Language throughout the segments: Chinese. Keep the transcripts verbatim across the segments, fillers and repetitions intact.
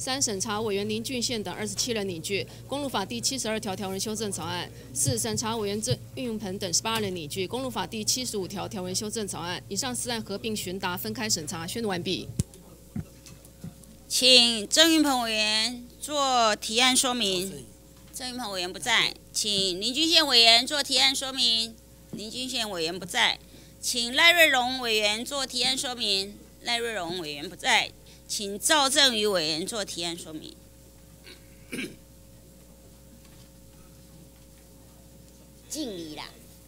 三、审查委员林俊宪等二十七人拟具《公路法》第七十二条条文修正草案；四、审查委员郑运鹏等十八人拟具《公路法》第七十五条条文修正草案。以上四案合并询答，分开审查。宣读完毕。 请郑运鹏委员做提案说明。郑运鹏委员不在，请林俊宪委员做提案说明。林俊宪委员不在，请赖瑞荣委员做提案说明。赖瑞荣委员不在，请赵正宇委员做提案说明。敬礼啦。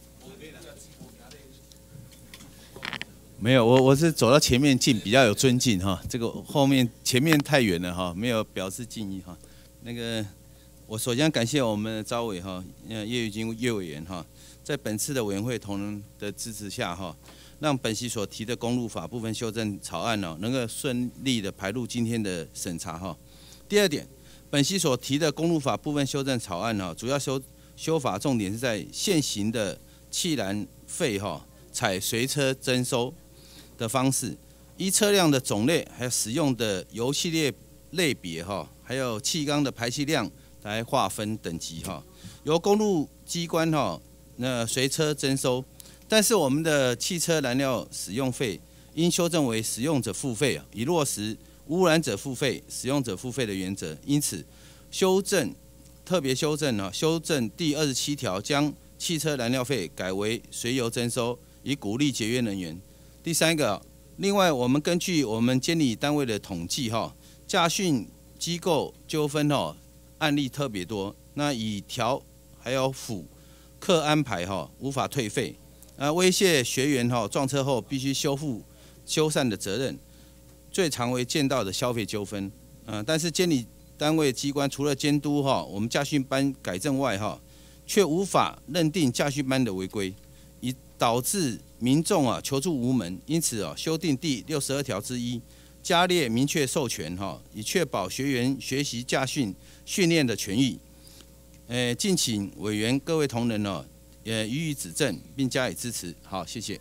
没有，我我是走到前面敬，比较有尊敬哈。这个后面前面太远了哈，没有表示敬意哈。那个，我首先感谢我们的招委哈，呃叶玉金叶委员哈，在本次的委员会同仁的支持下哈，让本席所提的公路法部分修正草案呢，能够顺利的排入今天的审查哈。第二点，本席所提的公路法部分修正草案呢，主要修修法重点是在现行的汽燃费哈，采随车征收的方式，依车辆的种类还有使用的油系列类别哈，还有气缸的排气量来划分等级哈，由公路机关哈那随车征收。但是我们的汽车燃料使用费应修正为使用者付费，以落实污染者付费、使用者付费的原则。因此，修正特别修正呢，修正第二十七条，将汽车燃料费改为随油征收，以鼓励节约能源。第三个，另外我们根据我们监理单位的统计哈，驾训机构纠纷哈案例特别多，那以调还有辅课安排哈无法退费。呃，威胁学员哈撞车后必须修复修缮的责任，最常为见到的消费纠纷。呃，但是监理单位机关除了监督哈我们驾训班改正外哈，却无法认定驾训班的违规，以导致民众啊求助无门。因此啊，修订第六十二条之一，加列明确授权哈，以确保学员学习驾训训练的权益。呃，敬请委员各位同仁呢。也予以指正，并加以支持。好，谢谢。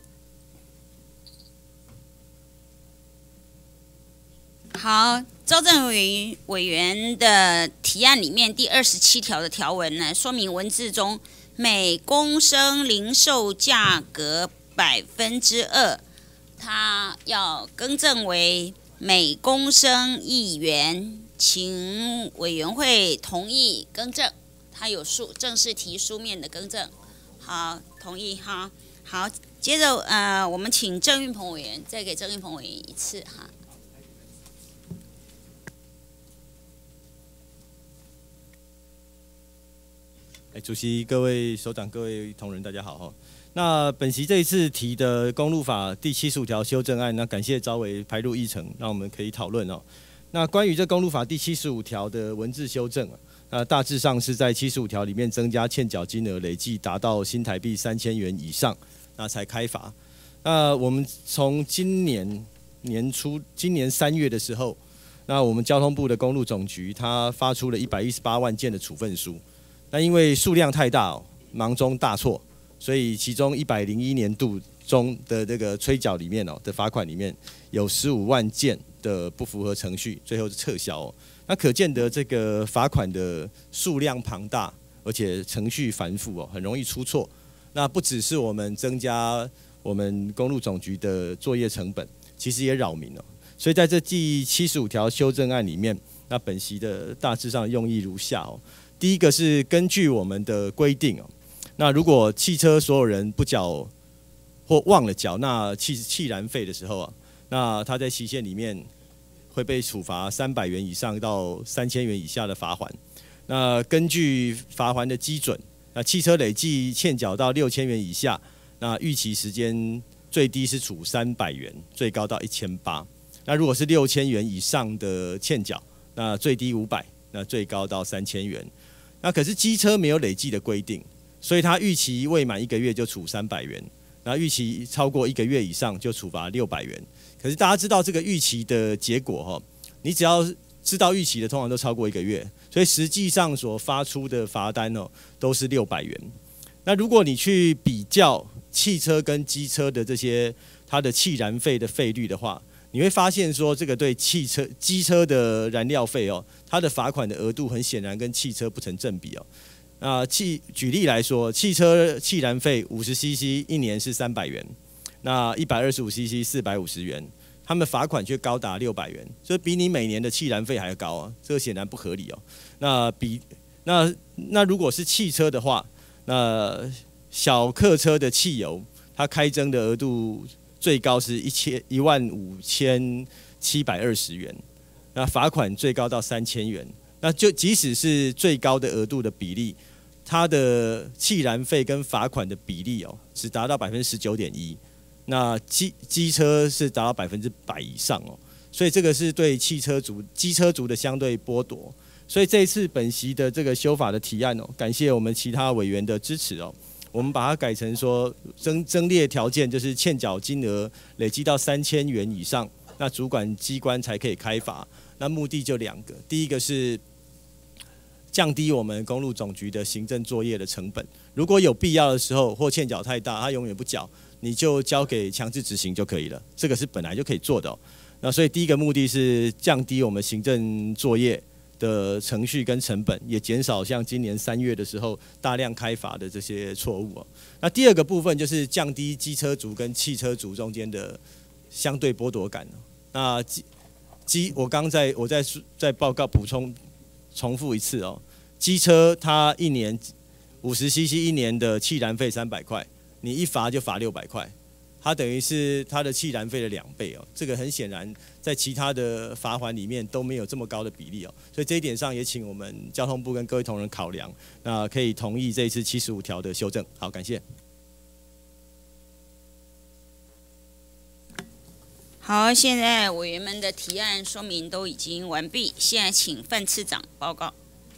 好，赵正宇委员的提案里面第二十七条的条文呢，说明文字中每公升零售价格百分之二，它要更正为每公升一元，请委员会同意更正。它有书正式提书面的更正。好，同意哈。好，接着呃，我们请郑运鹏委员再给郑运鹏委员一次哈。 哎，主席、各位首长、各位同仁，大家好哈。那本席这一次提的公路法第七十五条修正案，那感谢招委排入议程，让我们可以讨论哦。那关于这公路法第七十五条的文字修正啊。那大致上是在七十五条里面增加欠缴金额累计达到新台币三千元以上，那才开罚。那我们从今年年初，今年三月的时候，那我们交通部的公路总局，它发出了一百一十八万件的处分书。那因为数量太大哦，忙中大错，所以其中一百零一年度中的这个催缴里面哦的罚款里面有十五万件的不符合程序，最后是撤销哦。那可见得这个罚款的数量庞大，而且程序繁复哦，很容易出错。那不只是我们增加我们公路总局的作业成本，其实也扰民哦。所以在这第七十五条修正案里面，那本席的大致上用意如下哦。第一个是根据我们的规定哦，那如果汽车所有人不缴或忘了缴纳汽汽燃费的时候啊，那他在期限里面会被处罚三百元以上到三千元以下的罚锾。那根据罚锾的基准，那汽车累计欠缴到六千元以下，那逾期时间最低是处三百元，最高到一千八。那如果是六千元以上的欠缴，那最低五百，那最高到三千元。那可是机车没有累计的规定，所以它逾期未满一个月就处三百元，那逾期超过一个月以上就处罚六百元。可是大家知道这个逾期的结果哈，你只要知道逾期的，通常都超过一个月，所以实际上所发出的罚单哦都是六百元。那如果你去比较汽车跟机车的这些它的汽燃费的费率的话，你你会发现说，这个对汽车、机车的燃料费哦，它的罚款的额度很显然跟汽车不成正比哦。那汽举例来说，汽车汽燃费五十 C C 一年是三百元，那一百二十五 C C 四百五十元，他们罚款却高达六百元，这比你每年的汽燃费还要高啊，这个显然不合理哦。那比那那如果是汽车的话，那小客车的汽油，它开征的额度最高是一千一万五千七百二十元，那罚款最高到三千元。那就即使是最高的额度的比例，它的汽燃费跟罚款的比例哦，只达到百分之十九点一。那机机车是达到百分之百以上哦，所以这个是对汽车族、机车族的相对剥夺。所以这一次本席的这个修法的提案哦，感谢我们其他委员的支持哦。我们把它改成说增增列条件，就是欠缴金额累积到三千元以上，那主管机关才可以开罚。那目的就两个，第一个是降低我们公路总局的行政作业的成本。如果有必要的时候或欠缴太大，他永远不缴，你就交给强制执行就可以了。这个是本来就可以做的哦。那所以第一个目的是降低我们行政作业的程序跟成本，也减少像今年三月的时候大量开罚的这些错误哦。那第二个部分就是降低机车族跟汽车族中间的相对剥夺感哦。那机机我刚在我在在报告补充重复一次哦，机车它一年五十 C C 一年的汽燃费三百块，你一罚就罚六百块。它等于是它的汽燃费的两倍哦，这个很显然在其他的罚锾里面都没有这么高的比例哦，所以这一点上也请我们交通部跟各位同仁考量，那可以同意这一次七十五条的修正。好，感谢。 好，现在委员们的提案说明都已经完毕，现在请范次长报告。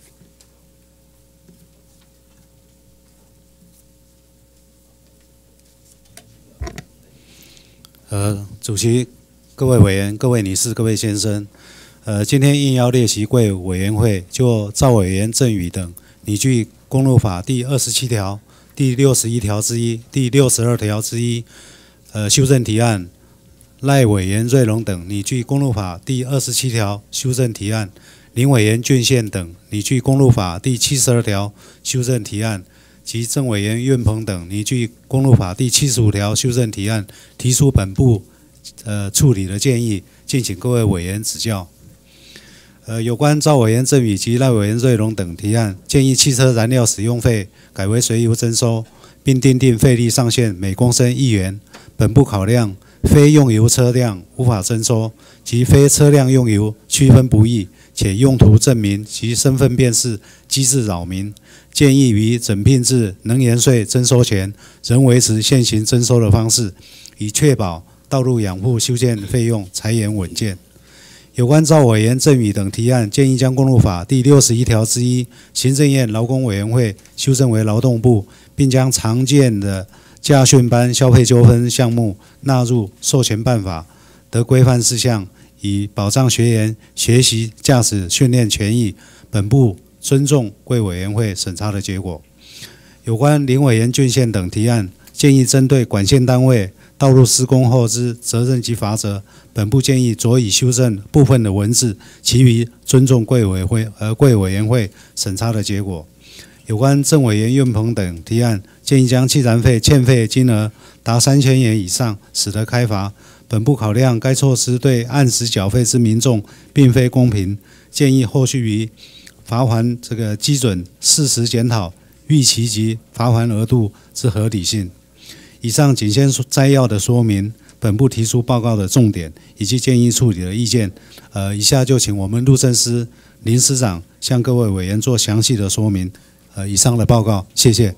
呃，主席、各位委员、各位女士、各位先生，呃，今天应邀列席贵委员会就赵委员郑宇等拟具公路法第二十七条、第六十一条之一、第六十二条之一，呃，修正提案；赖委员瑞龙等拟具公路法第二十七条修正提案；林委员俊宪等拟具公路法第七十二条修正提案。及郑委员苑鹏等拟具公路法第七十五条修正提案，提出本部呃处理的建议，敬请各位委员指教。呃，有关赵委员郑宇及赖委员瑞龙等提案，建议汽车燃料使用费改为随油征收，并订定费率上限每公升一元。本部考量非用油车辆无法征收，及非车辆用油区分不易，且用途证明及身份辨识机制扰民。建议于整聘制能源税征收前，仍维持现行征收的方式，以确保道路养护修建费用财源稳健。有关赵委员郑宇等提案，建议将公路法第六十一条之一行政院劳工委员会修正为劳动部，并将常见的驾训班消费纠纷项目纳入授权办法的规范事项，以保障学员学习驾驶训练权益。本部尊重贵委员会审查的结果。有关林委员俊宪等提案，建议针对管线单位道路施工后之责任及罚则，本部建议酌以修正部分的文字，其余尊重贵委会呃贵委员会审查的结果。有关郑委员苑鹏等提案，建议将汽燃费欠费金额达三千元以上，使得开罚。本部考量该措施对按时缴费之民众并非公平，建议后续于罚锾这个基准适时检讨预期及罚锾额度之合理性。以上仅先摘要的说明本部提出报告的重点以及建议处理的意见。呃，以下就请我们路政司林司长向各位委员做详细的说明。呃，以上的报告，谢谢。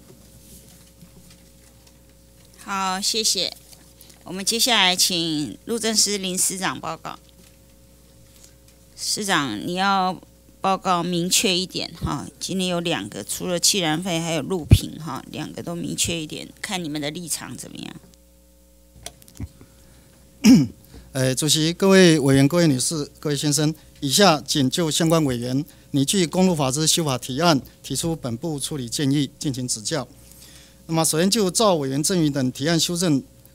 好，谢谢。我们接下来请路政司林司长报告。司长，你要报告明确一点哈，今天有两个，除了汽燃费还有路平哈，两个都明确一点，看你们的立场怎么样。呃，主席、各位委员、各位女士、各位先生，以下仅就相关委员拟具公路法之修法提案提出本部处理建议，敬请指教。那么，首先就赵委员郑宇等提案修正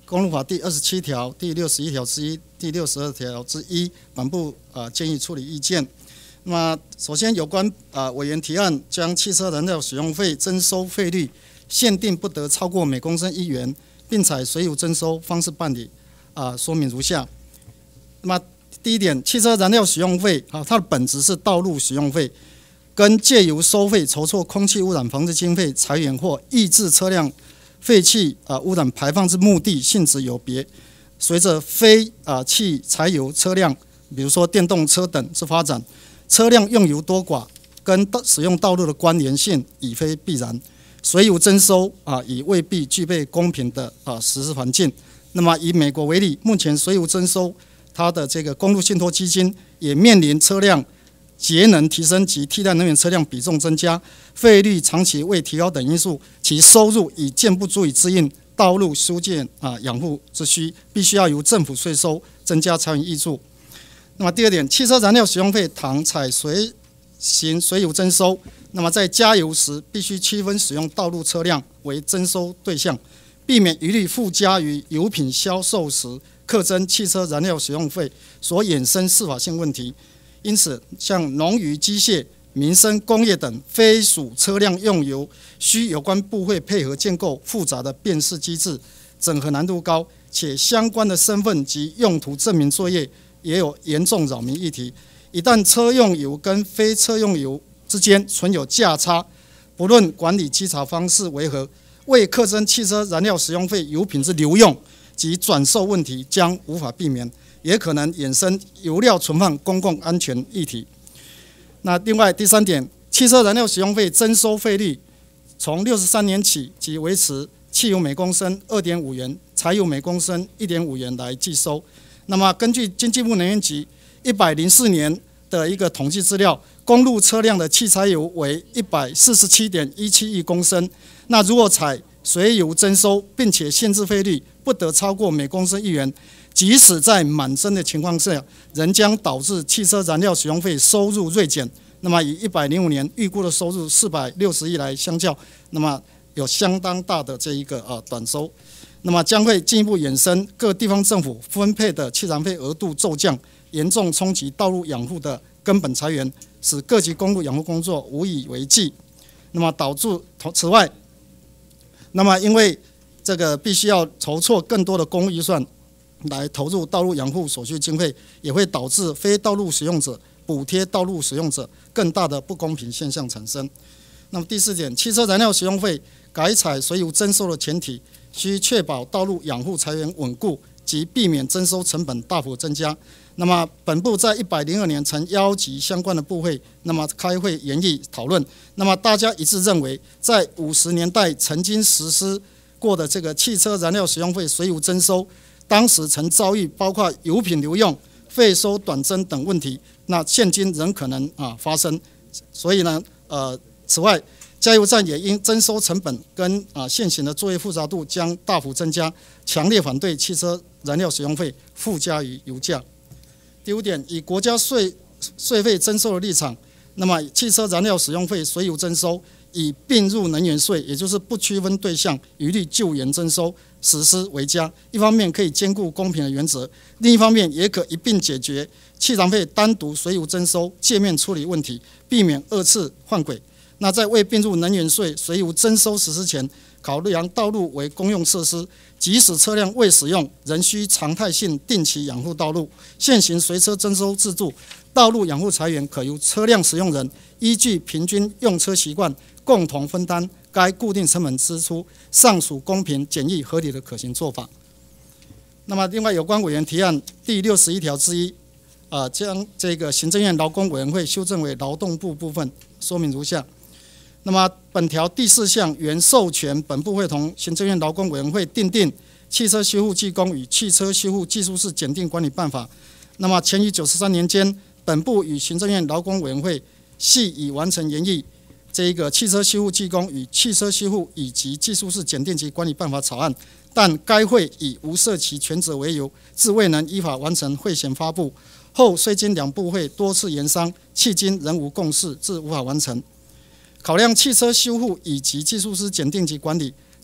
公路法第二十七条、第六十一条之一、第六十二条之一，本部啊建议处理意见。那么，首先有关啊委员提案将汽车燃料使用费征收费率限定不得超过每公升一元，并采随油征收方式办理啊，说明如下。那么第一点，汽车燃料使用费啊，它的本质是道路使用费，跟借由收费筹措空气污染防治经费、裁员或抑制车辆废气啊污染排放之目的性质有别。随着非啊汽柴油车辆，比如说电动车等之发展，车辆用油多寡跟使用道路的关联性已非必然，随油征收啊已未必具备公平的啊实施环境。那么以美国为例，目前随油征收它的这个公路信托基金也面临车辆节能提升及替代能源车辆比重增加、费率长期未提高等因素，其收入已渐不足以支应道路修建啊养护之需，必须要由政府税收增加财源挹注。那么第二点，汽车燃料使用费倘采随行随油征收，那么在加油时必须区分使用道路车辆为征收对象，避免一律附加于油品销售时课征汽车燃料使用费所衍生司法性问题。因此，像农渔机械、民生工业等非属车辆用油，需有关部会配合建构复杂的辨识机制，整合难度高，且相关的身份及用途证明作业也有严重扰民议题。一旦车用油跟非车用油之间存有价差，不论管理稽查方式为何，未课征汽车燃料使用费油品之流用及转售问题将无法避免，也可能衍生油料存放公共安全议题。那另外第三点，汽车燃料使用费征收费率从六十三年起即维持汽油每公升 二点五元，柴油每公升 一点五元来计收。那么根据经济部能源局一百零四年的一个统计资料，公路车辆的汽柴油为 一百四十七点一七亿公升。那如果采随油征收，并且限制费率不得超过每公升一元，即使在满增的情况下，仍将导致汽车燃料使用费收入锐减。那么以一百零五年预估的收入四百六十亿来相较，那么有相当大的这一个呃短收。那么将会进一步衍生各地方政府分配的汽燃费额度骤降，严重冲击道路养护的根本财源，使各级公路养护工作无以为继。那么导致此外，那么因为这个必须要筹措更多的公务预算来投入道路养护所需经费，也会导致非道路使用者补贴道路使用者更大的不公平现象产生。那么第四点，汽车燃料使用费改采随油征收的前提，需确保道路养护财源稳固及避免征收成本大幅增加。那么本部在一百零二年曾邀集相关的部会，那么开会研议讨论。那么大家一致认为，在五十年代曾经实施过的这个汽车燃料使用费随油征收，当时曾遭遇包括油品流用、费收短征等问题，那现今仍可能啊发生。所以呢，呃，此外，加油站也因征收成本跟啊现行的作业复杂度将大幅增加，强烈反对汽车燃料使用费附加于油价。第五点，以国家税税费征收的立场，那么汽车燃料使用费随油征收以并入能源税，也就是不区分对象，一律就源征收实施为佳。一方面可以兼顾公平的原则，另一方面也可一并解决汽燃费单独随油征收界面处理问题，避免二次换轨。那在未并入能源税随油征收实施前，考量道路为公用设施，即使车辆未使用，仍需常态性定期养护道路。现行随车征收制度，道路养护财源可由车辆使用人依据平均用车习惯共同分担该固定成本支出，尚属公平、简易、合理的可行做法。那么，另外有关委员提案第六十一条之一，啊、呃，将这个行政院劳工委员会修正为劳动部部分，说明如下。那么本条第四项原授权本部会同行政院劳工委员会订定汽车修护技工与汽车修护技术士检定管理办法。那么前于九十三年间，本部与行政院劳工委员会系已完成研议这一个汽车修护技工与汽车修护以及技术士检定及管理办法草案，但该会以无涉其权责为由，自未能依法完成会前发布。后虽经两部会多次研商，迄今仍无共识，自无法完成。考量汽车修护以及技术师检定及管理，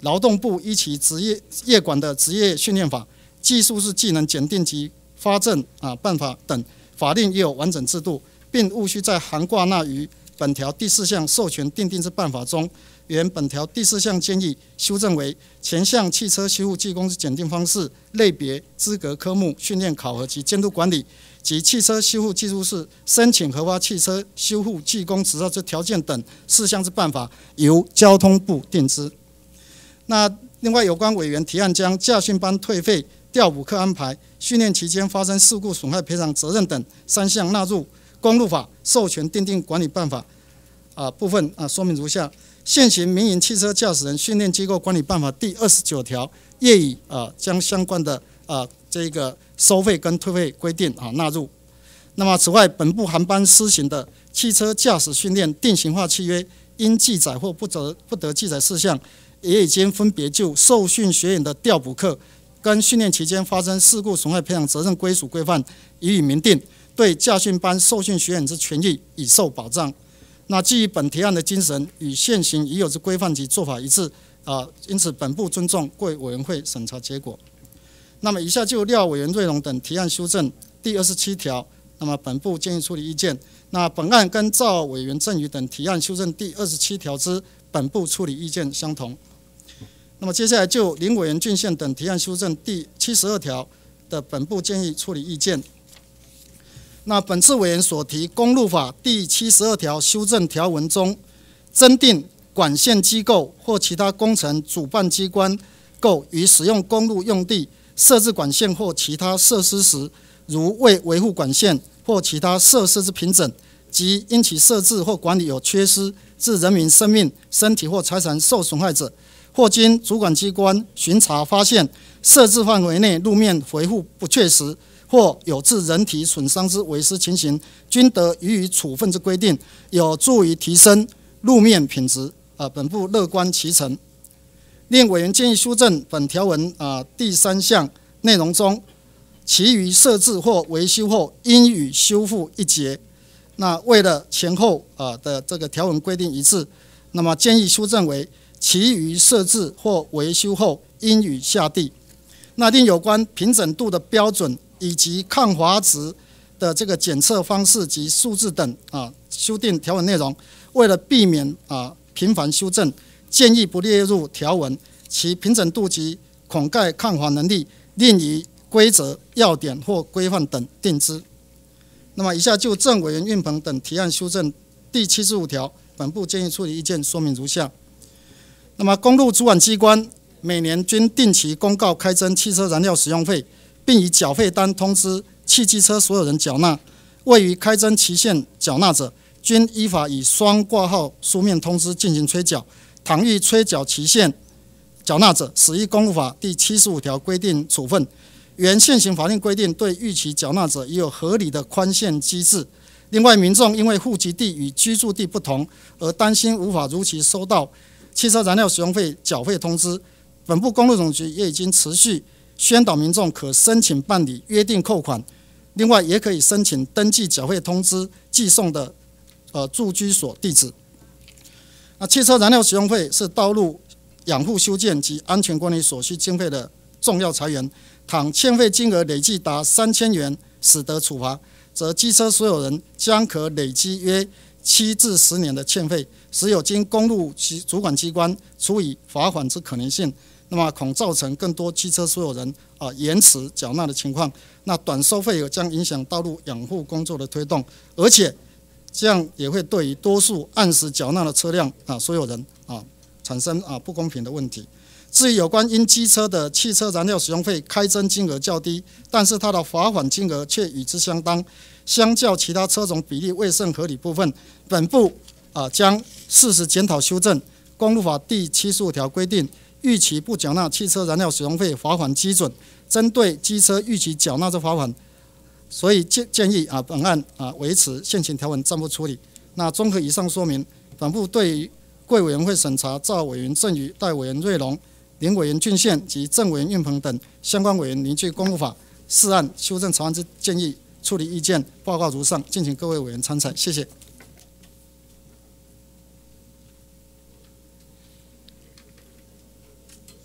劳动部依其职业业管的职业训练法、技术士技能检定及发证啊办法等法令也有完整制度，并务须在涵挂纳于本条第四项授权订定之办法中。原本条第四项建议修正为前项汽车修护技工之检定方式、类别、资格科目、训练考核及监督管理，及汽车修护技术士申请核发汽车修护技工执照之条件等事项之办法，由交通部定之。那另外有关委员提案将驾训班退费、调补课安排、训练期间发生事故损害赔偿责任等三项纳入公路法授权订定管理办法啊部分啊说明如下。现行民营汽车驾驶人训练机构管理办法第二十九条业已啊将相关的啊这个收费跟退费规定啊纳入。那么此外，本部航班施行的汽车驾驶训练定型化契约应记载或不得不得记载事项，也已经分别就受训学员的调补课跟训练期间发生事故损害赔偿责任归属规范予以明定，对驾训班受训学员之权益已受保障。那基于本提案的精神与现行已有之规范及做法一致啊，因此本部尊重贵委员会审查结果。那么以下就廖委员瑞隆等提案修正第二十七条，那么本部建议处理意见。那本案跟赵委员郑宇等提案修正第二十七条之本部处理意见相同。那么接下来就林委员俊宪等提案修正第七十二条的本部建议处理意见。那本次委员所提公路法第七十二条修正条文中，增订管线机构或其他工程主办机关构于使用公路用地设置管线或其他设施时，如为维护管线或其他设施之平整，及因其设置或管理有缺失，致人民生命、身体或财产受损害者，或经主管机关巡查发现设置范围内路面维护不确实，或有致人体损伤之违失情形，均得予以处分之规定，有助于提升路面品质。啊，本部乐观其成。另委员建议修正本条文啊第三项内容中，其余设置或维修后应予修复一节。那为了前后啊的这个条文规定一致，那么建议修正为其余设置或维修后应予下地。那另有关平整度的标准以及抗滑值的这个检测方式及数字等啊修订条文内容，为了避免啊频繁修正，建议不列入条文。其平整度及孔盖抗滑能力，另以规则、要点或规范等定之。那么以下就郑委员运鹏等提案修正第七十五条，本部建议处理意见说明如下。那么公路主管机关每年均定期公告开征汽车燃料使用费，并以缴费单通知汽机车所有人缴纳。未于开征期限缴纳者，均依法以双挂号书面通知进行催缴。倘遇催缴期限缴纳者，使依公路法第七十五条规定处分。原现行法令规定，对逾期缴纳者也有合理的宽限机制。另外，民众因为户籍地与居住地不同，而担心无法如期收到汽车燃料使用费缴费通知，本部公路总局也已经持续宣导民众可申请办理约定扣款，另外也可以申请登记缴费通知寄送的呃住居所地址。那汽车燃料使用费是道路养护修建及安全管理所需经费的重要财源，倘欠费金额累计达三千元，使得处罚，则机车所有人将可累积约七至十年的欠费，使有经公路主管机关处以罚款之可能性。那么恐造成更多机车所有人啊延迟缴纳的情况。那短收费额将影响道路养护工作的推动，而且这样也会对于多数按时缴纳的车辆啊所有人啊产生啊不公平的问题。至于有关因机车的汽车燃料使用费开征金额较低，但是它的罚款金额却与之相当，相较其他车种比例未甚合理部分，本部啊将适时检讨修正公路法第七十五条规定，逾期不缴纳汽车燃料使用费罚款基准，针对机车逾期缴纳之罚款，所以建建议啊本案啊维持现行条文暂不处理。那综合以上说明，本部对于贵委员会审查赵委员郑宇、戴委员瑞隆、林委员俊宪及郑委员运鹏等相关委员凝聚公路法四案修正草案之建议处理意见报告如上，敬请各位委员参采，谢谢。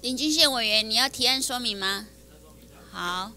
林俊宪委员，你要提案说明吗？好。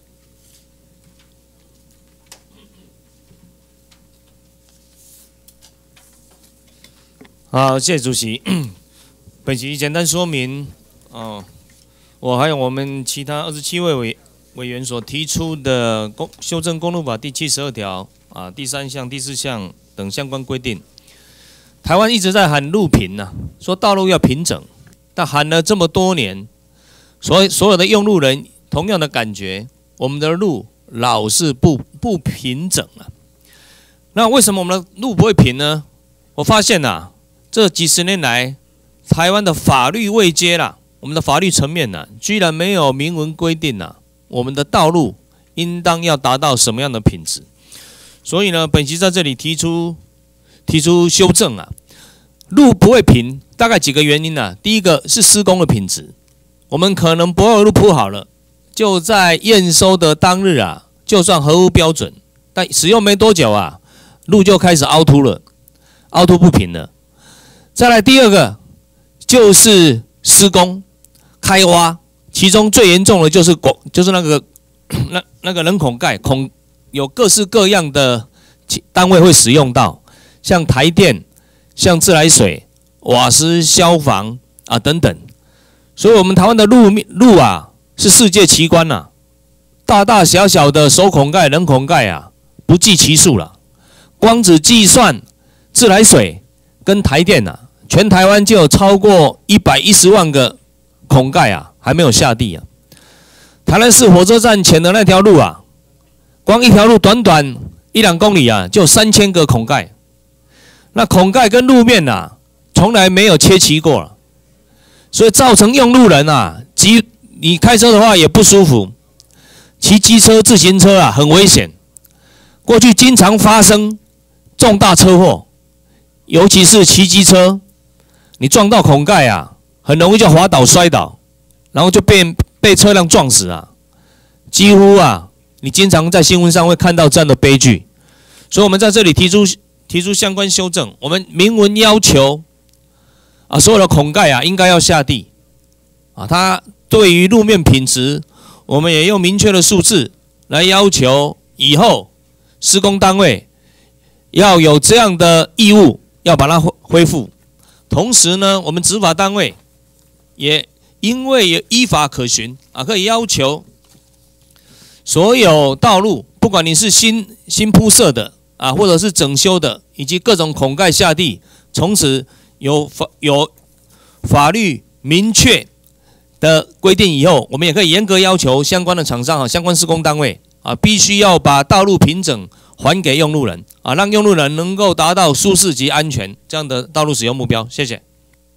好，谢谢主席。本席简单说明哦，我还有我们其他二十七位委委员所提出的公修正公路法第七十二条啊第三项、第四项等相关规定。台湾一直在喊路平呐、啊，说道路要平整，但喊了这么多年，所以所有的用路人同样的感觉，我们的路老是不不平整啊。那为什么我们的路不会平呢？我发现呐、啊。这几十年来，台湾的法律位阶啦，我们的法律层面呢、啊，居然没有明文规定啊，我们的道路应当要达到什么样的品质。所以呢，本席在这里提出提出修正啊，路不会平，大概几个原因啊。第一个是施工的品质，我们可能柏油路铺好了，就在验收的当日啊，就算合乎标准，但使用没多久啊，路就开始凹凸了，凹凸不平了。再来第二个就是施工开挖，其中最严重的就是拱，就是那个那那个人孔盖，孔有各式各样的单位会使用到，像台电、像自来水、瓦斯、消防啊等等。所以，我们台湾的路路啊是世界奇观呐、啊，大大小小的手孔盖、人孔盖啊不计其数了。光只计算自来水跟台电啊。全台湾就有超过一百一十万个孔盖啊，还没有下地啊。台南市火车站前的那条路啊，光一条路短短一两公里啊，就有三千个孔盖。那孔盖跟路面啊，从来没有切齐过了，所以造成用路人啊，骑你开车的话也不舒服，骑机车、自行车啊很危险。过去经常发生重大车祸，尤其是骑机车。你撞到孔盖啊，很容易就滑倒摔倒，然后就被被车辆撞死啊！几乎啊，你经常在新闻上会看到这样的悲剧。所以我们在这里提出提出相关修正，我们明文要求啊，所有的孔盖啊应该要下地啊。它对于路面品质，我们也用明确的数字来要求以后施工单位要有这样的义务，要把它恢复。同时呢，我们执法单位也因为有依法可循啊，可以要求所有道路，不管你是新新铺设的啊，或者是整修的，以及各种孔盖下地，从此有法有法律明确的规定以后，我们也可以严格要求相关的厂商啊、相关施工单位啊，必须要把道路平整还给用路人啊，让用路人能够达到舒适及安全这样的道路使用目标。谢谢。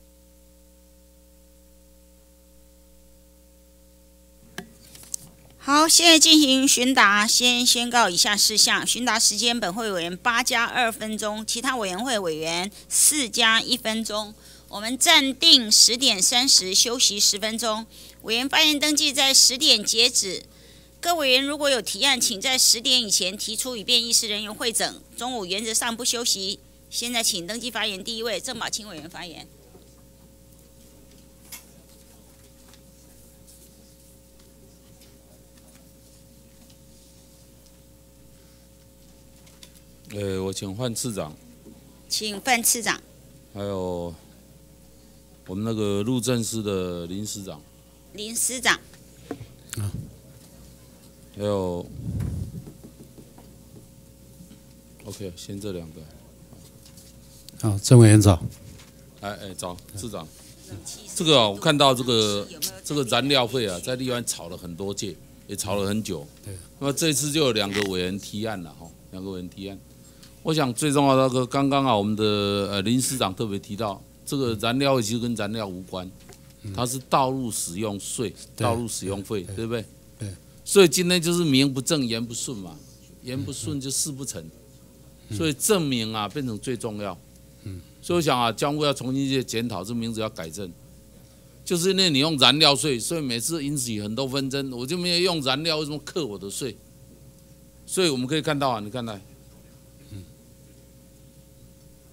好，现在进行询答，先宣告以下事项：询答时间，本会委员八加二分钟，其他委员会委员四加一分钟。我们暂定十点三十休息十分钟。委员发言登记在十点截止。各委员如果有提案，请在十点以前提出，以便议事人员会诊。中午原则上不休息。现在请登记发言第一位郑宝清委员发言。 呃，我请范次长， 请范次长， 还有我们那个路政司的林司长， 林司长， 还有 OK， 先这两个。 好，郑委员早。 哎哎，早，市长。这个啊，我看到这个这个燃料费啊，在立案吵了很多届，也吵了很久。对。那么这次就有两个委员提案了哈，两个委员提案。我想最重要的那个，刚刚啊，我们的呃林司长特别提到，这个燃料其实跟燃料无关，它是道路使用税、道路使用费，对不对？ 对。 所以今天就是名不正言不顺嘛，言不顺就事不成，所以正名啊变成最重要。嗯。所以我想啊，交通部要重新去检讨，这名字要改正。就是因为你用燃料税，所以每次引起很多纷争，我就没有用燃料，为什么课我的税？所以我们可以看到啊，你看到。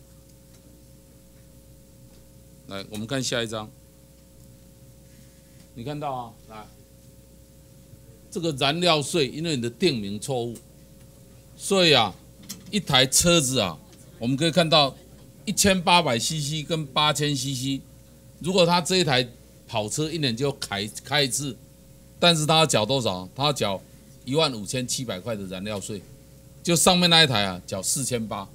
来，我们看下一章。 你看到啊，来，这个燃料税，因为你的定名错误，所以啊，一台车子啊，我们可以看到一千八百 C C 跟八千 C C， 如果他这一台跑车一年就开开一次，但是他要缴多少？他要缴一万五千七百块的燃料税，就上面那一台啊，缴四千八。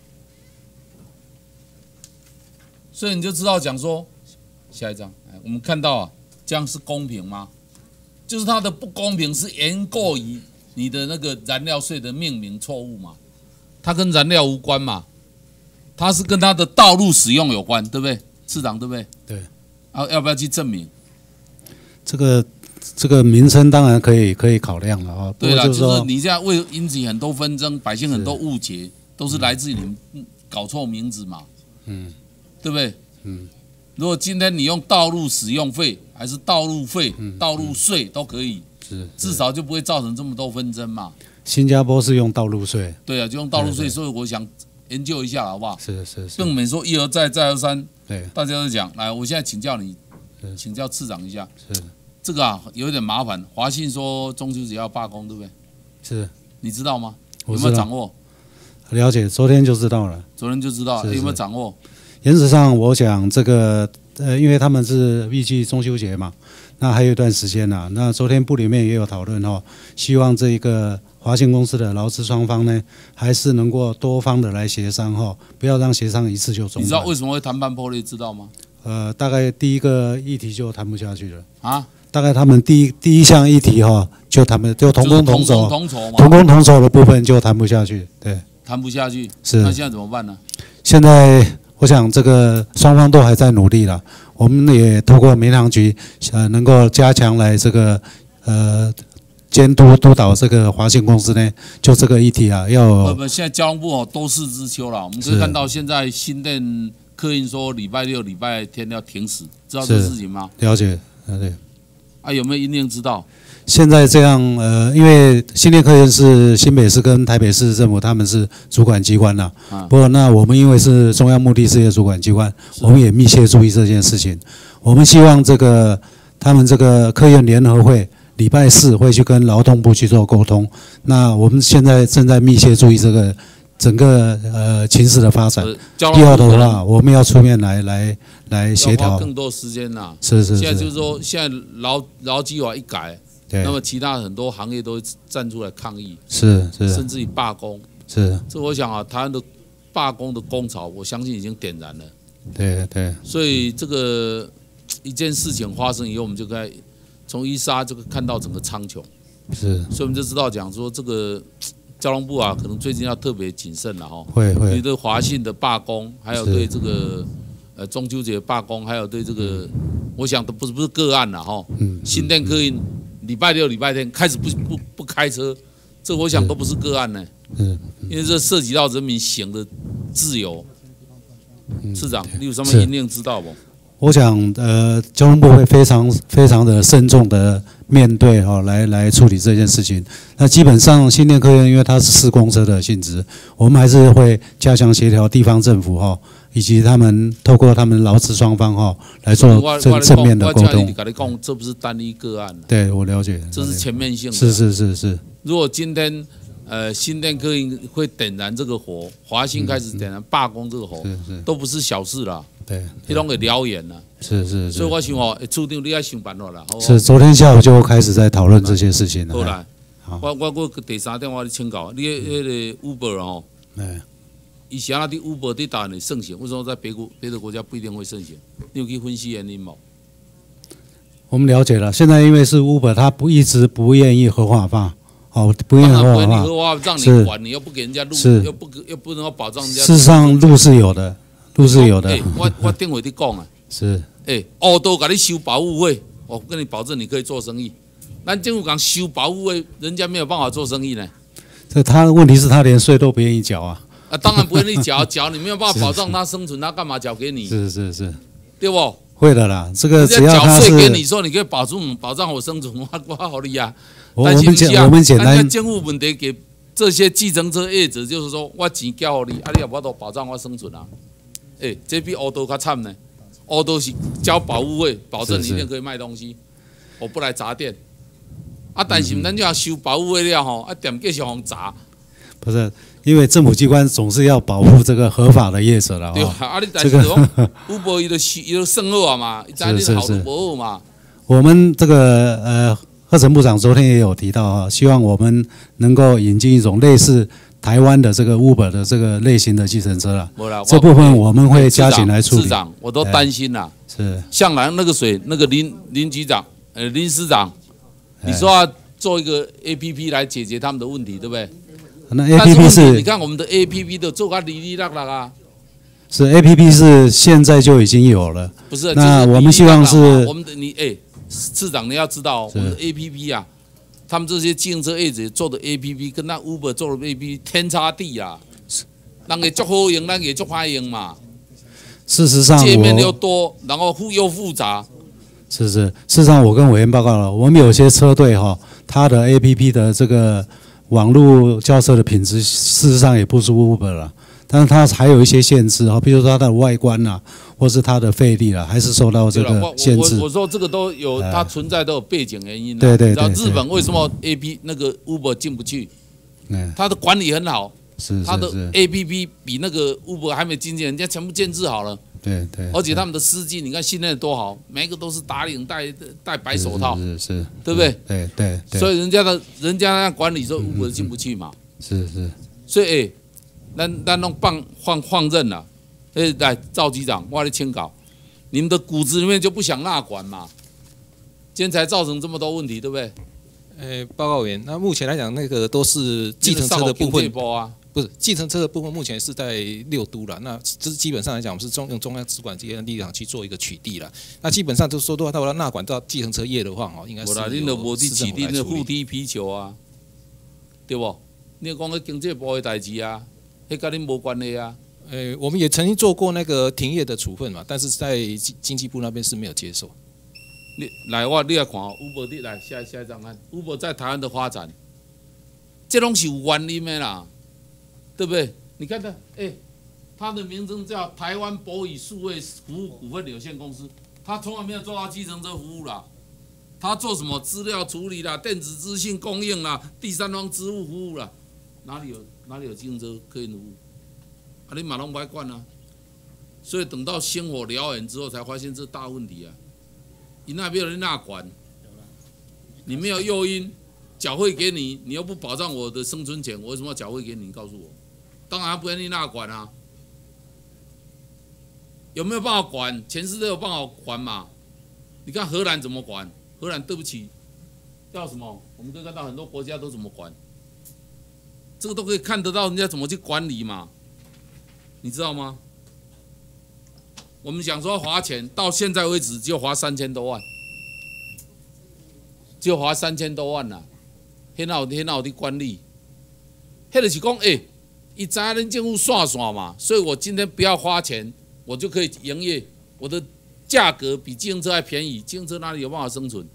所以你就知道讲说，下一张，我们看到啊，这样是公平吗？就是它的不公平是严过于你的那个燃料税的命名错误嘛，它跟燃料无关嘛，它是跟它的道路使用有关，对不对？市长对不对？ 对。 啊，要不要去证明？ 这个这个民生当然可以可以考量了啊。 对了， 就是说就是你这样为引起很多纷争，百姓很多误解，都是来自于你们搞错名字嘛。嗯。对不对？嗯，如果今天你用道路使用费还是道路费、嗯、道路税都可以，是至少就不会造成这么多纷争嘛。 新加坡是用道路税， 对啊，就用道路税，所以我想研究一下好不好？ 是是是， 更免说一而再再而三， 对， 大家都讲，来，我现在请教你，请教次长一下， 是这个啊有点麻烦。华信说中秋节要罢工，对不对？ 是， 你知道吗？有没有掌握？ 了解，昨天就知道了， 昨天就知道，有没有掌握？ 原则上，我想这个呃，因为他们是预计中秋节嘛，那还有一段时间呢、啊。那昨天部里面也有讨论哦，希望这一个华信公司的劳资双方呢，还是能够多方的来协商哈，不要让协商一次就中断。 你知道为什么会谈判破裂？知道吗？ 呃，大概第一个议题就谈不下去了啊。 大概他们第一第一项议题哈，就谈不就同工同酬， 同酬嘛， 同工同酬的部分就谈不下去，对， 谈不下去。 是。 那现在怎么办呢？ 现在。我想这个双方都还在努力了，我们也透过民航局，呃，能够加强来这个呃监督督导这个华信公司呢，就这个议题啊，要不不，现在交通部哦多事之秋了，我们可以看到现在新店客运说礼拜六、礼拜天要停驶，知道这个事情吗？ 了解，了解。 啊，有没有因应知道？ 现在这样，呃，因为新店客运是新北市跟台北市政府他们是主管机关啦、啊。不过那我们因为是中央目的事业主管机关，我们也密切注意这件事情。我们希望这个他们这个客运联合会礼拜四会去跟劳动部去做沟通。那我们现在正在密切注意这个整个呃情势的发展。必要的话，我们要出面来来来协调。 更多时间呐。 是是是。 现在就是说，现在劳劳基法一改。那么其他很多行业都站出来抗议， 是是， 甚至于罢工， 是。 这我想啊，台湾的罢工的工潮，我相信已经点燃了。 对对。 所以这个一件事情发生以后，我们就该从一杀就看到整个苍穹。 是。 所以我们就知道讲说，这个交通部啊，可能最近要特别谨慎了哈。 会会。 对华信的罢工，还有对这个呃中秋节罢工，还有对这个，我想都不是不是个案了哈。嗯。新店客运。礼拜六、礼拜天开始不不不开车，这我想都不是个案呢。嗯，因为这涉及到人民行的自由。市长，你有什么因应知道不？ 我想，呃，交通部会非常非常的慎重的面对哈、哦，来来处理这件事情。那基本上新店客运因为它是市公车的性质，我们还是会加强协调地方政府哈、哦。以及他们透过他们劳资双方哈、哦、来做正正面的沟通。 我跟你讲，这不是单一个案。 对，我了解。 这是全面性的。 是是是是。 如果今天呃新店客运会点燃这个火，华信开始点燃罢工这个火， 是是， 都不是小事啦。 对， 这种给燎原了。 是是是。 所以我想哦，处长你要想办法了。 是，昨天下午就开始在讨论这些事情了。 好来，我我我第三点我请教你，那个 Uber 哦。哎。以前那啲 Uber 啲大人盛行，为什么在别国别的国家不一定会盛行？你有去分析原因吗？ 我们了解了，现在因为是 Uber， 他不一直不愿意合法化，哦，不愿意合法化， 不合法让你管，你又不给人家路，又不又不能够保障人家。 事实上，路是有的，路是有的。 欸、我我定位你讲啊， 是， 哎，欧都给你收保护费，我跟你保证你可以做生意。但政府讲收保护费，人家没有办法做生意呢。 这他问题是他连税都不愿意缴啊。 啊，当然不愿意缴，缴你没有办法保障他生存，他干嘛缴给你？ 是是是， 对不？ 会的啦，这个只要他是缴税给你说，你可以保住保障我生存，我我好厉害。 我我们简我们简单， 政府问题给这些计程车业者，就是说我钱交给你，啊，你也无法度保障我生存啊。哎，这比欧洲较惨呢，欧洲是交保护费，保证你一定可以卖东西。 我不来砸店。啊，但是咱就要收保护费了吼，啊，店继续互砸。 不是，因为政府机关总是要保护这个合法的业者了对哦。 啊，你但是讲 Uber 伊就伊就算好啊嘛，伊知你好都无好嘛。 我们这个呃，贺陈部长昨天也有提到啊，希望我们能够引进一种类似台湾的这个 Uber 的这个类型的计程车了。这部分我们会加紧来处理。 市长，我都担心啦。 是。 向南那个水，那个林林局长，呃，林市长。你说要做一个 A P P 来解决他们的问题，对不对？ 那 A P P 是， 你看我们的 A P P 都做个哩哩啦啦啊。 是 A P P 是现在就已经有了。 不是， 那我们希望是， 我们的你哎，市长你要知道，我们的 A P P 啊，他们这些自行车业者做的 A P P 跟那 Uber 做的 A P P 天差地啊。人家做好用，咱也做歹用嘛。 事实上， 界面又多，然后复又复杂。 是是，事实上我跟委员报告了，我们有些车队哈，它的 A P P 的这个网络交车的品质，事实上也不输 Uber 了，但是它还有一些限制哈，比如说它的外观呐、啊，或是它的费力啦，还是受到这个限制。 我我我说这个都有它存在都有背景原因、啊。 对对对。 你知道日本为什么 A P 那个 Uber 进不去？嗯，它的管理很好， 是它的 A P P 比那个 Uber 还没进去，人家全部建制好了。 对对， 而且他们的司机，你看训练多好，每一个都是打领带、戴白手套， 是是， 对不对？ 对对对。 所以人家的人家那管理说Uber进不去嘛。 是是。 所以哎，咱咱弄放放放任了，哎，来赵局长，我来签稿，你们的骨子里面就不想纳管嘛，今天才造成这么多问题，对不对？ 呃，报告委员，那目前来讲，那个都是计程车的部分。不是计程车的部分，目前是在六都了。那这基本上来讲，我们是中用中央资管机的力量去做一个取缔了。那基本上就说的话，到了纳管到计程车业的话，哦，应该是由市政府来处理。我啦，你就无去取缔那护踢皮球啊，对不？你讲个经济部的代志啊，迄跟恁无关系啊。呃，我们也曾经做过那个停业的处分嘛，但是在经济部那边是没有接受。你来，我你来看 Uber 的来下下一张看 Uber 在台湾的发展，这拢是有原因的啦。对不对？你看他，哎，他的名称叫台湾博宇数位服务股份有限公司，他从来没有做到计程车服务啦，他做什么资料处理啦、电子资讯供应啦、第三方支付服务啦，哪里有哪里有计程车可以服务？啊，你马龙不爱管啊，所以等到星火燎原之后，才发现这大问题啊！你那边有人纳管，你没有诱因，缴费给你，你又不保障我的生存权，我为什么要缴费给你？你告诉我。当然不愿意纳管啊，有没有办法管？全世界有办法管嘛？你看荷兰怎么管？荷兰对不起，要什么？我们可以看到很多国家都怎么管，这个都可以看得到人家怎么去管理嘛，你知道吗？我们想说罚钱，到现在为止就罚三千多万，就罚三千多万啦、啊，很好很好的管理，迄就是讲，哎、欸。伊知影恁政府线线嘛，所以我今天不要花钱，我就可以营业，我的价格比计程车还便宜，计程车哪里有办法生存？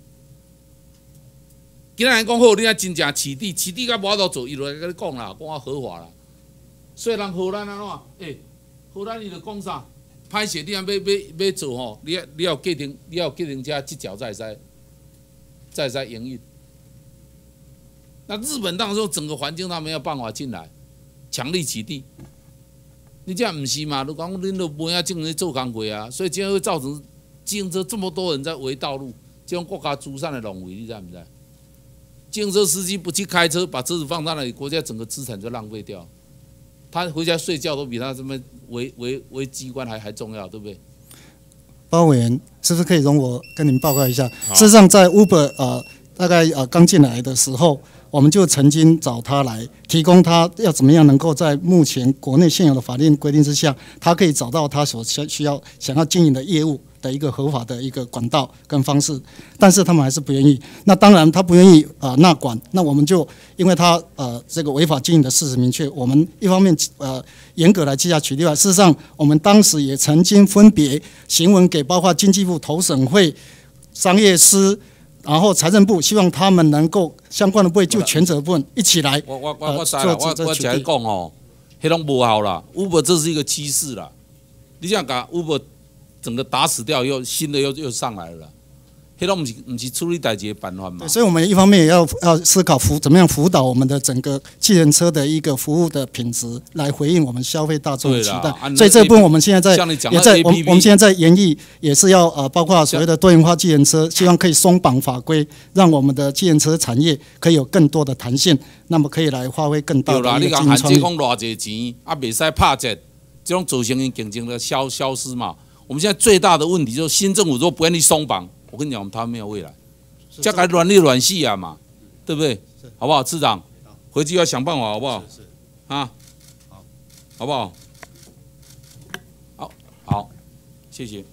今仔日讲好，你啊真正饲地，饲地甲无法度做，伊就来跟你讲啦，讲我合法啦。所以人荷兰安怎？诶，荷兰伊就讲啥？歹势，你啊要要要做吼，你要你要计程，你要计程车执照才会使，才会使营运。那日本当时候整个环境他没有办法进来。强力起地，你这样不是嘛？你讲恁都没啊，正在做工过啊，所以这样会造成计程车这么多人在围道路，这种国家祖产的浪费，你知不知？计程车司机不去开车，把车子放在那里，国家整个资产就浪费掉。他回家睡觉都比他这么为为为机关还还重要，对不对？ 包委员，是不是可以容我跟您报告一下？事实上，在 Uber 呃大概呃刚进来的时候。我们就曾经找他来提供他要怎么样能够在目前国内现有的法令规定之下，他可以找到他所需要想要经营的业务的一个合法的一个管道跟方式，但是他们还是不愿意。那当然他不愿意啊、呃、纳管，那我们就因为他呃这个违法经营的事实明确，我们一方面呃严格来记下取缔外，事实上我们当时也曾经分别行文给包括经济部、投审会、商业司。然后财政部希望他们能够相关的部位就全责部分一起来。 我我我我知啦，我我只来讲吼，迄拢无效啦。Uber 这是一个趋势啦，你想把 Uber 整个打死掉，又新的又又上来了啦。 迄拢不是不是处理代志的办法嘛。 所以我们一方面也要要思考辅怎么样辅导我们的整个计程车的一个服务的品质，来回应我们消费大众的期待。所以这部分我们现在在也在我们我们现在在研议，也是要呃包括所谓的多元化计程车，希望可以松绑法规，让我们的计程车产业可以有更多的弹性，那么可以来发挥更大的一个经营创意。 对啦，你讲限制讲偌济钱，啊，袂使拍折，这种造成因竞争的消消失嘛。我们现在最大的问题就是新政府如果不愿意松绑，我跟你讲，我们台湾没有未来。这该软里软细啊嘛，对不对？好不好，市长？回去要想办法，好不好？啊，好，好不好？好，好，谢谢。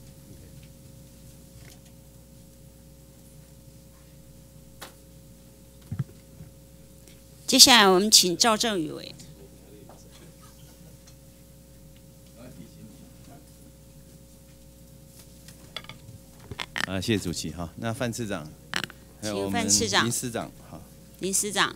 接下来我们请赵正宇委员。 啊，谢谢主席哈。那范次长，还有我们林司长，好。 林司长。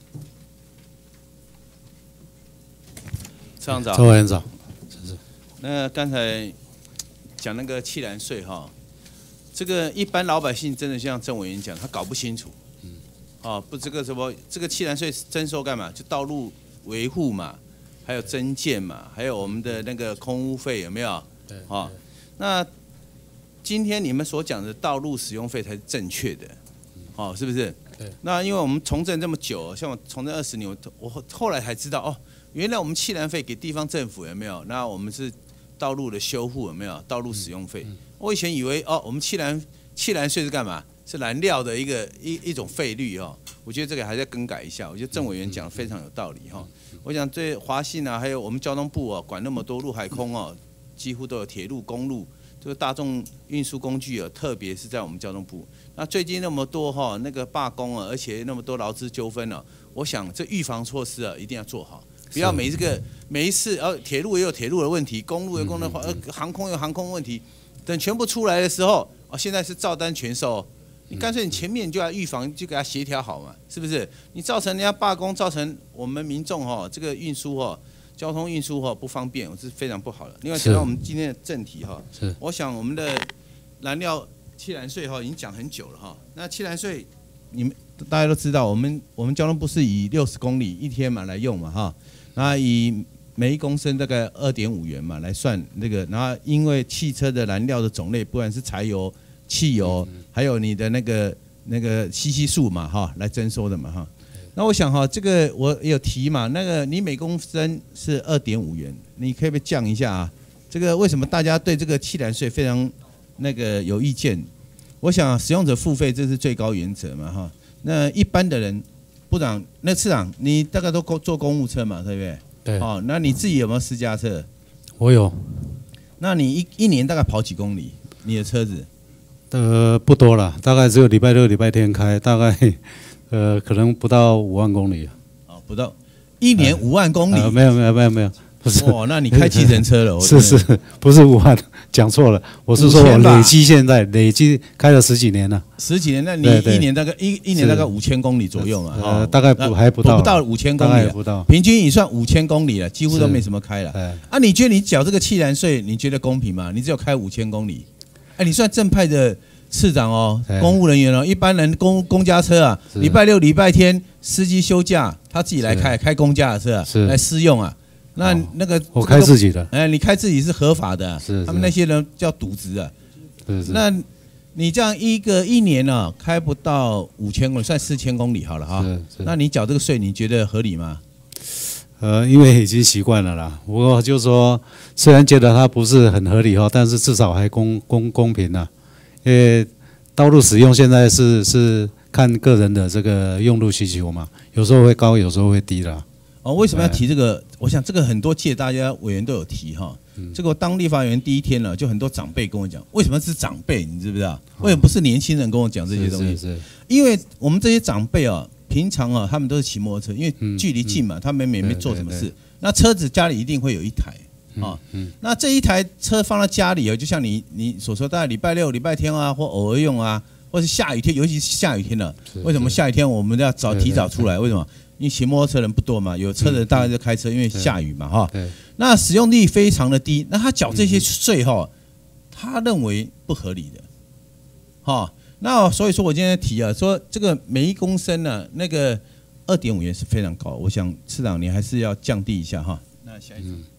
次长早。 周委员早。 那刚才讲那个契兰税哈，这个一般老百姓真的像郑委员讲，他搞不清楚。嗯。哦，不，这个什么，这个契兰税征收干嘛？就道路维护嘛，还有增建嘛，还有我们的那个空污费有没有？对。哦，那。今天你们所讲的道路使用费才是正确的，哦，是不是？对。那因为我们从政这么久，像我从政二十年，我后来才知道，哦，原来我们契兰费给地方政府有没有？那我们是道路的修护有没有？道路使用费。我以前以为，哦，我们契兰契兰税是干嘛？是燃料的一个一一种费率哦。我觉得这个还在更改一下。我觉得郑委员讲的非常有道理哈。我想对华信啊，还有我们交通部哦，管那么多陆海空哦，几乎都有铁路、公路。这个大众运输工具啊，特别是在我们交通部。那最近那么多哈那个罢工啊，而且那么多劳资纠纷啊，我想这预防措施啊一定要做好，不要每一个每一次呃铁路也有铁路的问题，公路有公路的，呃航空有航空问题，等全部出来的时候，哦现在是照单全收，你干脆你前面就要预防，就给它协调好嘛，是不是？你造成人家罢工，造成我们民众哈这个运输哈。交通运输哈不方便，是非常不好的。另外讲到我们今天的正题哈，我想我们的燃料契兰税哈已经讲很久了哈。那契兰税你们大家都知道，我们我们交通部是以六十公里一天嘛来用嘛哈，那以每一公升大概二点五元嘛来算那个，然后因为汽车的燃料的种类，不管是柴油、汽油，还有你的那个那个吸吸数嘛哈来征收的嘛哈。那我想哈，这个我有提嘛，那个你每公升是二点五元，你可以不可以降一下啊？这个为什么大家对这个契兰税非常那个有意见？我想使用者付费这是最高原则嘛哈。那一般的人，部长，那次长你大概都坐公务车嘛，对不对？对。哦，那你自己有没有私家车？ 我有。 那你一一年大概跑几公里？你的车子？ 呃，不多了，大概只有礼拜六、礼拜天开，大概。呃，可能不到五万公里哦，不到一年五万公里、呃呃？ 没有没有没有没有，不是。 哦，那你开计程车了？ 是是，不是五万，讲错了。我是说我累积现在累积开了十几年了。 十几年，那你一年大概一一年大概五千公里左右嘛？ 呃，大概不还不到， 不到五千公里， 不到。 平均你算五千公里了，几乎都没什么开了。啊，你觉得你缴这个契兰税，你觉得公平吗？你只有开五千公里，哎，你算正派的。市长哦，公务人员哦，一般人公公家车啊，礼拜六、礼拜天司机休假，他自己来开开公家的车啊，来试用啊。那那个我开自己的， 哎，你开自己是合法的，是他们那些人叫渎职啊。那你这样一个一年呢，开不到五千公里，算四千公里好了哈。那你缴这个税，你觉得合理吗？ 呃，因为已经习惯了啦。不过就是说，虽然觉得它不是很合理哈，但是至少还公公公平啊。因为道路使用现在是是看个人的这个用路需求嘛，有时候会高，有时候会低啦。 哦，为什么要提这个？我想这个很多届大家委员都有提哈。嗯、这个我当立法委员第一天了，就很多长辈跟我讲，为什么是长辈？你知不知道？为什么不是年轻人跟我讲这些东西？是是是因为我们这些长辈啊，平常啊，他们都是骑摩托车，因为距离近嘛，嗯嗯、他们也没做什么事。那车子家里一定会有一台。啊、哦嗯，那这一台车放在家里啊，就像你你所说，大概礼拜六、礼拜天啊，或偶尔用啊，或是下雨天，尤其是下雨天了。为什么下雨天我们要早提早出来？为什么？因为骑摩托车人不多嘛，有车的大概就开车，因为下雨嘛，哈。那使用率非常的低，那他缴这些税哈，他认为不合理的，哈。 那所以说我今天提啊，说这个每一公升呢、啊，那个二点五元是非常高，我想市长你还是要降低一下哈。那下一组。嗯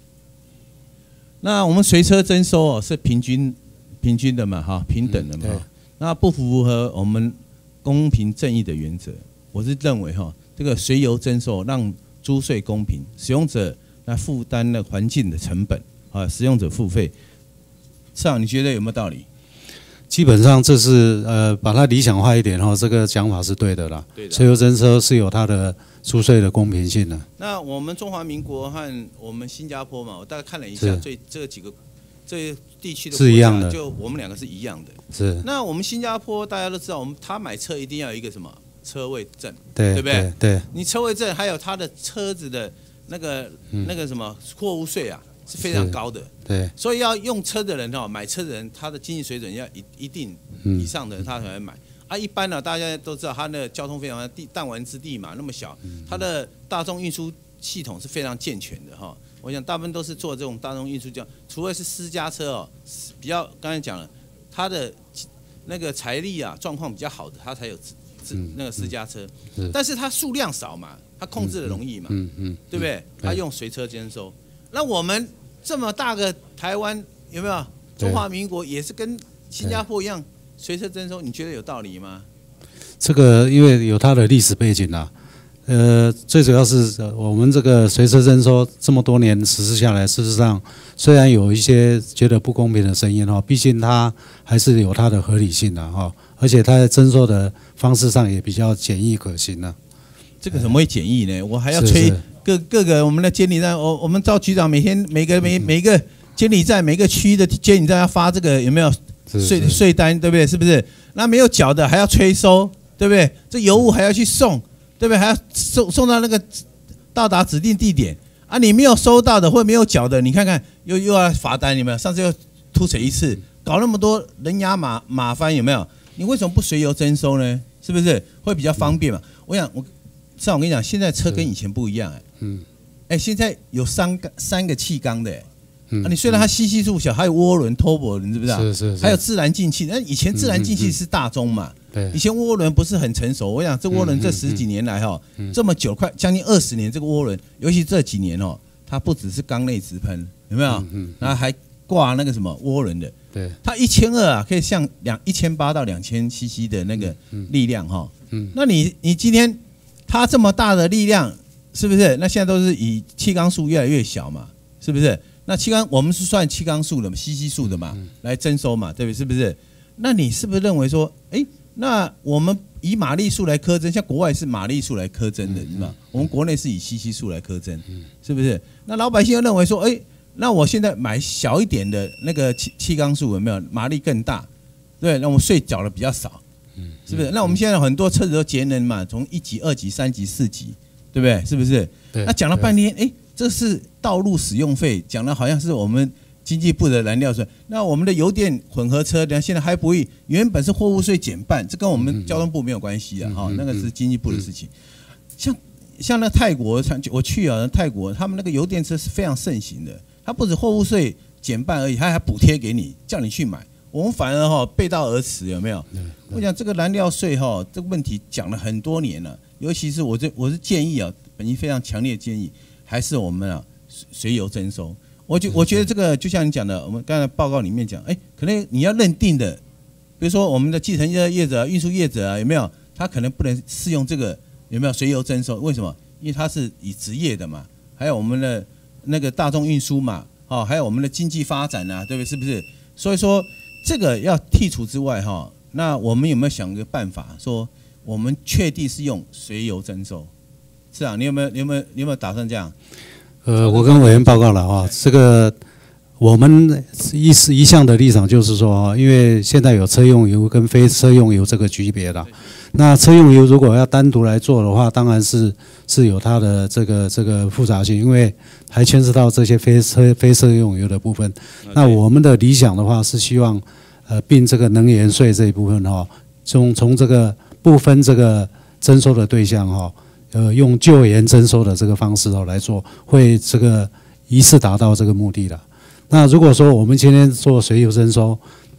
那我们随车征收哦是平均平均的嘛哈，平等的嘛、嗯，那不符合我们公平正义的原则。我是认为哈，这个随油征收让租税公平，使用者来负担了环境的成本啊，使用者付费。市长你觉得有没有道理？ 基本上这是呃把它理想化一点哈，这个讲法是对的啦。对的。随油征收是有它的租税的公平性的。 那我们中华民国和我们新加坡嘛，我大概看了一下，最这几个这地区的国家，就我们两个是一样的。 是。 那我们新加坡大家都知道，我们他买车一定要有一个什么车位证， 对对不对？ 对。 你车位证还有他的车子的那个、嗯、那个什么货物税啊，是非常高的。 对。 所以要用车的人哈，买车的人，他的经济水准要一一定以上的人，他才会买。啊，一般呢、啊，大家都知道，它的交通非常地弹丸之地嘛，那么小，它的大众运输系统是非常健全的哈。我想大部分都是做这种大众运输，这样，除了是私家车哦，比较刚才讲了，它的那个财力啊状况比较好的，它才有那个私家车，嗯、但是它数量少嘛，它控制的容易嘛，嗯嗯，对不对？它用随车征收。那我们这么大个台湾有没有？中华民国也是跟新加坡一样。随车征收，你觉得有道理吗？ 这个因为有它的历史背景啦、啊，呃，最主要是我们这个随车征收这么多年实施下来，事实上虽然有一些觉得不公平的声音哈，毕竟它还是有它的合理性的哈，而且它在征收的方式上也比较简易可行呢。 这个怎么会简易呢？我还要催各各个我们的监理站，我我们赵局长每天每个每每个监理站每个区的监理站要发这个有没有？税税单对不对？是不是？那没有缴的还要催收，对不对？这油物还要去送，对不对？还要送送到那个到达指定地点啊！你没有收到的或没有缴的，你看看又又要罚单，有没有？上次又突锤一次，搞那么多人仰马马翻，有没有？你为什么不随油征收呢？是不是会比较方便嘛？我想我上我跟你讲，现在车跟以前不一样哎，嗯，哎，现在有三个三个气缸的哎。啊，你虽然它吸气数小，还有涡轮、turbo， 你知不知道？ 是是是。 还有自然进气，那以前自然进气是大宗嘛？对、嗯。以前涡轮不是很成熟，我想这涡轮这十几年来哈，嗯嗯、这么久快将近二十年，这个涡轮，尤其这几年哦，它不只是缸内直喷，有没有？嗯嗯。然后还挂那个什么涡轮的，对。它一千二啊，可以像两一千八到两千 C C 的那个力量哈。嗯。那你你今天它这么大的力量，是不是？那现在都是以气缸数越来越小嘛，是不是？那气缸我们是算气缸数的嘛 ，C C 数的嘛，来征收嘛，对不对？是不是？那你是不是认为说，哎，那我们以马力数来苛征，像国外是马力数来苛征的，是吧？我们国内是以 C C 数来苛征，是不是？那老百姓又认为说，哎，那我现在买小一点的那个气气缸数有没有马力更大？对，那我税缴的比较少，是不是？那我们现在很多车子都节能嘛，从一级、二级、三级、四级，对不对？是不是？那讲了半天，哎。这是道路使用费，讲的好像是我们经济部的燃料税。那我们的油电混合车，现在还不易，原本是货物税减半，这跟我们交通部没有关系啊，哈，那个是经济部的事情。像像那泰国，我去啊，泰国他们那个油电车是非常盛行的，它不止货物税减半而已，它还补贴给你，叫你去买。我们反而哈背道而驰，有没有？我讲这个燃料税哈这个问题讲了很多年了，尤其是我这我是建议啊，本意非常强烈的建议。还是我们啊随油征收，我觉我觉得这个就像你讲的，我们刚才报告里面讲，哎，可能你要认定的，比如说我们的计程车业者、运输业者啊，有没有？他可能不能适用这个有没有随油征收？为什么？因为它是以职业的嘛，还有我们的那个大众运输嘛，哦，还有我们的经济发展啊，对不对？是不是？所以说这个要剔除之外哈，那我们有没有想个办法，说我们确定是用随油征收？是啊，你有没有你有没有你有没有打算这样？ 呃，我跟委员报告了啊，这个我们一一向的立场就是说，因为现在有车用油跟非车用油这个区别了。那车用油如果要单独来做的话，当然是是有它的这个这个复杂性，因为还牵涉到这些非车非车用油的部分。那我们的理想的话是希望呃并这个能源税这一部分哈，从从这个不分这个征收的对象哈。呃，用就源征收的这个方式哦来做，会这个一次达到这个目的的。那如果说我们今天做随油征收，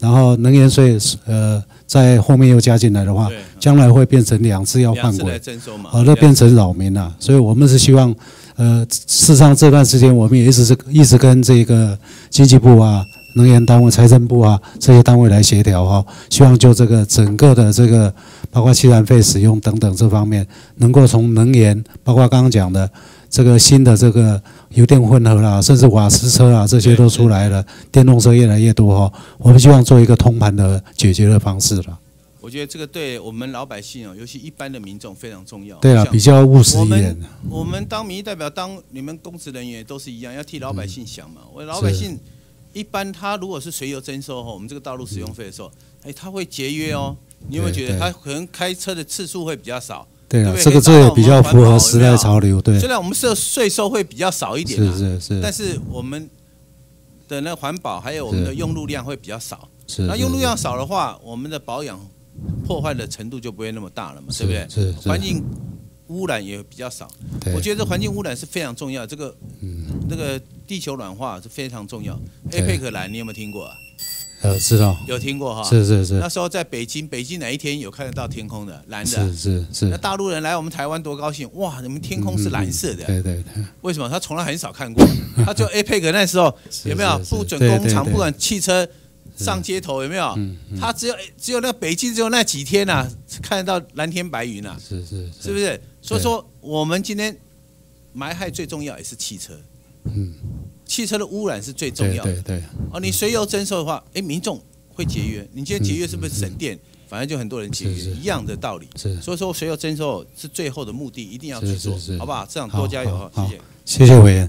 然后能源税呃在后面又加进来的话，将来会变成两次要换轨，哦，那变成扰民了。所以我们是希望，呃，事实上这段时间我们也一直是一直跟这个经济部啊、能源单位、财政部啊这些单位来协调哈，希望就这个整个的这个包括气燃费使用等等这方面，能够从能源，包括刚刚讲的这个新的这个油电混合啦，甚至瓦斯车啊，这些都出来了，电动车越来越多哈。我们希望做一个通盘的解决的方式了。 我觉得这个对我们老百姓哦，尤其一般的民众非常重要。 对啊，比较务实一点。 我们我们当民意代表，当你们公职人员都是一样，要替老百姓想嘛。我老百姓一般他如果是随油征收我们这个道路使用费的时候，哎，他会节约哦。你有没有觉得他可能开车的次数会比较少？ 对啊，这个这也比较符合时代潮流。对， 虽然我们税税收会比较少一点， 是是是， 但是我们的那环保还有我们的用路量会比较少。 是， 那用路量少的话，我们的保养破坏的程度就不会那么大了嘛，对不对？ 是， 环境污染也比较少。我觉得环境污染是非常重要，这个嗯，那个地球暖化是非常重要。A P E C 蓝你有没有听过啊？ 呃，知道， 有听过哈， 是是是。 那时候在北京，北京哪一天有看得到天空的蓝的？ 是是是。 那大陆人来我们台湾多高兴，哇，你们天空是蓝色的。 对对对。 为什么？他从来很少看过，他就 A P E C 那时候有没有不准工厂、不准汽车上街头有没有？他只有只有那北京只有那几天啊，看得到蓝天白云啊。 是是。 是不是？所以说我们今天霾害最重要也是汽车。嗯。汽车的污染是最重要的。 对对对。 哦，你随油征收的话，哎，民众会节约。你今天节约是不是省电？反正就很多人节约，一样的道理。 是。 所以说随油征收是最后的目的，一定要去做，好不好？这样多加油，谢谢。 谢谢委员。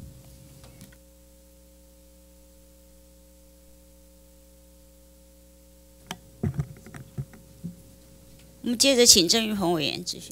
我们接着请郑玉鹏委员质询。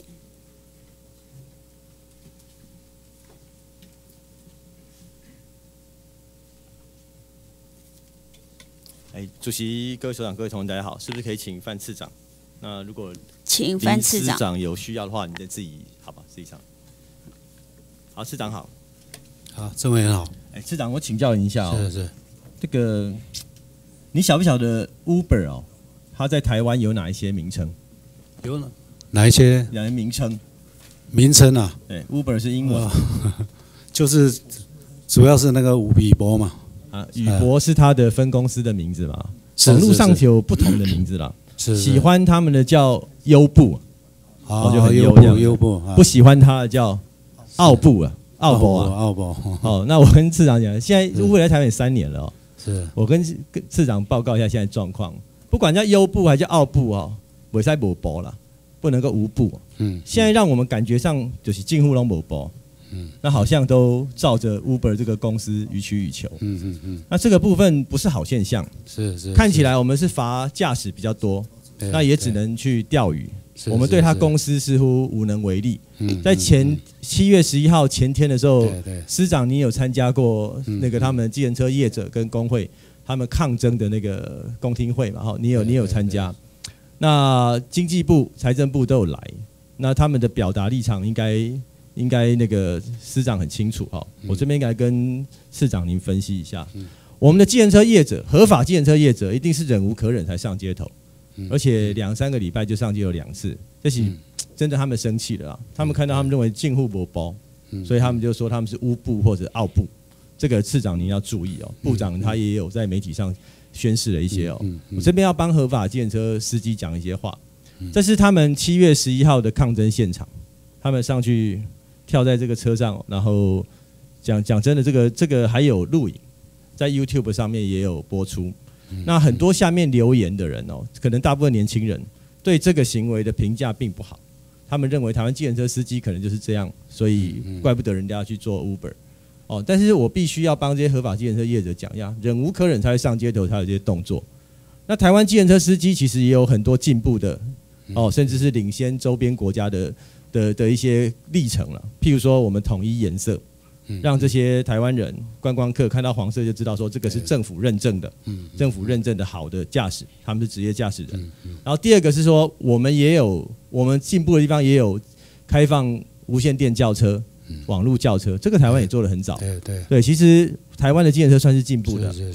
哎，主席、各位首长、各位同仁，大家好，是不是可以请范次长？那如果请范次长， 次长有需要的话，你再自己好吧，自己上。好，次长好。 好，郑委员好。 哎，次长，我请教您一下哦。 是是。 这个，你晓不晓得 Uber 哦？它在台湾有哪一些名称？ 有哪哪一些？ 哪些名称？ 名称啊？ 对 ，Uber 是英文，哦、 就是主要是那个宇博嘛。 啊，宇博是它的分公司的名字嘛？网络上有不同的名字啦。 是喜欢他们的叫优步， 哦， 就很优步优步。 不喜欢他的叫奥步啊，奥博啊， 奥博。 哦，那我跟次长讲，现在 Uber 来台湾三年了哦。 是。 我跟次长报告一下现在状况，不管叫优步还叫奥步哦，不使无步啦，不能够无步。嗯。现在让我们感觉上就是近乎拢无步。嗯，那好像都照着 Uber 这个公司予取予求。嗯嗯嗯。那这个部分不是好现象。 是是。 看起来我们是罚驾驶比较多，那也只能去钓鱼。我们对他公司似乎无能为力。嗯。在前七月十一号前天的时候，司长你有参加过那个他们计程车业者跟工会他们抗争的那个公听会嘛？哈，你有你有参加。那经济部、财政部都有来，那他们的表达立场应该。应该那个司长很清楚哈，我这边应该跟市长您分析一下，我们的计程车业者，合法计程车业者一定是忍无可忍才上街头，而且两三个礼拜就上街有两次，这是真的他们生气了啊！他们看到他们认为近乎不包，所以他们就说他们是乌部或者奥部，这个市长您要注意哦，部长他也有在媒体上宣示了一些哦，我这边要帮合法计程车司机讲一些话，这是他们七月十一号的抗争现场，他们上去。跳在这个车上，然后讲讲真的，这个这个还有录影，在 YouTube 上面也有播出。那很多下面留言的人哦，可能大部分年轻人对这个行为的评价并不好，他们认为台湾计程车司机可能就是这样，所以怪不得人家要去做 Uber。哦，但是我必须要帮这些合法计程车业者讲呀，忍无可忍才会上街头，才有这些动作。那台湾计程车司机其实也有很多进步的，哦，甚至是领先周边国家的。的, 的一些历程了，譬如说我们统一颜色，让这些台湾人观光客看到黄色就知道说这个是政府认证的，政府认证的好的驾驶，他们是职业驾驶人。然后第二个是说，我们也有我们进步的地方，也有开放无线电轿车、网络轿车，这个台湾也做得很早。 对对对，其实台湾的计程车算是进步的。 是是是。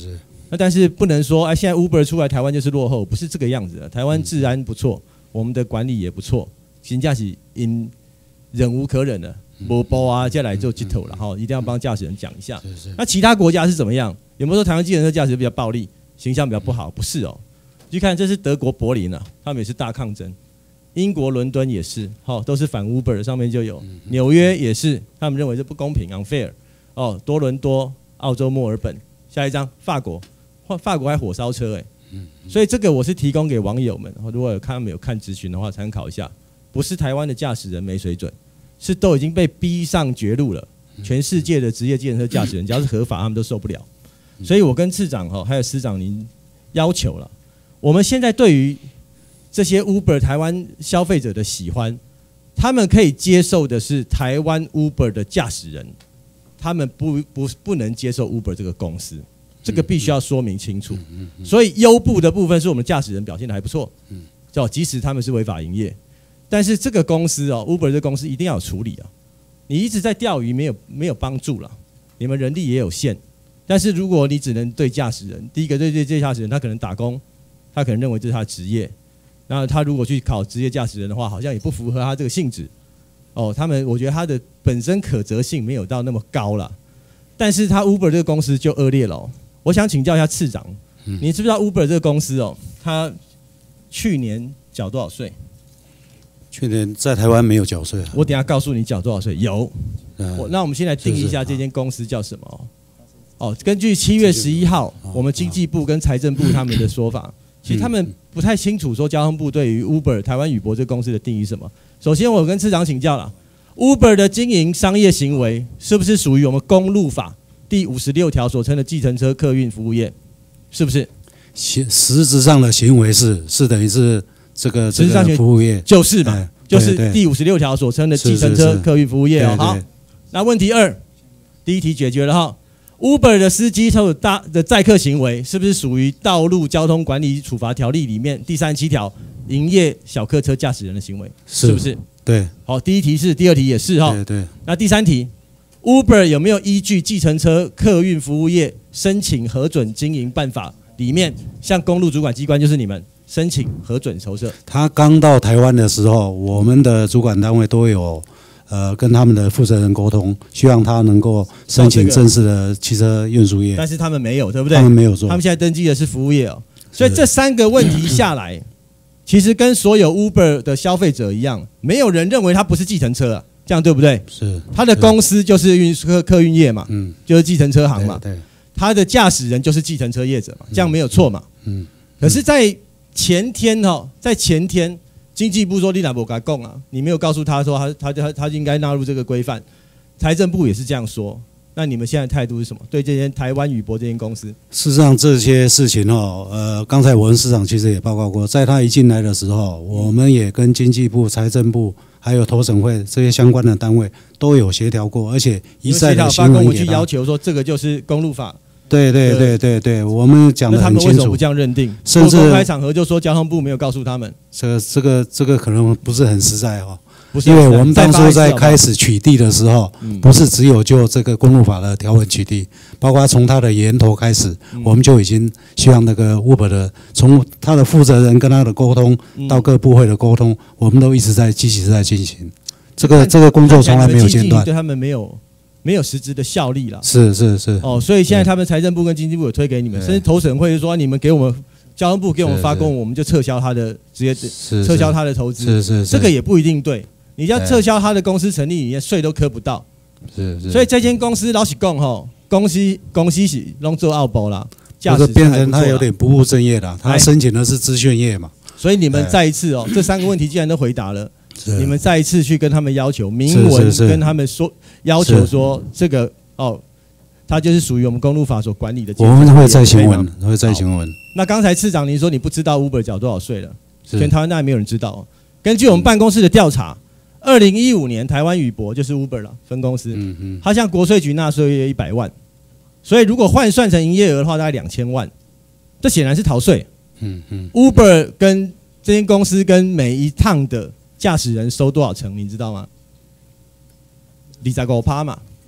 那但是不能说哎，现在 Uber 出来台湾就是落后，不是这个样子的。台湾治安不错，我们的管理也不错，真的是因忍无可忍了。没包啊，接下来就接头了哈，一定要帮驾驶人讲一下。那其他国家是怎么样？有没有说台湾计程车驾驶比较暴力，形象比较不好？不是哦，去看这是德国柏林啊，他们也是大抗争。英国伦敦也是，哦，都是反 Uber 上面就有。纽约也是，他们认为这不公平 unfair。哦，多伦多、澳洲墨尔本，下一张法国，法国还火烧车哎。所以这个我是提供给网友们，如果有看他们有看咨询的话，参考一下。不是台湾的驾驶人没水准。是都已经被逼上绝路了，全世界的职业计程车驾驶人，只要是合法，他们都受不了。所以我跟次长哈，还有司长您要求了，我们现在对于这些 Uber 台湾消费者的喜欢，他们可以接受的是台湾 Uber 的驾驶人，他们不不不能接受 Uber 这个公司，这个必须要说明清楚。所以优步的部分是我们驾驶人表现的还不错，叫即使他们是违法营业。但是这个公司哦 ，Uber 这个公司一定要有处理啊！你一直在钓鱼，没有没有帮助了。你们人力也有限，但是如果你只能对驾驶人，第一个对对这驾驶人，他可能打工，他可能认为这是他的职业。那他如果去考职业驾驶人的话，好像也不符合他这个性质。哦，他们我觉得他的本身可责性没有到那么高了。但是他 Uber 这个公司就恶劣了、哦。我想请教一下次长，你知不知道 Uber 这个公司哦，他去年缴多少税？ 去年在台湾没有缴税， 我等一下告诉你缴多少税。有，我那我们先来定义一下这间公司叫什么哦。哦，根据七月十一号我们经济部跟财政部他们的说法，其实他们不太清楚说交通部对于 Uber 台湾宇博这公司的定义是什么。首先，我跟次长请教了 ，Uber 的经营商业行为是不是属于我们公路法第五十六条所称的计程车客运服务业？是不是？ 实质上的行为是是等于是。这个这个服务业就是嘛，就是第五十六条所称的计程车客运服务业哦。好，那问题二，第一题解决了哈。Uber 的司机他有大的载客行为，是不是属于道路交通管理处罚条例里面第三十七条营业小客车驾驶人的行为？是不是？ 对。 好，第一题是，第二题也是哈。 对对。 那第三题 ，Uber 有没有依据计程车客运服务业申请核准经营办法里面，向公路主管机关就是你们？申请核准筹设。 他刚到台湾的时候，我们的主管单位都有呃跟他们的负责人沟通，希望他能够申请正式的汽车运输业。 但是他们没有，对不对？ 他们没有做。 他们现在登记的是服务业哦。所以这三个问题下来，其实跟所有 Uber 的消费者一样，没有人认为它不是计程车啊，这样对不对？ 是。 他的公司就是运客客运业嘛， 嗯， 就是计程车行嘛。 对。 他的驾驶人就是计程车业者嘛，这样没有错嘛。 嗯。 可是，在前天哈，在前天，经济部说你哪不敢供啊？你没有告诉他说他他他他应该纳入这个规范，财政部也是这样说。那你们现在态度是什么？对这间台湾宇博这间公司？ 事实上，这些事情哦，呃，刚才我跟市长其实也报告过，在他一进来的时候，我们也跟经济部、财政部还有投审会这些相关的单位都有协调过，而且一再的新闻我去要求说这个就是公路法。 对对对对对，我们讲得很清楚。那他们为什么不这样认定？ 甚至公开场合就说交通部没有告诉他们。 这个这个这个可能不是很实在哦， 不是因为我们当初在开始取缔的时候，不是只有就这个公路法的条文取缔，包括从它的源头开始，我们就已经希望那个 Uber 的从他的负责人跟他的沟通到各部会的沟通，我们都一直在积极在进行。这个这个工作从来没有间断， 对他们没有。没有实质的效力了， 是是是哦，所以现在他们财政部跟经济部有推给你们，甚至投审会就说你们给我们交通部给我们发公，我们就撤销他的直接撤销他的投资， 是是是， 这个也不一定对，你要撤销他的公司成立，你连税都磕不到， 是是， 所以这间公司老实讲吼，公司公司是弄做奥博啦， 这个变成他有点不务正业了，他申请的是资讯业嘛， 所以你们再一次哦，这三个问题既然都回答了。你们再一次去跟他们要求明文跟他们说要求说这个哦，它就是属于我们公路法所管理的。 我们会再询问，会再询问。 那刚才次长您说你不知道 Uber 缴多少税了，全台湾当然没有人知道。根据我们办公室的调查，二零一五年台湾宇博就是 Uber 了分公司， 嗯嗯， 它向国税局纳税约一百万，所以如果换算成营业额的话，大概两千万，这显然是逃税。 嗯嗯 ，Uber 跟这间公司跟每一趟的驾驶人收多少成，你知道吗？二十五趴嘛，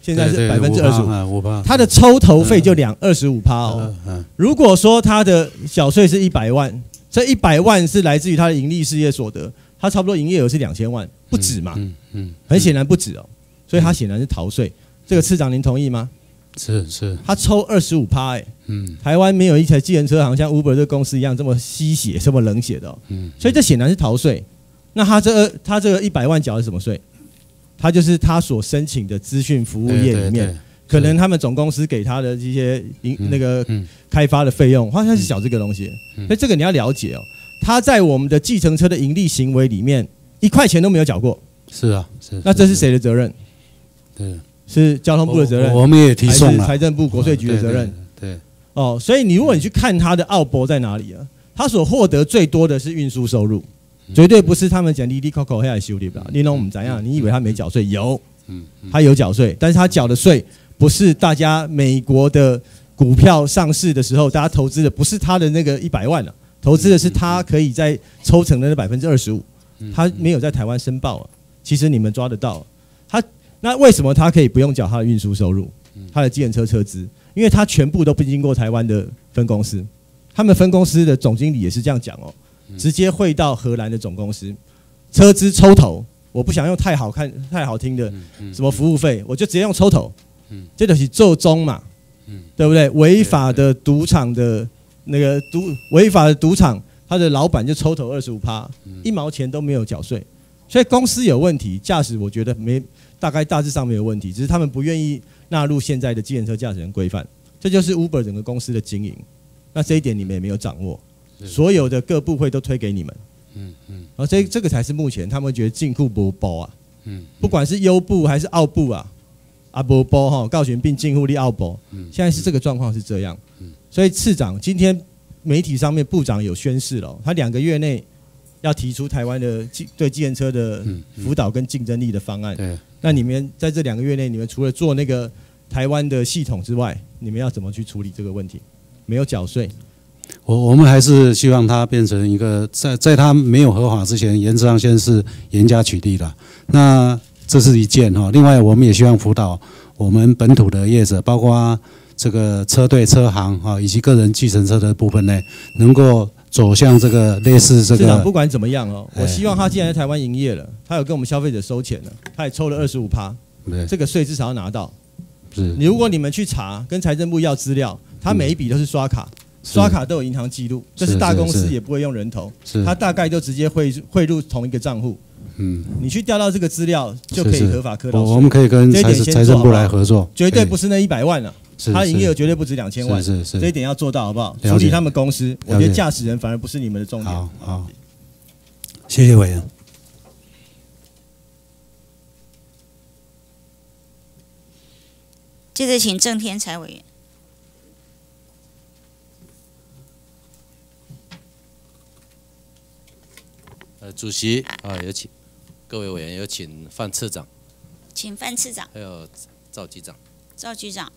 现在是百分之二十五， 五， 他的抽头费就两二十五趴哦。如果说他的缴税是一百万，这一百万是来自于他的盈利事业所得，他差不多营业额是两千万，不止嘛， 嗯嗯， 很显然不止哦，所以他显然是逃税。这个次长您同意吗？ 是是， 他抽二十五趴，哎， 嗯， 台湾没有一台计程车行像 Uber 这个公司一样这么吸血、这么冷血的哦， 嗯， 所以这显然是逃税。那他这个他这个一百万缴的是什么税？他就是他所申请的资讯服务业里面，可能他们总公司给他的这些营、嗯、那个开发的费用，他他是缴这个东西， 嗯、 所以这个你要了解哦。他在我们的计程车的盈利行为里面，一块钱都没有缴过。 是啊，是。 那这是谁的责任？ 对， 是交通部的责任。 我, 我们也提送了， 还是财政部国税局的责任。 对, 对, 对。 哦，所以你如果你去看他的奥博在哪里啊，他所获得最多的是运输收入。绝对不是他们讲滴滴 Coco 黑来修理吧？你懂我们怎样？你以为他没缴税？有，他有缴税，但是他缴的税不是大家美国的股票上市的时候大家投资的，不是他的那个一百万了、啊，投资的是他可以在抽成的那百分之二十五，他没有在台湾申报啊。其实你们抓得到，他那为什么他可以不用缴他的运输收入，他的计程车车资？因为他全部都不经过台湾的分公司，他们分公司的总经理也是这样讲哦。直接汇到荷兰的总公司，车资抽头，我不想用太好看、太好听的什么服务费，我就直接用抽头，这就是做中嘛，对不对？违法的赌场的那个赌，违法的赌场，他的老板就抽头二十五趴，一毛钱都没有缴税，所以公司有问题，驾驶我觉得没，大概大致上没有问题，只是他们不愿意纳入现在的计程车驾驶人规范，这就是 Uber 整个公司的经营，那这一点你们也没有掌握。所有的各部会都推给你们，嗯嗯，然后这这个才是目前他们觉得进库不包啊，嗯，不管是优部还是澳部啊，啊不包哈，告询并进户力澳包，现在是这个状况是这样，所以次长今天媒体上面部长有宣示了，他两个月内要提出台湾的对计程车的辅导跟竞争力的方案，对，那你们在这两个月内，你们除了做那个台湾的系统之外，你们要怎么去处理这个问题？没有缴税。 我我们还是希望它变成一个在在它没有合法之前，原则上先是严加取缔的。那这是一件哈。另外，我们也希望辅导我们本土的业者，包括这个车队、车行哈，以及个人计程车的部分呢，能够走向这个类似这个。市长不管怎么样哦，我希望他既然在台湾营业了，他有跟我们消费者收钱了，他也抽了二十五趴，这个税至少要拿到。是。你如果你们去查，跟财政部要资料，他每一笔都是刷卡。刷卡都有银行记录，这是大公司也不会用人头，他大概就直接汇汇入同一个账户。嗯，你去调到这个资料就可以合法课到税。 我们可以跟财财政部来合作， 绝对不是那一百万了，他营业额绝对不止两千万， 是是， 这一点要做到好不好？处理他们公司，我觉得驾驶人反而不是你们的重点。 好，好，谢谢委员。 接着请郑天才委员。 呃，主席啊，有请各位委员，有请范次长， 请范次长， 还有赵局长， 赵局长，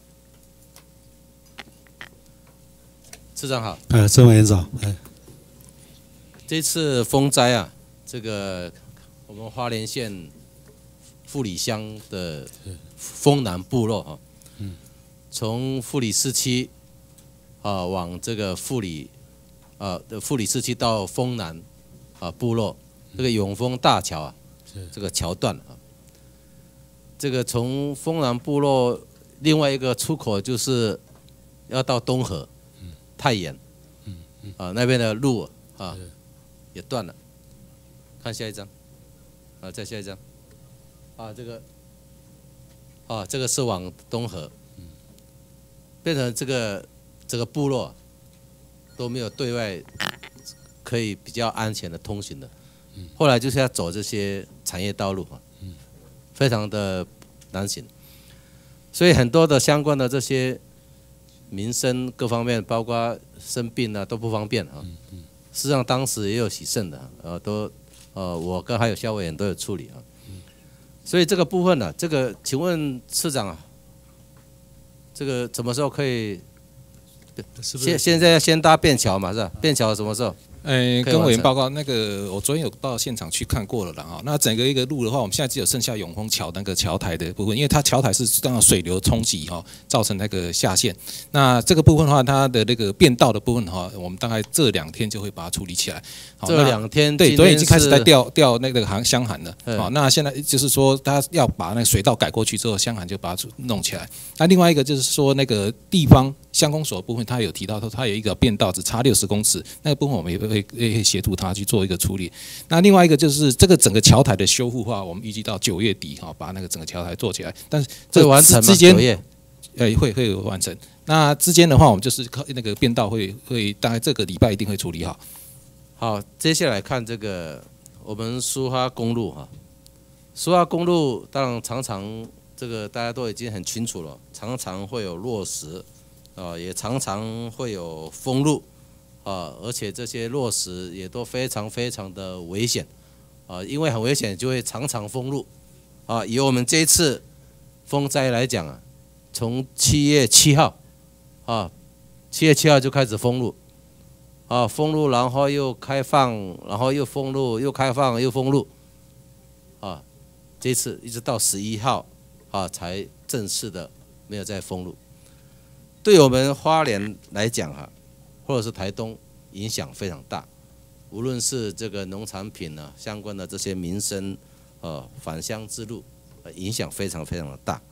次长好， 呃，郑委员长，哎， 这次风灾啊，这个我们花莲县富里乡的丰南部落哈，嗯，从富里市区啊往这个富里啊的富里市区到丰南。啊，部落这个永丰大桥啊，这个桥段啊，这个从丰南部落另外一个出口就是要到东河、太原，啊那边的路啊也断了。看下一张，啊再下一张，啊这个，啊这个是往东河，变成这个这个部落都没有对外。可以比较安全的通行的，后来就是要走这些产业道路啊，非常的难行，所以很多的相关的这些民生各方面，包括生病啊都不方便啊。事实上当时也有洗肾的，呃都呃我跟还有肖委员都有处理啊。所以这个部分呢、啊，这个请问市长啊，这个什么时候可以？是不是现现在要先搭便桥嘛，是吧？便桥什么时候？ 诶，跟委员报告，那个我昨天有到现场去看过了啦哈。那整个一个路的话，我们现在只有剩下永丰桥那个桥台的部分，因为它桥台是让水流冲击哈，造成那个下陷。那这个部分的话，它的那个变道的部分哈，我们大概这两天就会把它处理起来。 这两天对，昨天已经开始在调调那个航箱涵了。好，那现在就是说，它要把那个水道改过去之后，箱涵就把它弄起来。那另外一个就是说，那个地方乡公所的部分，它有提到说，它有一个变道只差六十公尺，那个部分我们也会。也可以协助他去做一个处理。那另外一个就是这个整个桥台的修复的话，我们预计到九月底哈，把那个整个桥台做起来。但是这完成之间， 九月， 呃，会会有完成。那之间的话，我们就是靠那个变道会会大概这个礼拜一定会处理好。 好，接下来看这个我们苏花公路哈，苏花公路当然常常这个大家都已经很清楚了，常常会有落石，啊，也常常会有封路。啊，而且这些落石也都非常非常的危险，啊，因为很危险就会常常封路，啊，以我们这一次风灾来讲啊，从七月七号，啊，七月七号就开始封路，啊，封路然后又开放，然后又封路，又开放又封路，啊，这次一直到十一号，啊，才正式的没有再封路。对我们花莲来讲啊。或者是台东影响非常大，无论是这个农产品呢相关的这些民生，呃返乡之路，呃影响非常非常的大。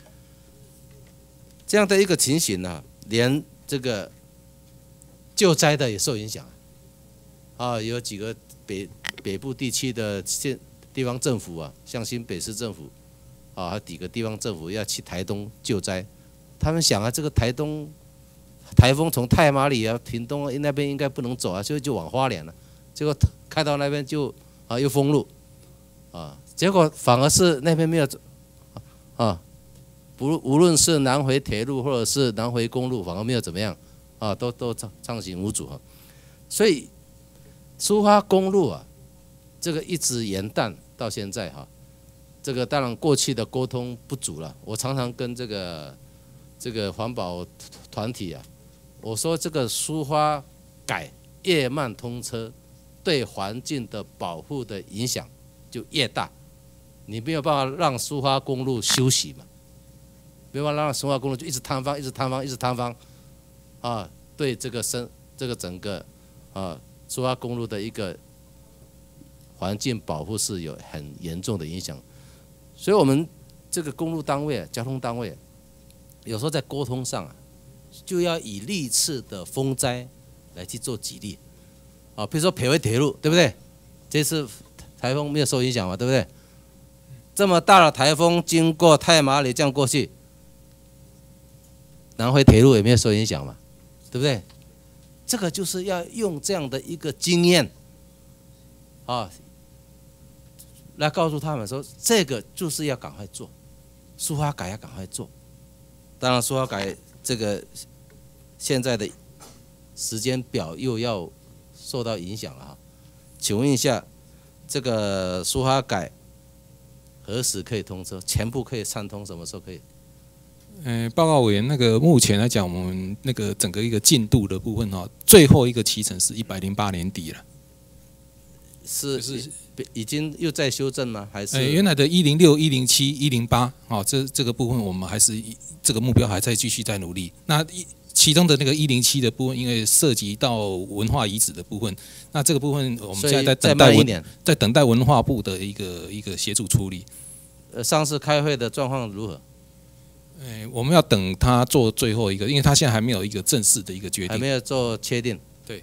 这样的一个情形呢，连这个救灾的也受影响，啊，有几个北北部地区的县地方政府啊，像新北市政府，啊，还有几个地方政府要去台东救灾，他们想啊，这个台东。台风从太麻里啊、屏东那边应该不能走啊，所以就往花莲了。结果开到那边就啊又封路，啊，结果反而是那边没有走，啊，不无论是南回铁路或者是南回公路，反而没有怎么样，啊，都都畅畅行无阻啊。所以苏花公路啊，这个一直延宕到现在哈、啊，这个当然过去的沟通不足了。我常常跟这个这个环保团体啊。我说这个苏花改越慢通车，对环境的保护的影响就越大。你没有办法让苏花公路休息嘛，没有办法让苏花公路就一直塌方，一直塌方，一直塌方，啊，对这个生这个整个啊苏花公路的一个环境保护是有很严重的影响。所以我们这个公路单位、交通单位，有时候在沟通上啊。就要以历次的风灾来去做举例，啊，比如说北回铁路，对不对？这次台风没有受影响嘛，对不对？这么大的台风经过太麻里这样过去，南回铁路也没有受影响嘛，对不对？这个就是要用这样的一个经验，啊，来告诉他们说，这个就是要赶快做，苏花改要赶快做。当然，苏花改。这个现在的时间表又要受到影响了哈，请问一下，这个苏花改何时可以通车？全部可以畅通，什么时候可以？ 呃，报告委员，那个目前来讲，我们那个整个一个进度的部分哈，最后一个期程是一百零八年底了。 是是已经又在修正吗？还是？ 呃，原来的一零六、一零七、一零八，哦，这这个部分我们还是这个目标还在继续在努力。那其中的那个一零七的部分，因为涉及到文化遗址的部分，那这个部分我们现在在等待文在等待文化部的一个一个协助处理。 呃，上次开会的状况如何？ 呃，我们要等他做最后一个，因为他现在还没有一个正式的一个决定， 还没有做确定。 对。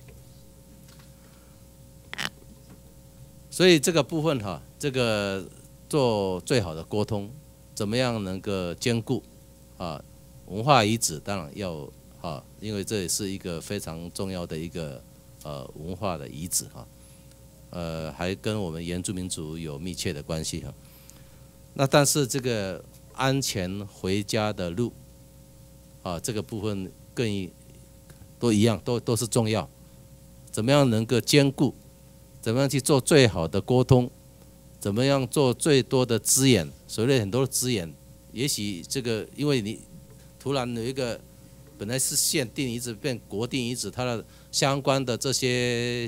所以这个部分哈，这个做最好的沟通，怎么样能够兼顾啊文化遗址？当然要啊，因为这也是一个非常重要的一个呃文化的遗址哈，呃，还跟我们原住民族有密切的关系哈。那但是这个安全回家的路啊，这个部分更都一样，都都是重要。怎么样能够兼顾？怎么样去做最好的沟通？怎么样做最多的资源？所谓很多的资源，也许这个因为你突然有一个本来是县定遗址变国定遗址，它的相关的这些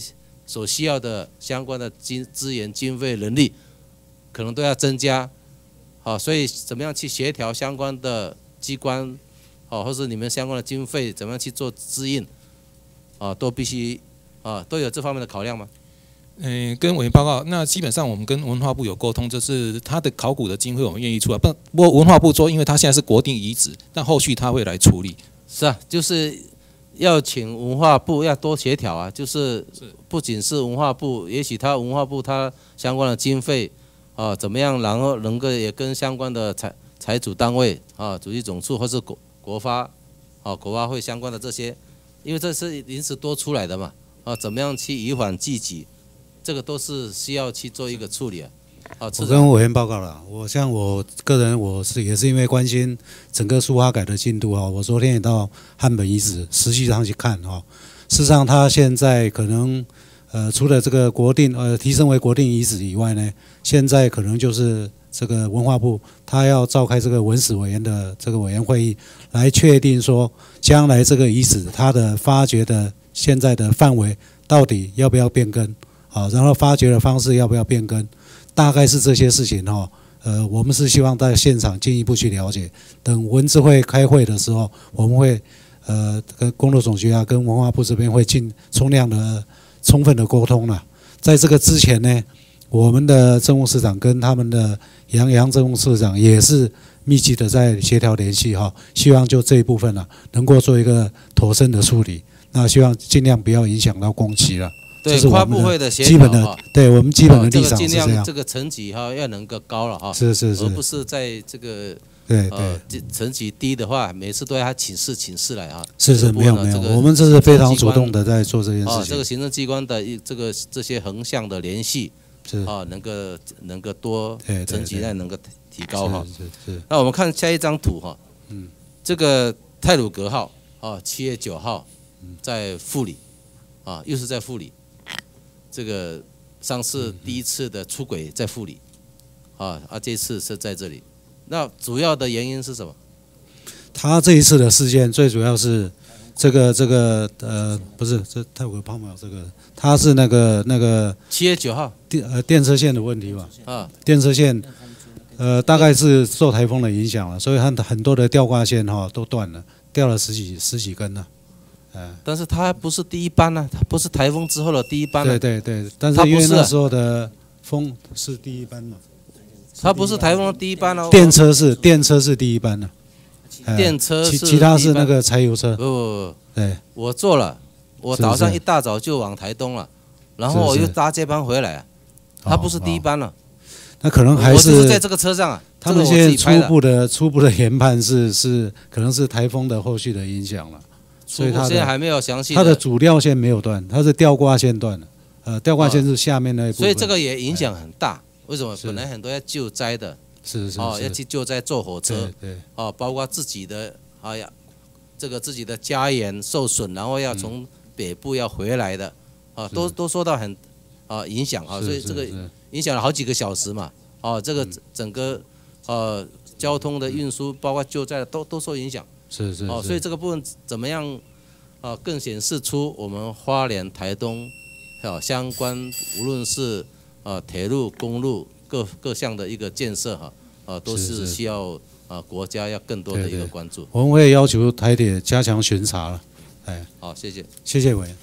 所需要的相关的经资源、经费、能力，可能都要增加。好，所以怎么样去协调相关的机关，好，或是你们相关的经费，怎么样去做支应，啊，都必须啊，都有这方面的考量吗？ 嗯、呃，跟委员报告，那基本上我们跟文化部有沟通，就是他的考古的经费我们愿意出来，不不过文化部说，因为他现在是国定遗址，但后续他会来处理。 是啊，就是要请文化部要多协调啊，就是不仅是文化部，也许他文化部他相关的经费啊怎么样，然后能够也跟相关的财财主单位啊，主计总处或是国国发啊国发会相关的这些，因为这是临时多出来的嘛啊，怎么样去以缓济急？这个都是需要去做一个处理啊。啊， 我跟委员报告了，我像我个人，我是也是因为关心整个苏花改的进度啊，我昨天也到汉本遗址实际上去看啊。事实上，它现在可能呃，除了这个国定呃提升为国定遗址以外呢，现在可能就是这个文化部他要召开这个文史委员的这个委员会议，来确定说将来这个遗址它的发掘的现在的范围到底要不要变更。好，然后发掘的方式要不要变更，大概是这些事情哈。呃，我们是希望在现场进一步去了解。等文资会开会的时候，我们会呃跟公路总局啊，跟文化部这边会尽充量的、充分的沟通了。在这个之前呢，我们的政务市长跟他们的杨杨政务市长也是密集的在协调联系哈，希望就这一部分呢、啊、能够做一个妥善的处理。那希望尽量不要影响到工期了。 对跨部会的协调， 基本的，对我们基本的立场是这样。 尽量这个层级哈要能够高了哈， 是是是， 而不是在这个对呃层级低的话，每次都要他请示请示来啊。 是是，没有没有，我们这是非常主动的在做这件事情。 啊，这个行政机关的一这个这些横向的联系是啊，能够能够多层级内能够提高哈。 是是。 那我们看下一张图哈， 嗯， 这个太鲁阁号啊，七月九号在富里啊，又是在富里。这个上次第一次的出轨在富里，啊啊，这次是在这里。那主要的原因是什么？ 他这一次的事件最主要是这个这个呃，不是这太鲁阁泡沫这个，他是那个那个七月九号电呃电车线的问题吧？ 啊， 电车线呃大概是受台风的影响了，所以很很多的吊挂线哈、哦、都断了，掉了十几十几根了。 但是它不是第一班呢、啊，它不是台风之后的第一班、啊。 对对对，但是因为那时候的风是第一班嘛， 它不是台风的第一班哦。 电车是电车是第一班的、 啊，电车是其其他是那个柴油车。 不不不， 对， 我坐了，我早上一大早就往台东了，然后我又搭这班回来啊，它不是第一班了。 那可能还是我就是在这个车上啊。 他们现在初步的初步的研判是是可能是台风的后续的影响了。所以它现在还没有详细。 它的主料线没有断，它是吊挂线断了。呃，吊挂线是下面那一部分。 所以这个也影响很大。为什么？本来很多要救灾的， 是是哦，要去救灾坐火车， 对， 哦，包括自己的，哎呀，这个自己的家园受损，然后要从北部要回来的，啊，都都受到很啊影响啊，所以这个影响了好几个小时嘛，哦，这个整个呃交通的运输，包括救灾的都都受影响。 是是哦，所以这个部分怎么样啊、呃，更显示出我们花莲、台东啊相关，无论是啊铁路、公路各各项的一个建设哈啊、呃，都是需要啊、呃、国家要更多的一个关注。 对对，我们会要求台铁加强巡查了。哎， 好，谢谢， 谢谢委员。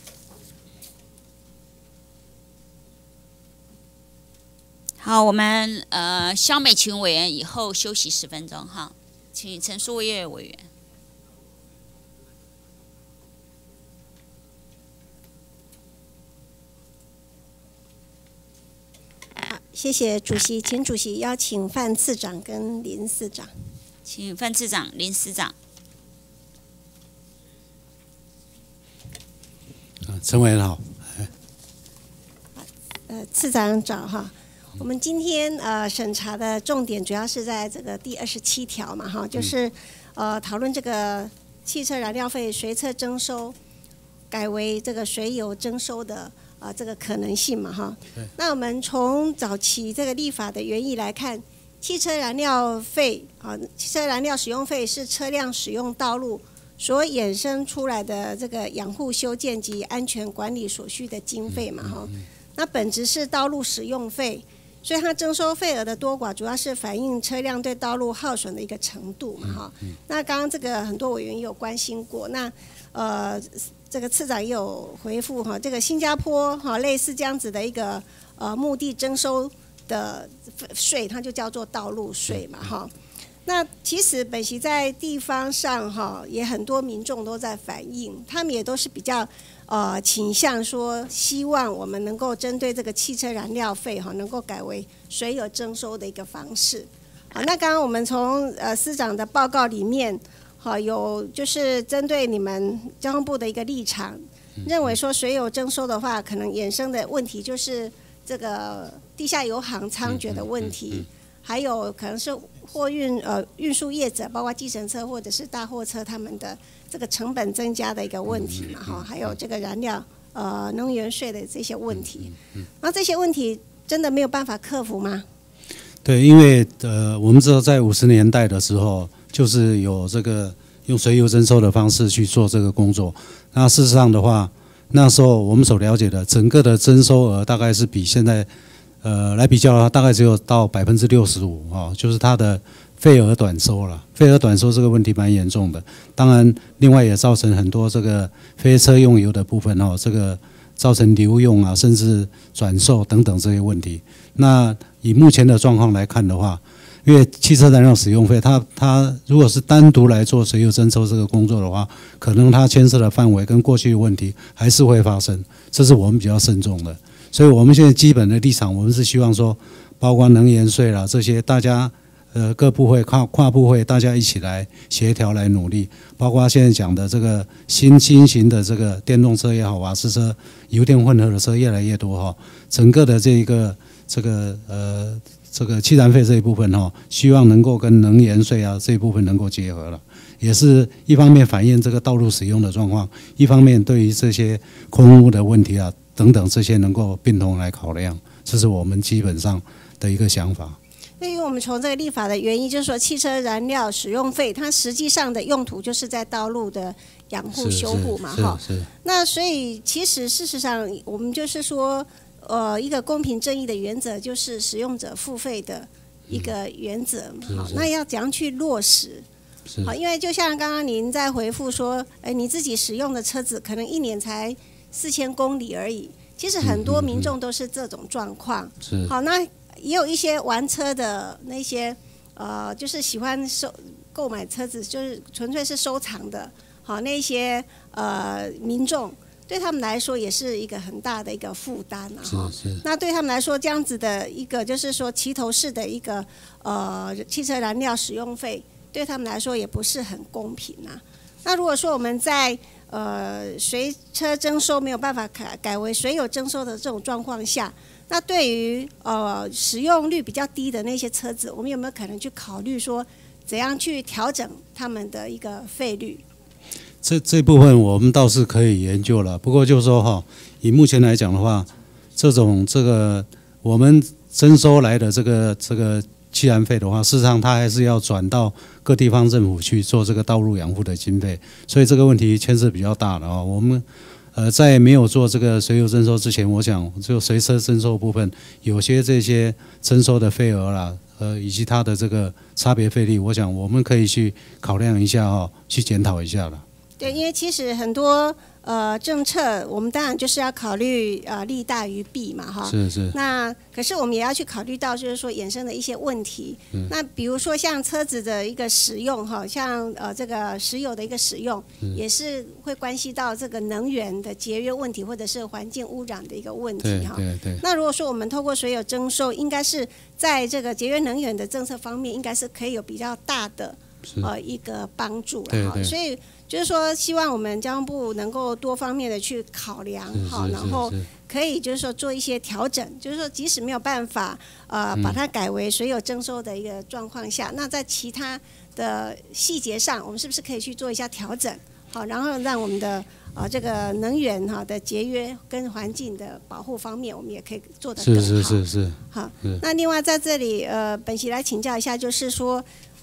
好，我们呃肖美琴委员以后休息十分钟哈，请陈淑叶委员。 谢谢主席，请主席邀请范次长跟林司长。 请范次长、林司长。 陈委员好。 呃，次长早哈。我们今天呃审查的重点主要是在这个第二十七条嘛哈，就是呃讨论这个汽车燃料费随车征收改为这个随油征收的。啊，这个可能性嘛，哈。那我们从早期这个立法的原意来看，汽车燃料费啊，汽车燃料使用费是车辆使用道路所衍生出来的这个养护修建及安全管理所需的经费嘛哈。那本质是道路使用费，所以它征收费额的多寡，主要是反映车辆对道路耗损的一个程度嘛哈。那刚刚这个很多委员也有关心过，那呃这个次长也有回复哈，这个新加坡哈类似这样子的一个呃目的征收的税，它就叫做道路税嘛哈。那其实本席在地方上哈，也很多民众都在反映，他们也都是比较呃倾向说，希望我们能够针对这个汽车燃料费哈，能够改为随有征收的一个方式。好，那刚刚我们从呃司长的报告里面，好有就是针对你们交通部的一个立场，认为说随有征收的话，可能衍生的问题就是这个地下油行猖獗的问题。还有可能是货运呃运输业者，包括计程车或者是大货车，他们的这个成本增加的一个问题嘛哈，还有这个燃料呃能源税的这些问题，那这些问题真的没有办法克服吗？ 对，因为呃我们知道在五十年代的时候，就是有这个用随油征收的方式去做这个工作。那事实上的话，那时候我们所了解的整个的征收额大概是比现在。呃，来比较的话，大概只有到百分之六十五啊，就是它的费额短收了。费额短收这个问题蛮严重的，当然，另外也造成很多这个非车用油的部分哦，这个造成流用啊，甚至转售等等这些问题。那以目前的状况来看的话，因为汽车燃料使用费，它它如果是单独来做随油征收这个工作的话，可能它牵涉的范围跟过去的问题还是会发生，这是我们比较慎重的。所以我们现在基本的立场，我们是希望说，包括能源税啦这些，大家呃各部会跨跨部会大家一起来协调来努力，包括现在讲的这个新新型的这个电动车也好，瓦斯车、油电混合的车越来越多哈，整个的这一个这个呃这个汽燃费这一部分哈，希望能够跟能源税啊这一部分能够结合了，也是一方面反映这个道路使用的状况，一方面对于这些空污的问题啊。等等这些能够并同来考量，这是我们基本上的一个想法。 因为我们从这个立法的原因，就是说汽车燃料使用费，它实际上的用途就是在道路的养护修护嘛，哈。那所以其实事实上，我们就是说，呃，一个公平正义的原则，就是使用者付费的一个原则。好，那要怎样去落实？好，因为就像刚刚您在回复说，哎，你自己使用的车子可能一年才四千公里而已，其实很多民众都是这种状况。 是。 好，那也有一些玩车的那些，呃，就是喜欢收购买车子，就是纯粹是收藏的。好，那些呃民众对他们来说也是一个很大的一个负担啊。 是是。 那对他们来说，这样子的一个就是说齐头式的一个呃汽车燃料使用费，对他们来说也不是很公平啊。那如果说我们在呃，随车征收没有办法改改为随有征收的这种状况下，那对于呃使用率比较低的那些车子，我们有没有可能去考虑说，怎样去调整他们的一个费率？ 这这部分我们倒是可以研究了，不过就是说哈，以目前来讲的话，这种这个我们征收来的这个这个汽燃费的话，事实上它还是要转到各地方政府去做这个道路养护的经费，所以这个问题牵涉比较大了啊。我们呃在没有做这个随油征收之前，我想就随车征收部分，有些这些征收的费额啦，呃以及它的这个差别费率，我想我们可以去考量一下哈，去检讨一下了。 对，因为其实很多呃政策，我们当然就是要考虑呃利大于弊嘛，哈。 是是。 那可是我们也要去考虑到，就是说衍生的一些问题。嗯。那比如说像车子的一个使用，哈，像呃这个石油的一个使用，嗯，也是会关系到这个能源的节约问题，或者是环境污染的一个问题，哈。 对对对。 那如果说我们透过随有征收，应该是在这个节约能源的政策方面，应该是可以有比较大的呃一个帮助了，哈。所以。就是说，希望我们交通部能够多方面的去考量，好，然后可以就是说做一些调整。就是说，即使没有办法呃把它改为随有征收的一个状况下，那在其他的细节上，我们是不是可以去做一下调整？好，然后让我们的呃这个能源哈的节约跟环境的保护方面，我们也可以做得更好。 是是是是。 好，那另外在这里呃，本席来请教一下，就是说。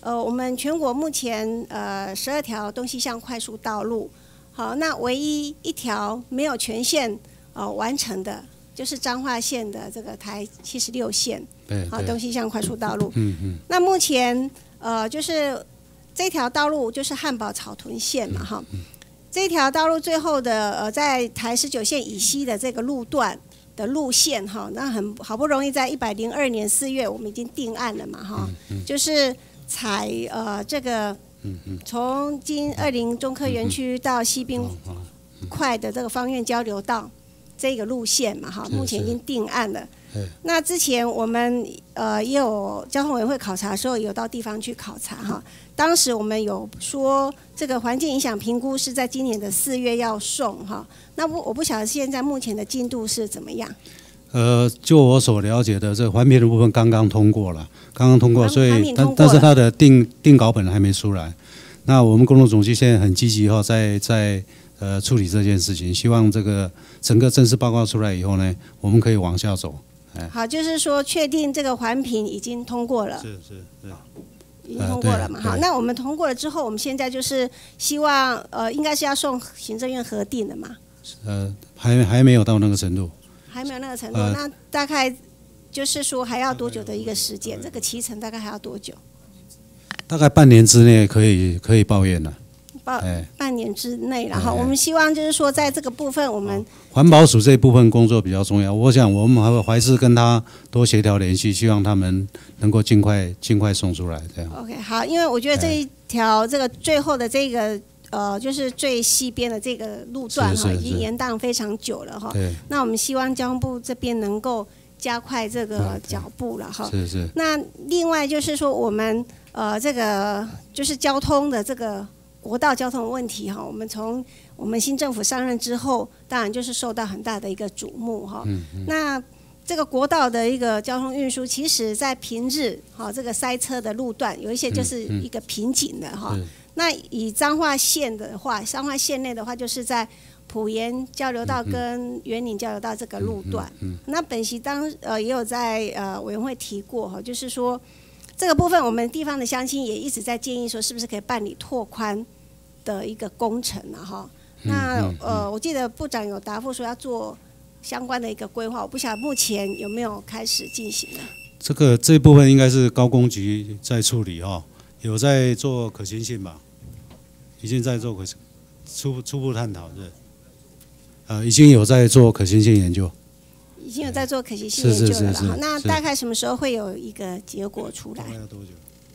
呃，我们全国目前呃十二条东西向快速道路，好，那唯一一条没有全线呃完成的，就是彰化县的这个台七十六线， 对， 好，东西向快速道路。 嗯嗯。 那目前呃就是这条道路就是汉宝草屯线嘛，哈、嗯嗯，这条道路最后的呃在台十九线以西的这个路段的路线哈，那很好不容易在一百零二年四月我们已经定案了嘛，哈、嗯嗯，就是采呃这个。从经二林中科园区到西滨快的这个芳苑交流道这个路线嘛，哈，目前已经定案了。那之前我们呃也有交通委员会考察的时候，有到地方去考察哈。当时我们有说这个环境影响评估是在今年的四月要送哈。那我我不晓得现在目前的进度是怎么样。 呃，就我所了解的，这个环评的部分刚刚通过了，刚刚通过，所以但但是它的定定稿本还没出来。那我们公路总局现在很积极哈，在在呃处理这件事情，希望这个整个正式报告出来以后呢，我们可以往下走。哎， 好，就是说确定这个环评已经通过了。 是是是。 已经通过了嘛？好，那我们通过了之后，我们现在就是希望呃，应该是要送行政院核定的嘛？ 呃，还还没有到那个程度。 还没有那个程度，呃、那大概就是说还要多久的一个时间？这个期程大概还要多久？ 大概半年之内可以可以报验了。 报、哎、半年之内，然后我们希望就是说，在这个部分，我们环保署这一部分工作比较重要。我想我们还会还是跟他多协调联系，希望他们能够尽快尽快送出来。这样。 OK， 好，因为我觉得这一条、哎、这个最后的这个。呃，就是最西边的这个路段哈，已经延宕非常久了哈。那我们希望交通部这边能够加快这个脚步了哈。 是是。 那另外就是说，我们呃这个就是交通的这个国道交通问题哈，我们从我们新政府上任之后，当然就是受到很大的一个瞩目哈。嗯嗯。那这个国道的一个交通运输，其实在平日哈这个塞车的路段，有一些就是一个瓶颈的哈。嗯嗯那以彰化县的话，彰化县内的话，就是在埔盐交流道跟员林交流道这个路段。嗯嗯嗯、那本席当呃也有在呃委员会提过哈，就是说这个部分我们地方的乡亲也一直在建议说，是不是可以办理拓宽的一个工程啊哈？那呃我记得部长有答复说要做相关的一个规划，我不晓得目前有没有开始进行了。 这个这一部分应该是高工局在处理哈。有在做可行性吧，已经在做可初初步探讨是，呃，已经有在做可行性研究， 已经有在做可行性研究了了。那大概什么时候会有一个结果出来？ 要多久？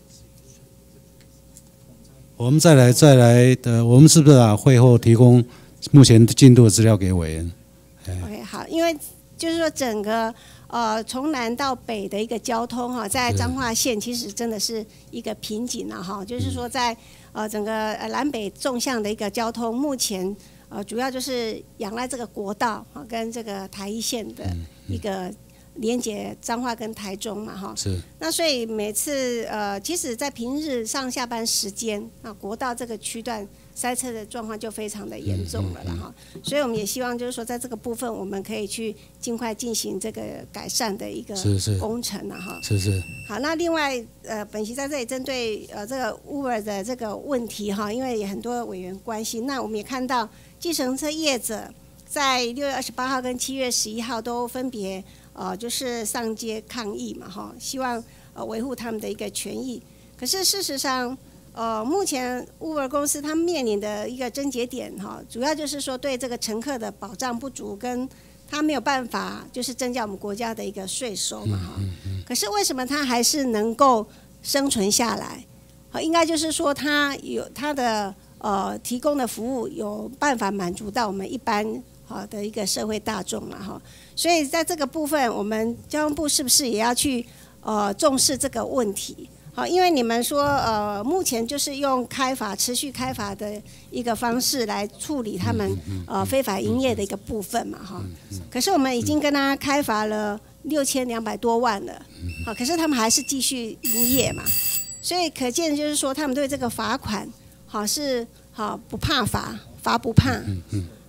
我们再来再来的，我们是不是啊？会后提供目前进度的资料给委员。 OK， 好，因为就是说整个。呃，从南到北的一个交通哈，在彰化县其实真的是一个瓶颈了哈。就是说在，在呃整个南北纵向的一个交通，目前呃主要就是仰赖这个国道啊，跟这个台一线的一个连接彰化跟台中嘛哈。 是。 那所以每次呃，其实在平日上下班时间啊，国道这个区段。塞车的状况就非常的严重了啦哈，所以我们也希望就是说，在这个部分我们可以去尽快进行这个改善的一个工程啊哈。 是是。 好，那另外呃，本席在这里针对呃这个 Uber 的这个问题哈，因为也很多委员关心，那我们也看到计程车业者在六月二十八号跟七月十一号都分别呃就是上街抗议嘛哈，希望呃维护他们的一个权益。可是事实上。呃，目前 Uber 公司它面临的一个症结点哈，主要就是说对这个乘客的保障不足，跟它没有办法就是增加我们国家的一个税收嘛哈。可是为什么它还是能够生存下来？应该就是说它有它的呃提供的服务有办法满足到我们一般好的一个社会大众嘛哈。所以在这个部分，我们交通部是不是也要去呃重视这个问题？好，因为你们说，呃，目前就是用开罚、持续开罚的一个方式来处理他们呃非法营业的一个部分嘛，哈。可是我们已经跟他开罚了六千两百多万了，好，可是他们还是继续营业嘛，所以可见就是说，他们对这个罚款，好是好不怕罚，罚不怕。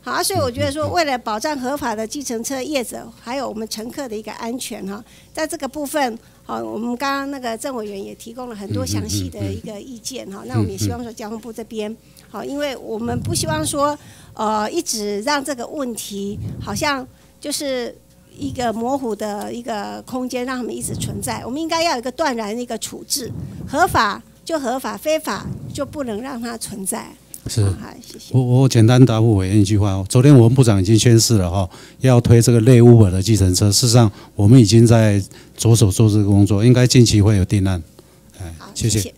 好啊，所以我觉得说，为了保障合法的计程车业者还有我们乘客的一个安全哈，在这个部分，好，我们刚刚那个郑委员也提供了很多详细的一个意见哈，那我们也希望说交通部这边好，因为我们不希望说呃一直让这个问题好像就是一个模糊的一个空间，让他们一直存在。我们应该要有一个断然的一个处置，合法就合法，非法就不能让它存在。 是， 好，谢谢。 我我简单答复委员一句话。昨天我们部长已经宣示了哈，要推这个类 Uber 的计程车。事实上，我们已经在着手做这个工作，应该近期会有定案。哎，谢谢。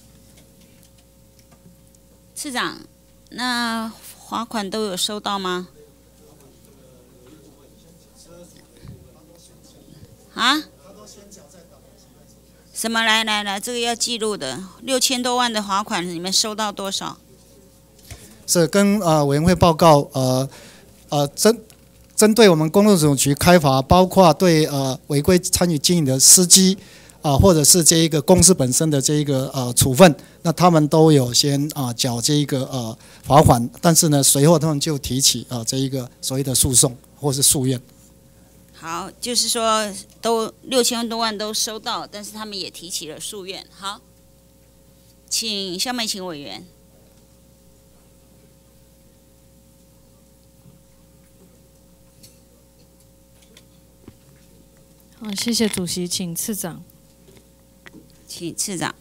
次长，那罚款都有收到吗？啊？什么？来来来，这个要记录的，六千多万的罚款，你们收到多少？ 是跟呃委员会报告，呃呃针针对我们公路总局开罚，包括对呃违规参与经营的司机啊、呃，或者是这一个公司本身的这一个呃处分，那他们都有先啊、呃、缴这一个呃罚款，但是呢随后他们就提起啊、呃、这一个所谓的诉讼或是诉愿。 好，就是说都六千多万都收到，但是他们也提起了诉愿。好，请萧美琴委员。 好，谢谢主席，请次长。 请次长。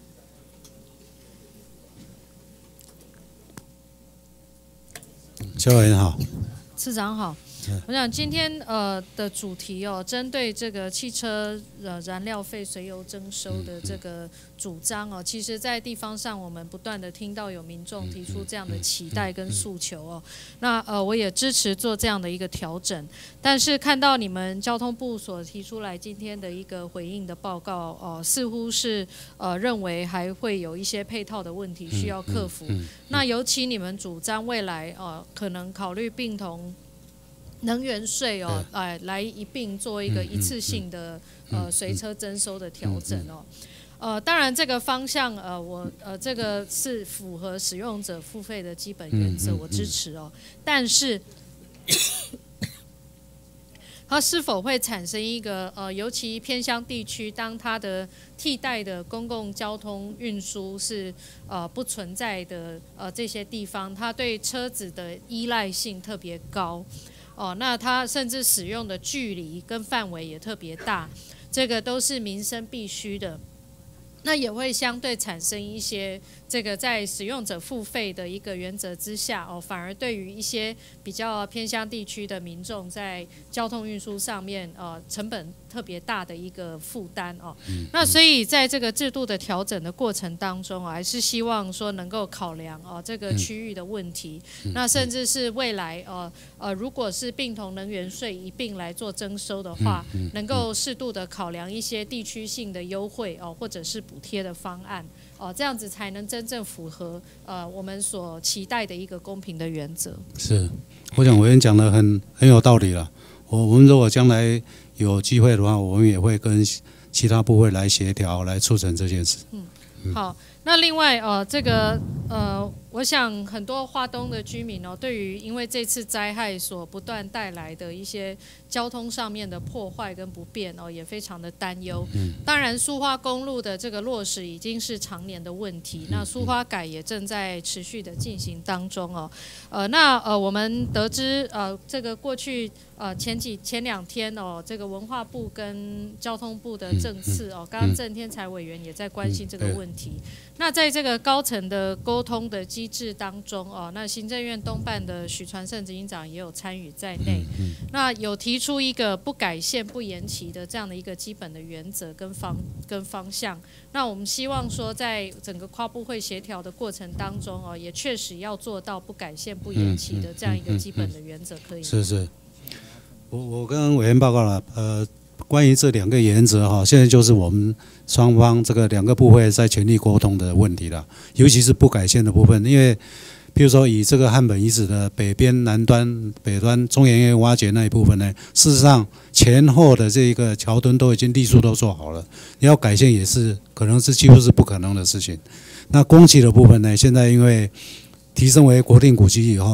萧委员好。 次长好。我想今天呃的主题哦，针对这个汽车呃燃料费随油征收的这个主张哦，其实在地方上我们不断的听到有民众提出这样的期待跟诉求哦，那呃我也支持做这样的一个调整，但是看到你们交通部所提出来今天的一个回应的报告哦，似乎是呃认为还会有一些配套的问题需要克服，那尤其你们主张未来呃可能考虑并同能源税哦，哎，来一并做一个一次性的呃随车征收的调整哦，呃，当然这个方向呃我呃这个是符合使用者付费的基本原则，我支持哦，但是它是否会产生一个呃尤其偏乡地区，当它的替代的公共交通运输是呃不存在的呃这些地方，它对车子的依赖性特别高。哦，那它甚至使用的距离跟范围也特别大，这个都是民生必须的。那也会相对产生一些这个在使用者付费的一个原则之下哦，反而对于一些比较偏乡地区的民众在交通运输上面呃成本特别大的一个负担哦。那所以在这个制度的调整的过程当中啊，还是希望说能够考量哦这个区域的问题，那甚至是未来呃呃如果是并同能源税一并来做征收的话，能够适度的考量一些地区性的优惠哦，或者是补贴的方案哦，这样子才能真正符合呃我们所期待的一个公平的原则。是， 我想委员讲的很很有道理了。我我们如果将来有机会的话，我们也会跟其他部会来协调，来促成这件事。 嗯，嗯好。那另外呃这个呃，我想很多花东的居民哦，对于因为这次灾害所不断带来的一些交通上面的破坏跟不便哦，也非常的担忧。当然，苏花公路的这个落实已经是常年的问题，那苏花改也正在持续的进行当中哦。呃，那呃我们得知呃这个过去呃前几前两天哦，这个文化部跟交通部的政次哦，刚刚郑天才委员也在关心这个问题。那在这个高层的沟通的机制当中哦，那行政院东办的许传胜执行长也有参与在内，那有提出一个不改线不延期的这样的一个基本的原则跟方跟方向。那我们希望说，在整个跨部会协调的过程当中哦，也确实要做到不改线不延期的这样一个基本的原则，可以吗？ 是是，我我跟委员报告了，呃。关于这两个原则哈，现在就是我们双方这个两个部会在全力沟通的问题了，尤其是不改线的部分，因为譬如说以这个汉本遗址的北边南端、北端中研院挖掘那一部分呢，事实上前后的这个桥墩都已经力数都做好了，你要改线也是可能是几乎是不可能的事情。那工期的部分呢，现在因为提升为国定古迹以后，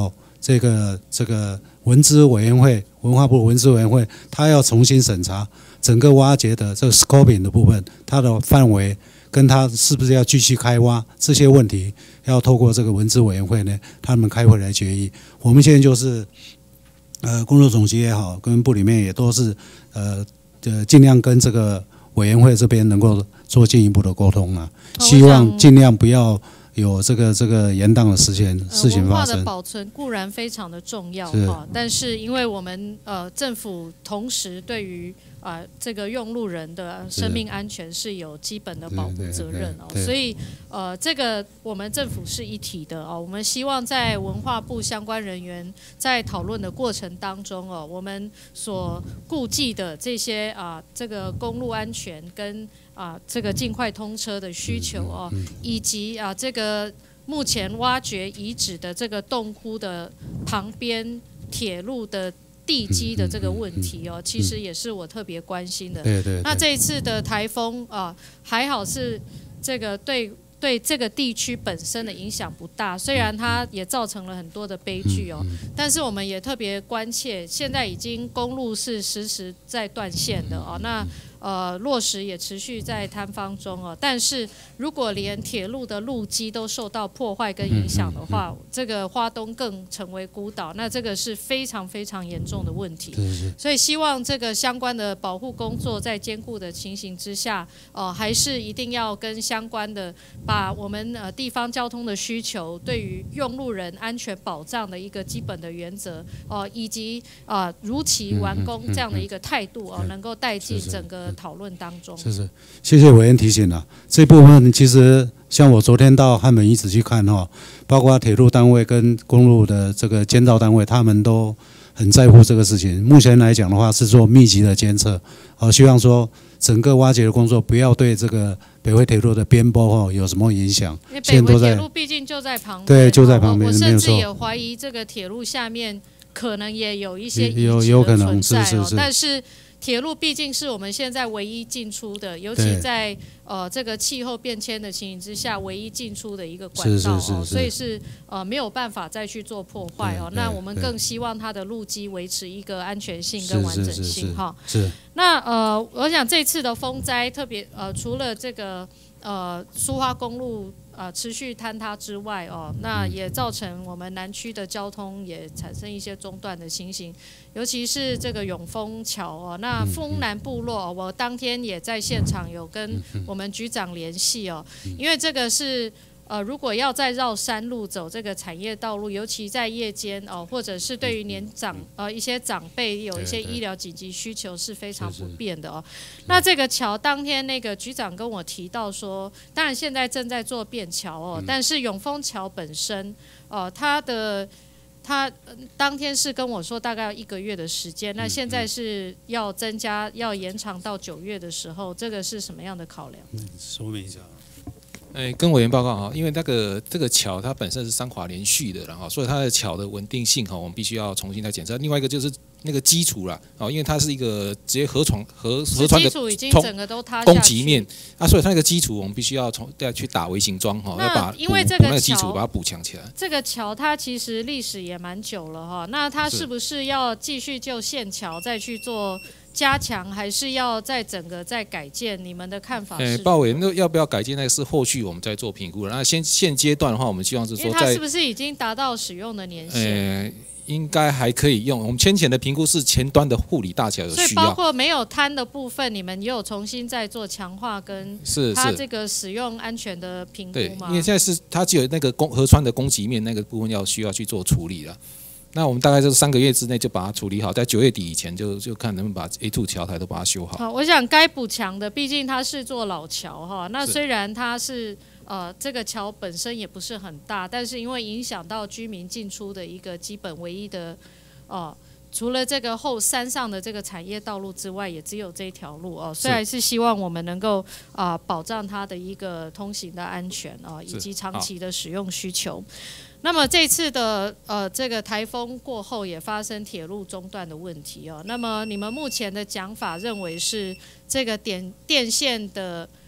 这个这个文资委员会，文化部文资委员会，他要重新审查整个挖掘的这个 scoping 的部分，它的范围跟它是不是要继续开挖这些问题，要透过这个文资委员会呢，他们开会来决议。我们现在就是呃工作总局也好，跟部里面也都是呃呃尽量跟这个委员会这边能够做进一步的沟通啊，希望尽量不要有这个这个延宕的事情事情发生。 文化的保存固然非常的重要哈，但是因为我们呃政府同时对于啊、呃、这个用路人的生命安全是有基本的保护责任哦，所以呃这个我们政府是一体的哦，我们希望在文化部相关人员在讨论的过程当中哦，我们所顾忌的这些啊、呃、这个公路安全跟啊，这个尽快通车的需求哦，以及啊，这个目前挖掘遗址的这个洞窟的旁边铁路的地基的这个问题哦，其实也是我特别关心的。 对对。 那这一次的台风啊，还好是这个对。对这个地区本身的影响不大，虽然它也造成了很多的悲剧哦，但是我们也特别关切，现在已经公路是实时在断线的哦，那呃落实也持续在摊方中哦，但是如果连铁路的路基都受到破坏跟影响的话，这个花东更成为孤岛，那这个是非常非常严重的问题。所以希望这个相关的保护工作在兼顾的情形之下，呃，还是一定要跟相关的把我们呃地方交通的需求，对于用路人安全保障的一个基本的原则，哦、呃，以及啊、呃、如期完工这样的一个态度哦、呃，能够带进整个讨论当中。 是是，谢谢委员提醒了、啊。这部分其实像我昨天到汉本遗址去看哈，包括铁路单位跟公路的这个监造单位，他们都很在乎这个事情。目前来讲的话，是做密集的监测，好、呃，希望说整个挖掘的工作不要对这个北回铁路的边坡哈有什么影响。 因为北回铁路毕竟就在旁边， 对，就在旁边， 我没有错。 甚至也怀疑这个铁路下面可能也有一些有有可能是是是， 但是铁路毕竟是我们现在唯一进出的，尤其在呃这个气候变迁的情形之下，唯一进出的一个管道哦，所以是呃没有办法再去做破坏哦。那我们更希望它的路基维持一个安全性跟完整性哈。 是。 那呃，我想这次的风灾特别呃，除了这个呃苏花公路呃持续坍塌之外哦，那也造成我们南区的交通也产生一些中断的情形，尤其是这个永丰桥哦，那丰南部落、哦、我当天也在现场有跟我们局长联系哦，因为这个是。呃，如果要再绕山路走这个产业道路，尤其在夜间哦，或者是对于年长呃一些长辈有一些医疗紧急需求是非常不便的哦。那这个桥当天那个局长跟我提到说，当然现在正在做便桥哦，但是永丰桥本身呃它的他当天是跟我说大概要一个月的时间，那现在是要增加要延长到九月的时候，这个是什么样的考量？ 嗯，说明一下。 哎，跟委员报告哈，因为那个这个桥它本身是三垮连续的，然后所以它的桥的稳定性哈，我们必须要重新来检测。另外一个就是那个基础啦，哦，因为它是一个直接河床河河川的攻击面啊，所以它那个基础我们必须要从要去打微型桩哈，要把因为这个那个基础把它补强起来。 这个桥它其实历史也蛮久了哈，那它是不是要继续就现桥再去做？加强还是要在整个再改建？你们的看法是？ 哎，鲍委员要不要改建？那个是后续我们在做评估。那现现阶段的话，我们希望是说， 因为它是不是已经达到使用的年限？ 呃，应该还可以用。我们先前的评估是前端的护理大桥有需要， 所以包括没有滩的部分，你们也有重新再做强化跟它这个使用安全的评估吗？ 对，因为现在是它只有那个攻河川的攻击面那个部分要需要去做处理了。那我们大概就是三个月之内就把它处理好，在九月底以前就就看能不能把 A 二 桥台都把它修好。 好，我想该补强的，毕竟它是座老桥哈。那虽然它是呃这个桥本身也不是很大，但是因为影响到居民进出的一个基本唯一的哦、呃，除了这个后山上的这个产业道路之外，也只有这条路哦。虽然是希望我们能够啊、呃、保障它的一个通行的安全啊、呃，以及长期的使用需求。那么这次的呃这个台风过后也发生铁路中断的问题哦。那么你们目前的讲法认为是这个电电线的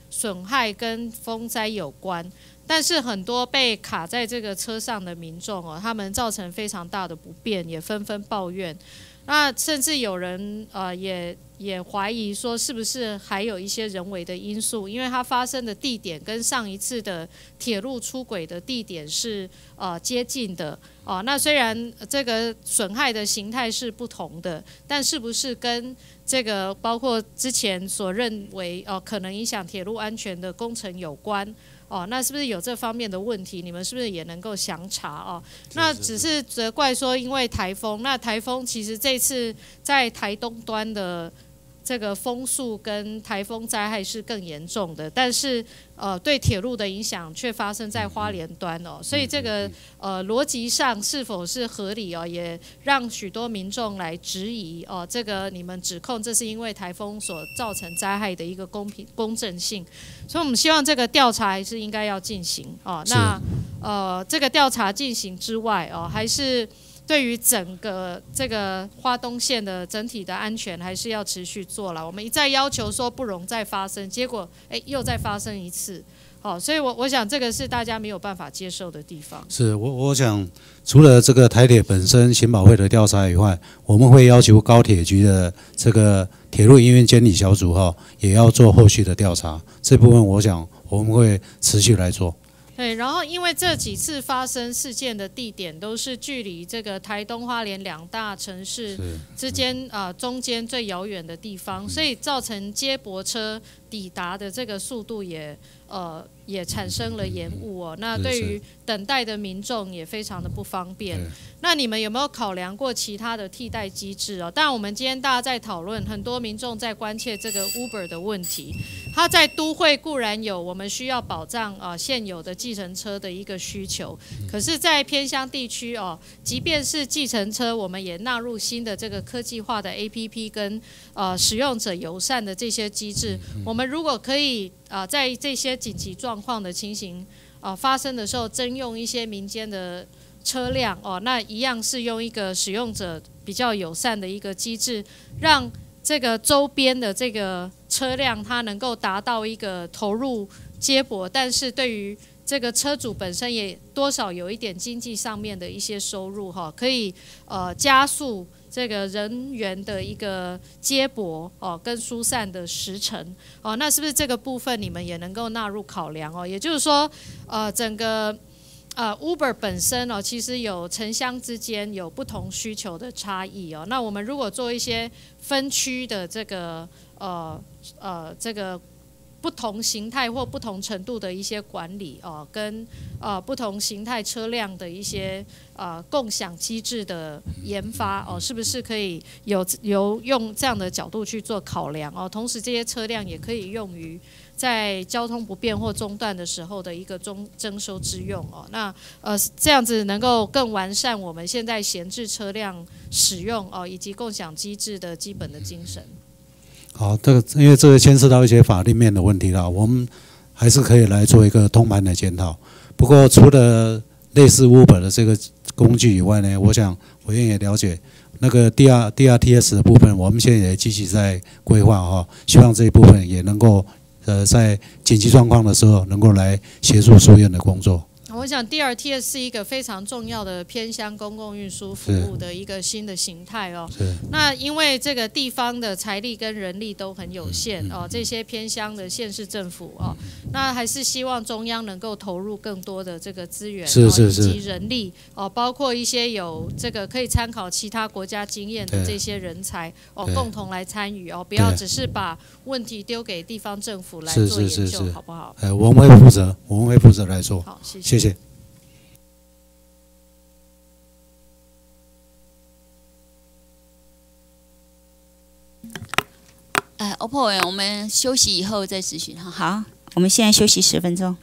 损害跟风灾有关。但是很多被卡在这个车上的民众哦，他们造成非常大的不便，也纷纷抱怨。那甚至有人呃也也怀疑说，是不是还有一些人为的因素？因为它发生的地点跟上一次的铁路出轨的地点是呃接近的哦。那虽然这个损害的形态是不同的，但是不是跟这个包括之前所认为哦、呃、可能影响铁路安全的工程有关？哦，那是不是有这方面的问题？你们是不是也能够详查哦？那只是责怪说，因为台风，那台风其实这次在台东端的这个风速跟台风灾害是更严重的，但是呃对铁路的影响却发生在花莲端哦，所以这个呃逻辑上是否是合理哦，也让许多民众来质疑哦，这个你们指控这是因为台风所造成灾害的一个公平公正性，所以我们希望这个调查还是应该要进行哦。那呃这个调查进行之外哦，还是对于整个这个花东线的整体的安全，还是要持续做了。我们一再要求说不容再发生，结果哎又再发生一次，好，所以我我想这个是大家没有办法接受的地方。 是我我想，除了这个台铁本身行保会的调查以外，我们会要求高铁局的这个铁路营运监理小组哈，也要做后续的调查。这部分我想我们会持续来做。 对，然后因为这几次发生事件的地点都是距离这个台东花莲两大城市之间啊、呃、中间最遥远的地方，所以造成接驳车抵达的这个速度也呃也产生了延误哦。那对于等待的民众也非常的不方便。那你们有没有考量过其他的替代机制哦？当然，我们今天大家在讨论，很多民众在关切这个 Uber 的问题。它在都会固然有我们需要保障啊、呃、现有的计程车的一个需求，可是，在偏乡地区哦，即便是计程车，我们也纳入新的这个科技化的 A P P 跟呃使用者友善的这些机制。我们如果可以啊、呃，在这些紧急状况的情形啊、呃、发生的时候，征用一些民间的车辆哦，那一样是用一个使用者比较友善的一个机制，让这个周边的这个车辆它能够达到一个投入接驳，但是对于这个车主本身也多少有一点经济上面的一些收入哈，可以呃加速这个人员的一个接驳哦，跟疏散的时程哦，那是不是这个部分你们也能够纳入考量哦？也就是说，呃，整个呃 Uber 本身哦，其实有城乡之间有不同需求的差异哦。那我们如果做一些分区的这个呃呃这个不同形态或不同程度的一些管理哦，跟呃不同形态车辆的一些呃共享机制的研发哦，是不是可以有有用这样的角度去做考量哦？同时这些车辆也可以用于在交通不便或中断的时候的一个中征收之用哦。那呃这样子能够更完善我们现在闲置车辆使用哦以及共享机制的基本的精神。 好，这个因为这个牵涉到一些法律面的问题啦，我们还是可以来做一个通盘的检讨。不过除了类似 Uber 的这个工具以外呢，我想委员也了解那个 D R D R T S 的部分，我们现在也积极在规划哈，希望这一部分也能够呃在紧急状况的时候能够来协助疏运的工作。 我想 D R T S 是一个非常重要的偏乡公共运输服务的一个新的形态哦。那因为这个地方的财力跟人力都很有限哦，这些偏乡的县市政府哦，那还是希望中央能够投入更多的这个资源是是是以及人力哦，包括一些有这个可以参考其他国家经验的这些人才哦，共同来参与哦，不要只是把问题丢给地方政府来做研究，好不好？ 呃，我们会负责，我们会负责来做。 好，谢谢。 谢谢。 呃 ，O P P O 委员，我们休息以后再咨询哈。好，我们现在休息十分钟。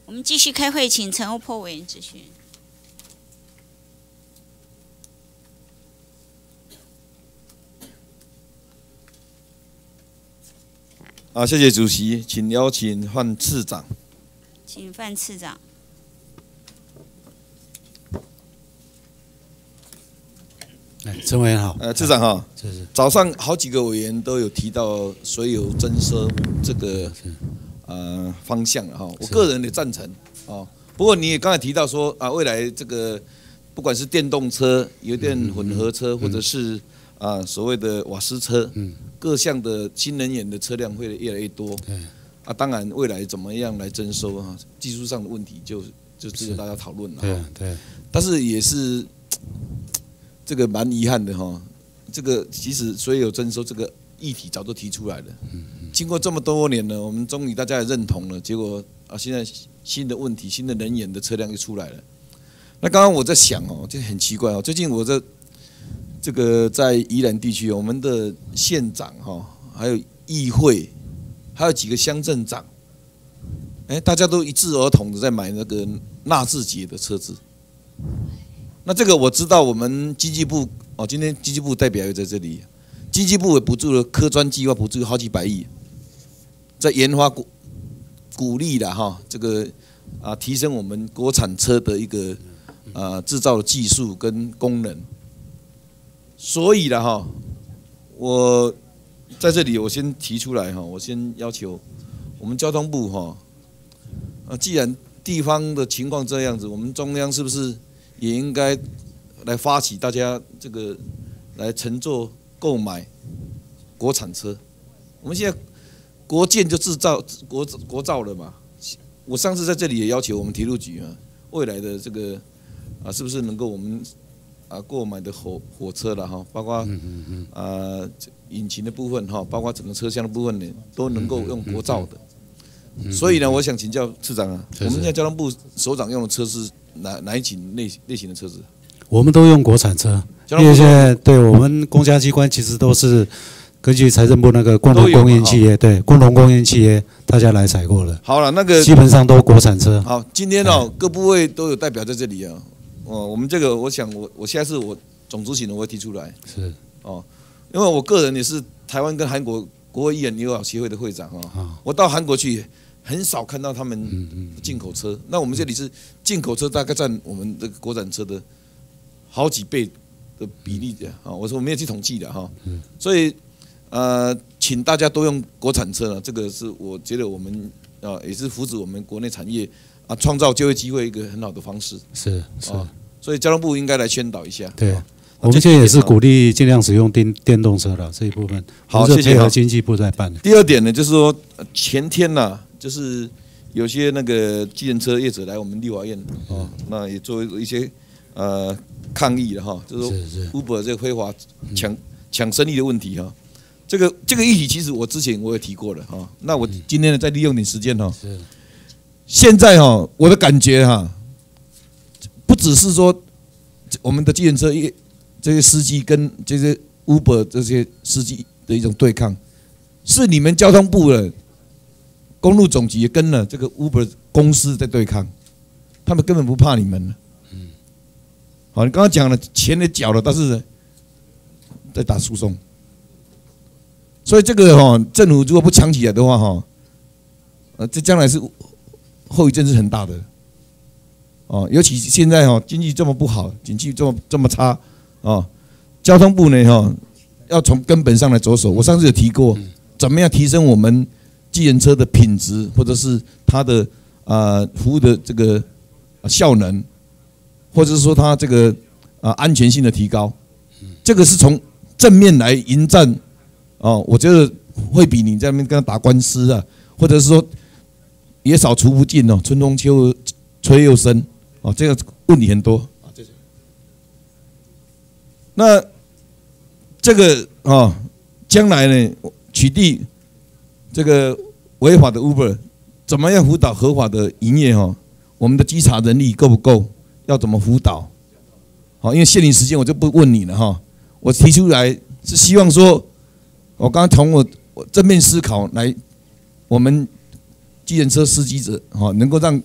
我们继续开会，请陈欧珀委员质询。 啊，谢谢主席，请邀请范次长。 请范次长。 哎，陈委员好。 呃，次长哈， 是是。 早上好几个委员都有提到水有增收这个呃方向哈，我个人也赞成哦。不过你也刚才提到说啊，未来这个不管是电动车、油电混合车，或者是啊所谓的瓦斯车，嗯，各项的新能源的车辆会越来越多。啊，当然未来怎么样来征收啊，技术上的问题就就值得大家讨论了。 对对。 但是也是这个蛮遗憾的哈，这个其实所以有征收这个议题早就提出来了，经过这么多年了，我们终于大家也认同了，结果啊现在新的问题、新的能源的车辆又出来了。那刚刚我在想哦，就很奇怪哦，最近我在这个在宜兰地区，我们的县长哈，还有议会，还有几个乡镇长，哎，大家都一致儿童的在买那个纳智捷的车子。那这个我知道，我们经济部哦，今天经济部代表也在这里，经济部也补助了科专计划，补助好几百亿，在研发鼓鼓励了哈，这个啊提升我们国产车的一个啊制造的技术跟功能。所以了哈，我在这里我先提出来哈，我先要求我们交通部哈，啊既然地方的情况这样子，我们中央是不是也应该来发起大家这个来乘坐购买国产车？我们现在国建就制造国国造了嘛。我上次在这里也要求我们铁路局啊，未来的这个啊，是不是能够我们啊购买的火火车了哈，包括啊引擎的部分哈，包括整个车厢的部分呢，都能够用国造的。所以呢，我想请教次长啊，我们现在交通部首长用的车是哪哪一型类类型的车子？ 我们都用国产车，因为现在对我们公家机关其实都是根据财政部那个共同供应企业，对共同供应企业，大家来采购了。 好了，那个基本上都国产车。 好，今天哦，各部位都有代表在这里啊。哦，我们这个，我想我我下次我总执行的我会提出来。 是哦，因为我个人也是台湾跟韩国国会议员友好协会的会长啊。我到韩国去。很少看到他们进口车，那我们这里是进口车大概占我们这个国产车的好几倍的比例的啊。我说我没有去统计的哈，所以呃，请大家都用国产车了，这个是我觉得我们啊也是扶持我们国内产业啊，创造就业机会一个很好的方式。 是是， 所以交通部应该来宣导一下。 对，我们现在也是鼓励尽量使用电电动车了这一部分。 好，谢谢。 配合经济部在办。 第二点呢，就是说前天呐。就是有些那个计程车业者来我们立法院哦，那也做一些呃抗议了哈，就是说 Uber 这个非法抢抢生意的问题哈。这个这个议题其实我之前我也提过了哈，那我今天呢再利用点时间哈。现在哈，我的感觉哈，不只是说我们的计程车业这些司机跟这些 Uber 这些司机的一种对抗，是你们交通部的。公路总局也跟了这个 Uber 公司在对抗，他们根本不怕你们。嗯，好，你刚刚讲了钱也缴了，但是在打诉讼，所以这个哈，政府如果不抢起来的话哈，呃，这将来是后遗症是很大的。哦，尤其现在哈经济这么不好，经济这么这么差啊，交通部呢哈要从根本上来着手。我上次有提过，怎么样提升我们计程车的品质，或者是它的啊、呃、服务的这个效能，或者是说它这个啊、呃、安全性的提高，这个是从正面来迎战哦，我觉得会比你在那边跟他打官司啊，或者是说野草除不尽哦，春风秋吹又生哦，这个问题很多啊。那这个啊，将来呢取缔这个违法的 Uber， 怎么样辅导合法的营业哈？我们的稽查人力够不够？要怎么辅导？好，因为限定时间我就不问你了哈。我提出来是希望说，我刚刚从我我正面思考来，我们计程车司机者哈能够让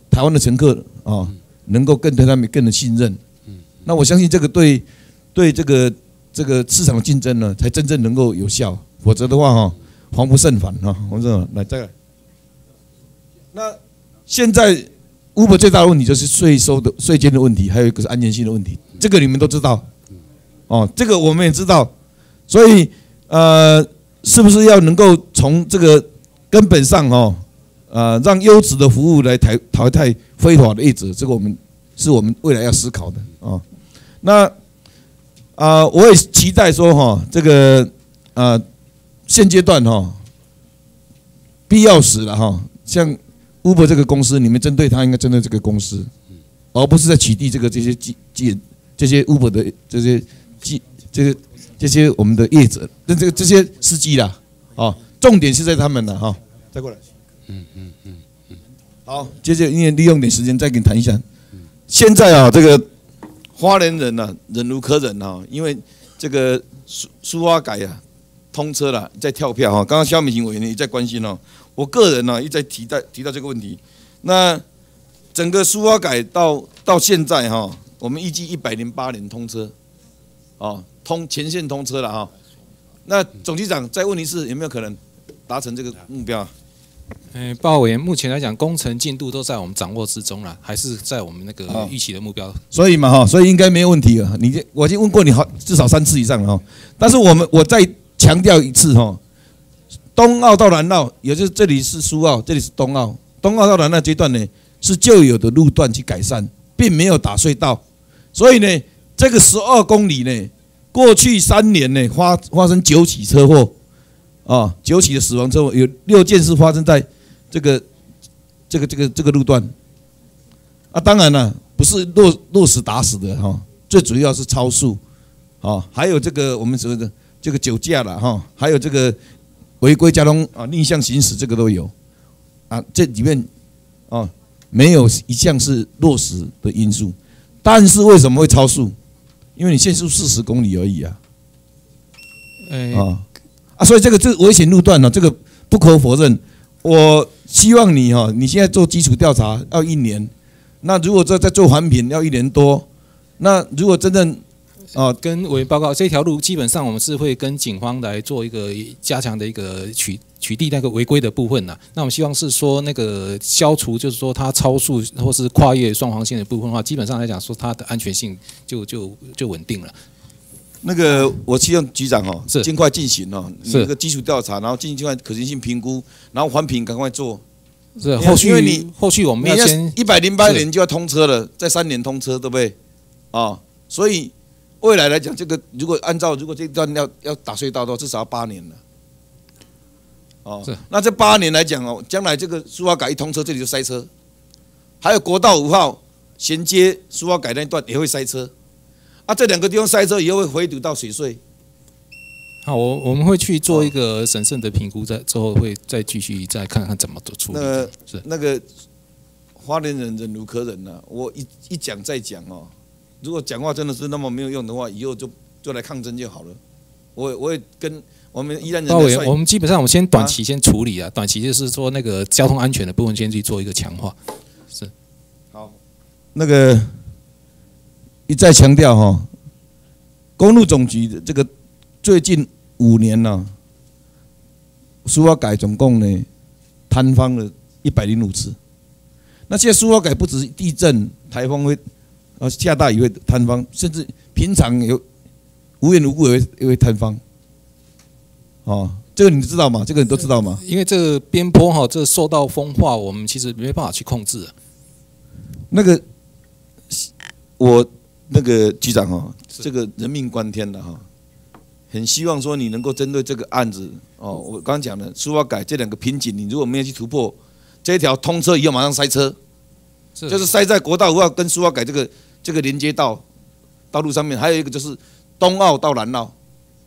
台湾的乘客啊，能够更对他们更的信任。那我相信这个对对这个这个市场竞争呢，才真正能够有效。否则的话哈，防不胜防哈。我们这来再来。那现在 Uber 最大的问题就是税收的税金的问题，还有一个是安全性的问题。这个你们都知道，哦，这个我们也知道。所以呃，是不是要能够从这个根本上哦，呃，让优质的服务来淘淘汰非法的业者？这个我们是我们未来要思考的啊、哦。那啊、呃，我也期待说哈、哦，这个呃，现阶段哈、哦，必要时了哈、哦，像 Uber 这个公司，你们针对它应该针对这个公司，而不是在取缔这个这些技技这些 Uber 的这些技这些这些我们的业者，那这个这些司机啦，啊，重点是在他们了哈。再过来，嗯嗯嗯嗯，好，接着因为利用点时间再跟你谈一下，现在啊，这个花莲人呐、啊，忍无可忍啊，因为这个苏苏花改啊通车了，在跳票哈。刚刚萧美琴委员也在关心哦。我个人呢、啊，一再提到提到这个问题。那整个苏花改到到现在哈，我们预计一百零八年通车，哦，通全线通车了哈。那总局长再问一次，有没有可能达成这个目标啊？ 嗯，报告委员，目前来讲，工程进度都在我们掌握之中了，还是在我们那个预期的目标。 所以嘛哈，所以应该没有问题了。你我已经问过你好至少三次以上了哈。但是我们我再强调一次哈。东澳到南澳，也就是这里是苏澳，这里是东澳。东澳到南澳阶段呢，是旧有的路段去改善，并没有打隧道。所以呢，这个十二公里呢，过去三年呢发发生九起车祸，啊，九起的死亡车祸，有六件是发生在这个这个这个这个路段。啊，当然了，不是落落死打死的哈，最主要是超速，啊，还有这个我们所谓的这个酒驾了哈，还有这个。违规交通啊，逆向行驶这个都有，啊，这里面啊没有一项是落实的因素，但是为什么会超速？因为你限速四十公里而已啊， 欸、 啊啊，所以这个这个危险路段呢，这个不可否认。我希望你哈，你现在做基础调查要一年，那如果再再做环评要一年多，那如果真正啊，跟委员报告，这条路基本上我们是会跟警方来做一个加强的一个取取缔那个违规的部分呐。那我们希望是说那个消除，就是说它超速或是跨越双黄线的部分的话，基本上来讲说它的安全性就就就稳定了。 那个我希望局长哦， 是尽快进行哦， 是这个基础调查，然后尽快可行性评估，然后环评赶快做。 是后续， 因为你后续我们要先一百零八年就要通车了，在三年通车，对不对？啊，所以。未来来讲，这个如果按照如果这段要要打隧道的话，至少要八年了。哦，那这八年来讲哦，将来这个苏花改一通车，这里就塞车，还有国道五号衔接苏花改那一段也会塞车。啊，这两个地方塞车以后会回堵到水隧。 好，我我们会去做一个审慎的评估，在之后会再继续再看看怎么处理。 那个是那个花莲人忍无可忍呐、啊，我一一讲再讲哦。如果讲话真的是那么没有用的话，以后就就来抗争就好了。我我也跟我们宜兰人， 我们基本上我们先短期先处理啊，短期就是说那个交通安全的部分先去做一个强化。是， 好，那个一再强调哈，公路总局的这个最近五年呢、啊，苏花改总共呢坍方了一百零五次。那现在苏花改不只是地震、台风会。啊，下大雨会坍方，甚至平常有无缘无故也会也会坍方。哦，这个你知道吗？这个你都知道吗？ 因为这个边坡哈，这受到风化，我们其实没办法去控制、啊。 那个我那个局长哈，这个人命关天的哈，很希望说你能够针对这个案子哦，我刚刚讲的苏花改这两个瓶颈，你如果没有去突破，这一条通车以后马上塞车，就是塞在国道五号跟苏花改这个。这个连接道道路上面，还有一个就是东澳到南澳，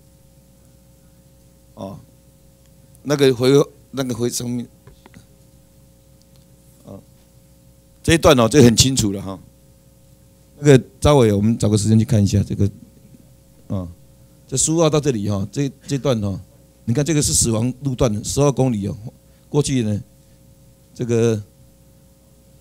哦，那个回那个回上面，啊，这一段哦，这很清楚了哈。那个赵伟，我们找个时间去看一下这个，啊，这苏澳到这里哈，这这段哈，你看这个是死亡路段，十二公里哦，过去呢，这个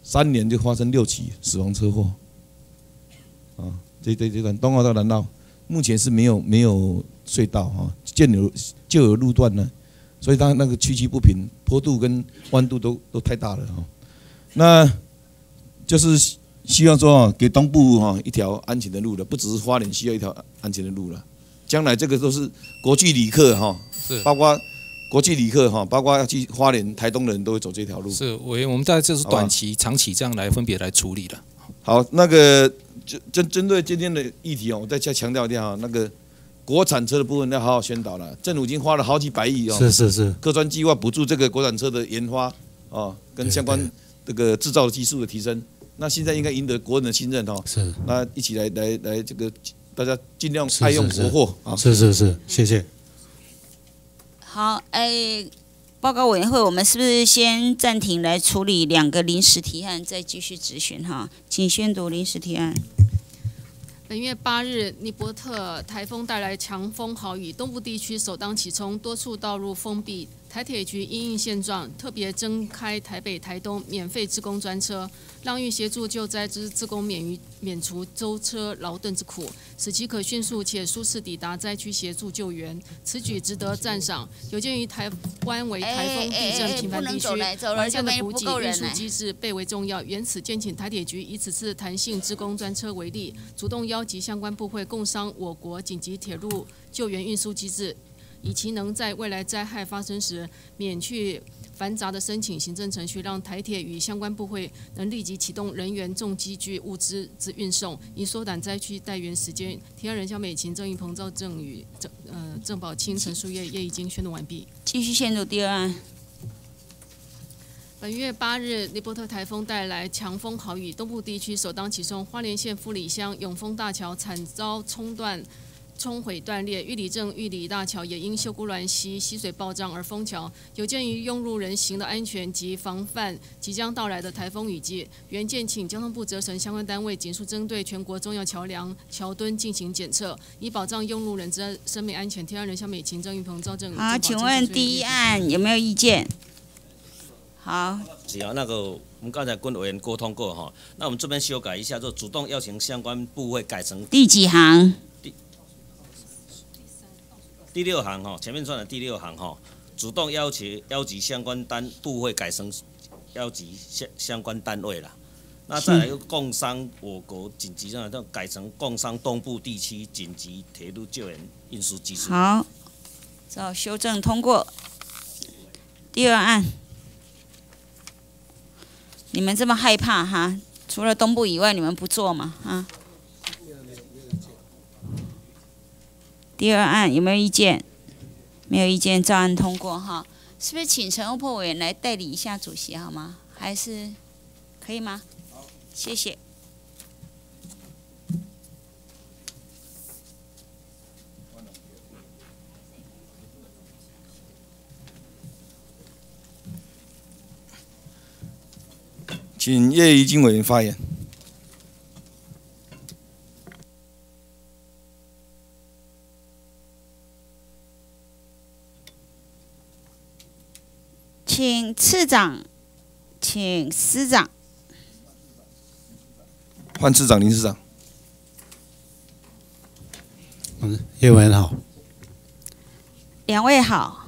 三年就发生六起死亡车祸。啊，这这这段东澳到南澳，目前是没有没有隧道哈，现有就有路段呢，所以它那个崎岖不平，坡度跟弯度都都太大了哈。那就是希望说啊，给东部哈一条安全的路了，不只是花莲需要一条安全的路了。将来这个都是国际旅客哈， 是包括国际旅客哈，包括要去花莲、台东的人都会走这条路。 是，委员，我们在这是短期、长期这样来分别来处理的。 好，那个针针针对今天的议题哦，我再再强调一下哈，那个国产车的部分要好好宣导了。政府已经花了好几百亿哦， 是是是， 各专计划补助这个国产车的研发哦，跟相关这个制造的技术的提升。那现在应该赢得国人的信任哦。 是。那一起来来来这个。大家尽量爱用国货啊！ 是是是，谢谢。 好，哎，报告委员会，我们是不是先暂停来处理两个临时提案，再继续质询哈？请宣读临时提案。 本月八日，尼伯特台风带来强风豪雨，东部地区首当其冲，多处道路封闭。台铁局因应现状，特别增开台北、台东免费志工专车，让欲协助救灾之志工免于免除舟车劳顿之苦，使其可迅速且舒适抵达灾区协助救援。此举值得赞赏。有鉴于台湾为台风、地震频繁地区，完善的补给运输机制倍为重要。原此，建请台铁局以此次弹性志工专车为例，主动邀集相关部会共商我国紧急铁路救援运输机制。以其能在未来灾害发生时免去繁杂的申请行政程序，让台铁与相关部会能立即启动人员、重机具、物资之运送，以缩短灾区待援时间。提案人肖美琴、郑运鹏、赵正宇、郑呃郑宝清、陈淑叶业已经宣读完毕。 继续宣读第二案。 本月八日，尼伯特台风带来强风豪雨，东部地区首当其冲，花莲县富里乡永丰大桥惨遭冲断。冲毁断裂，玉里镇玉里大桥也因秀姑峦溪溪水暴涨而封桥。有鉴于用路人行的安全及防范即将到来的台风雨季，原建请交通部责成相关单位紧速针对全国重要桥梁、桥墩进行检测，以保障用路人之生命安全。提案人肖美琴、郑运鹏、赵正宇。 好，请问第一案有没有意见？好。 只要那个我们刚才跟委员沟通过哈，那我们这边修改一下，就主动邀请相关部会改成第几行？ 第六行哈，前面算的第六行哈，主动要求邀集相关单部会改成邀集相相关单位啦。那再来一个共商我国紧急上要改成共商东部地区紧急铁路救援运输技术。 好，照修正通过。第二案，你们这么害怕哈？除了东部以外，你们不做吗？啊？第二案有没有意见？没有意见，照案通过哈。是不是请陈欧珀委员来代理一下主席好吗？还是可以吗？谢谢。 请叶宜津委员发言。 请次长，请司长。 换次长、林司长。 嗯，叶委员好。 两位好。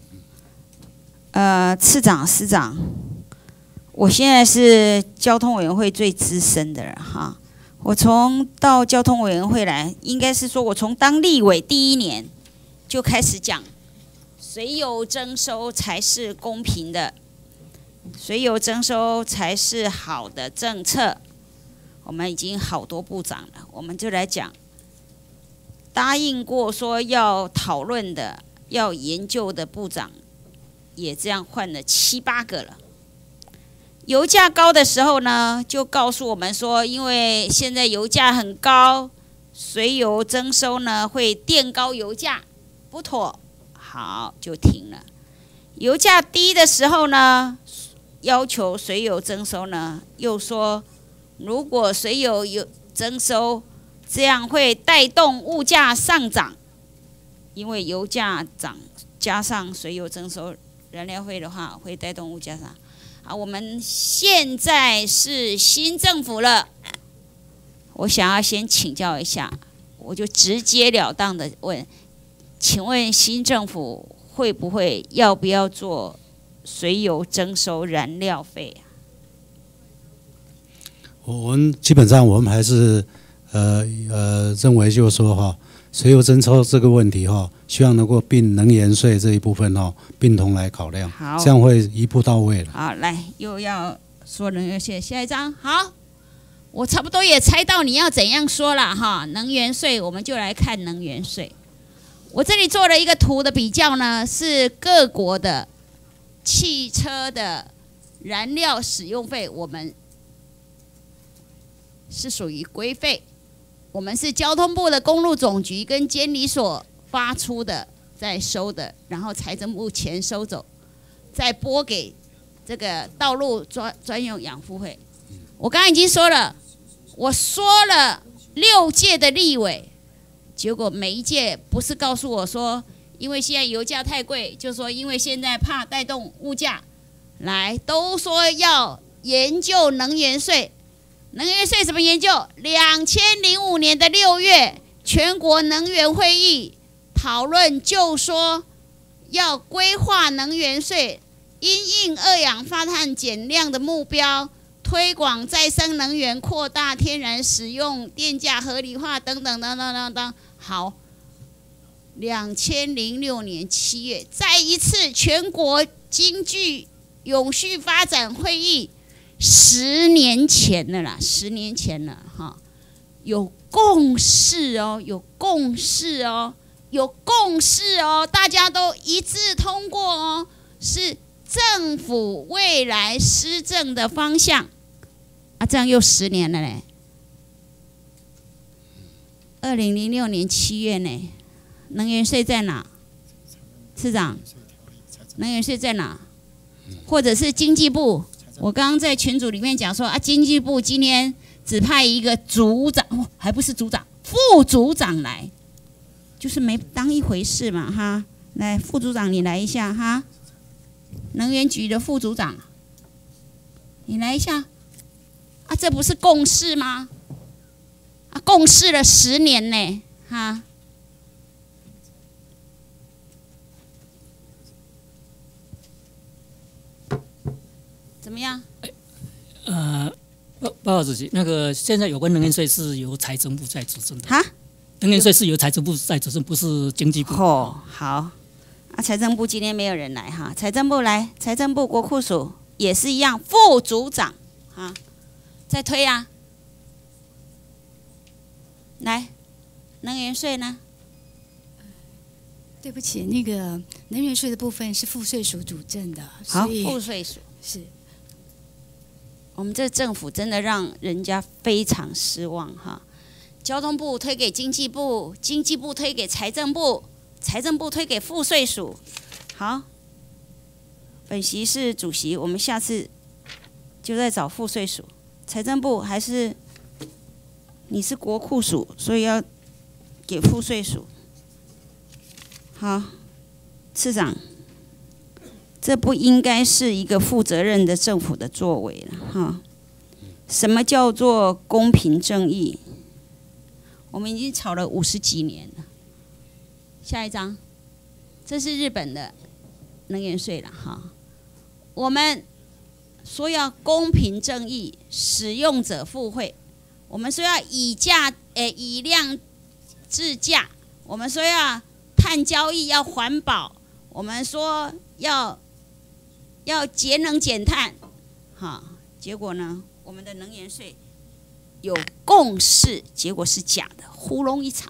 呃，次长、司长，我现在是交通委员会最资深的人哈。我从到交通委员会来，应该是说我从当立委第一年就开始讲。随油征收才是公平的，随油征收才是好的政策。我们已经好多部长了，我们就来讲，答应过说要讨论的、要研究的部长，也这样换了七八个了。油价高的时候呢，就告诉我们说，因为现在油价很高，随油征收呢会垫高油价，不妥。好，就停了。油价低的时候呢，要求随油征收呢，又说如果随油有征收，这样会带动物价上涨，因为油价涨加上随油征收燃料费的话，会带动物价上。 好，我们现在是新政府了，我想要先请教一下，我就直截了当的问，请问新政府会不会要不要做随油征收燃料费啊？ 我们基本上我们还是呃呃认为就是说哈，随油征收这个问题哈，希望能够并能源税这一部分哈并同来考量，这样会一步到位了。 好，来又要说能源税，下一张好，我差不多也猜到你要怎样说了哈。能源税我们就来看能源税，我这里做了一个图的比较呢，是各国的汽车的燃料使用费，我们是属于规费，我们是交通部的公路总局跟监理所发出的，在收的，然后财政部钱收走，再拨给这个道路专专用养护费。我刚刚已经说了，我说了六届的立委，结果每一届不是告诉我说，因为现在油价太贵，就说因为现在怕带动物价，来都说要研究能源税。能源税怎么研究？两千零五年的六月，全国能源会议讨论，就说要规划能源税，因应二氧化碳减量的目标，推广再生能源，扩大天然使用，电价合理化等等等等等等。好，两千零六年七月，再一次全国经济永续发展会议。十年前了啦，十年前了哈，有共识哦，有共识哦，有共识哦，大家都一致通过哦，是政府未来施政的方向啊，这样又十年了嘞。二零零六年七月呢，能源税在哪？市长，能源税在哪？或者是经济部？我刚刚在群组里面讲说啊，经济部今天只派一个组长，哦、还不是组长，副组长来，就是没当一回事嘛哈。来，副组长你来一下哈，能源局的副组长，你来一下。啊，这不是共识吗？啊，共识了十年呢哈。怎么样？ 呃，报报告主席，那个现在有关能源税是由财政部在主政的。 哈？ 能源税是由财政部在主政，不是经济部。 哦，好。啊，财政部今天没有人来哈，财政部来，财政部国库署也是一样，副组长哈，在推啊。来，能源税呢？ 对不起，那个能源税的部分是赋税署主政的， 好， 所以赋税署是。 我们这政府真的让人家非常失望哈！交通部推给经济部，经济部推给财政部，财政部推给赋税署。好，本席是主席，我们下次就在找赋税署。财政部还是你是国库署，所以要给赋税署。好，次长。这不应该是一个负责任的政府的作为了哈。什么叫做公平正义？我们已经吵了五十几年了。下一张，这是日本的能源税了哈。我们说要公平正义，使用者付费。我们说要以价诶以量制价。我们说要碳交易要环保。我们说要。要节能减碳，哈，结果呢，我们的能源税有共识，结果是假的，糊弄一场。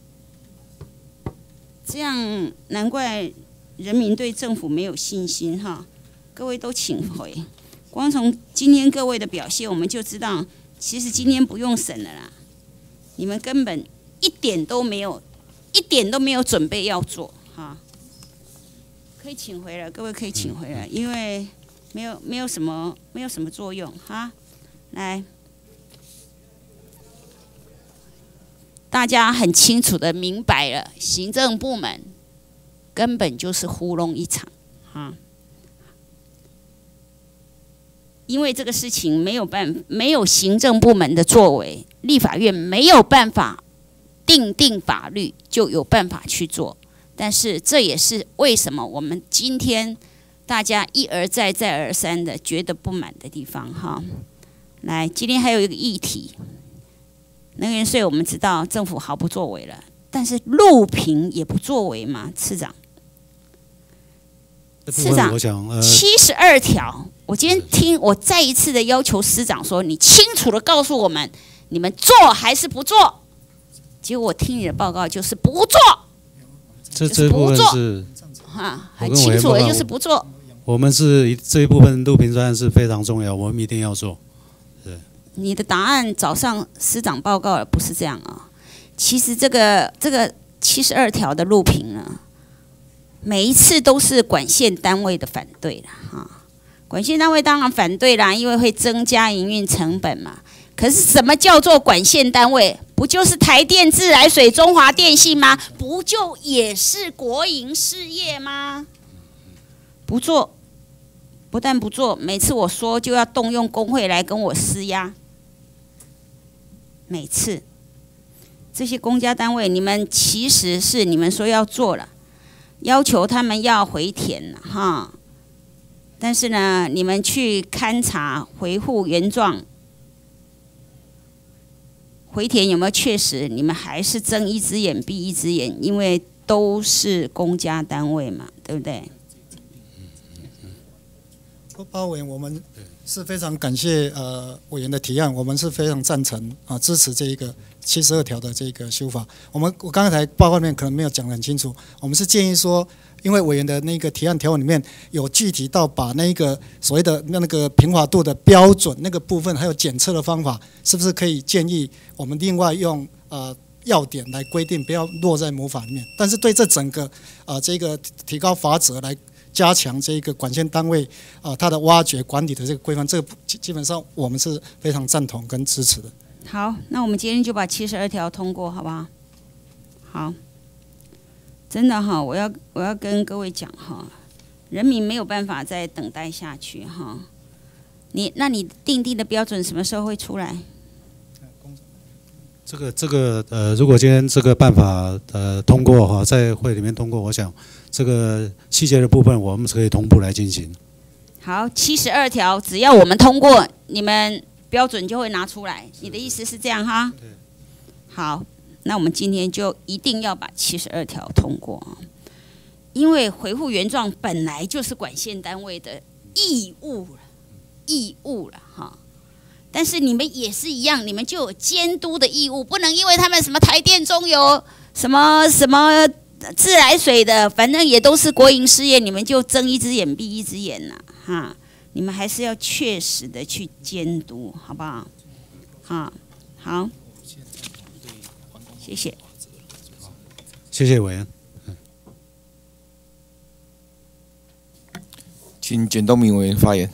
这样难怪人民对政府没有信心哈。各位都请回，光从今天各位的表现，我们就知道，其实今天不用审了啦，你们根本一点都没有，一点都没有准备要做哈。可以请回来，各位可以请回来，因为没有没有什么没有什么作用哈。来，大家很清楚的明白了，行政部门根本就是糊弄一场哈。 因为这个事情没有办没有行政部门的作为，立法院没有办法定定法律就有办法去做。但是这也是为什么我们今天大家一而再再而三的觉得不满的地方哈。来，今天还有一个议题，能源税我们知道政府毫不作为了，但是路平也不作为嘛，次长。司长，七十二条，我今天听，我再一次的要求司长说，你清楚的告诉我们，你们做还是不做？结果我听你的报告就是不做， 这这部分是哈，很清楚的就是不做。 我们是这一部分路平专案是非常重要，我们一定要做。对， 你的答案早上司长报告了，不是这样啊。其实这个这个七十二条的路平呢，每一次都是管线单位的反对啦，哈，管线单位当然反对啦，因为会增加营运成本嘛。可是什么叫做管线单位？不就是台电、自来水、中华电信吗？不就也是国营事业吗？不做，不但不做，每次我说就要动用工会来跟我施压，每次这些公家单位，你们其实是你们说要做了。要求他们要回填哈，但是呢，你们去勘察维护原状，回填有没有确实？你们还是睁一只眼闭一只眼，因为都是公家单位嘛，对不对？ 包委员，我们是非常感谢呃委员的提案，我们是非常赞成啊支持这一个七十二条的这个修法。我们我刚才报告里面可能没有讲得很清楚，我们是建议说，因为委员的那个提案条文里面有具体到把那个所谓的那个平滑度的标准那个部分，还有检测的方法，是不是可以建议我们另外用呃要点来规定，不要落在母法里面？但是对这整个呃这个提高罚则来加强这个管线单位啊、呃，它的挖掘管理的这个规范，这个基本上我们是非常赞同跟支持的。 好，那我们今天就把七十二条通过，好不好？好，真的哈，我要我要跟各位讲哈，人民没有办法再等待下去哈。你那你定定的标准什么时候会出来？ 这个这个呃，如果今天这个办法呃通过哈，在会里面通过，我想这个细节的部分我们是可以同步来进行。 好，七十二条，只要我们通过，你们标准就会拿出来。你的意思是这样哈？对。好，那我们今天就一定要把七十二条通过啊，因为维护原状本来就是管线单位的义务了，义务了哈。但是你们也是一样，你们就有监督的义务，不能因为他们什么台电、中油、什么什么自来水的，反正也都是国营事业，你们就睁一只眼闭一只眼呐、啊，哈！你们还是要确实的去监督，好不好？哈，好，谢谢， 谢谢委员。 请简东明委员发言。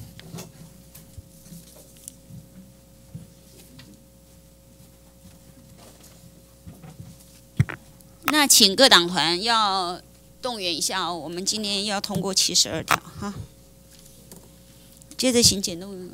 那请各党团要动员一下哦，我们今天要通过七十二条哈。接着请简东明。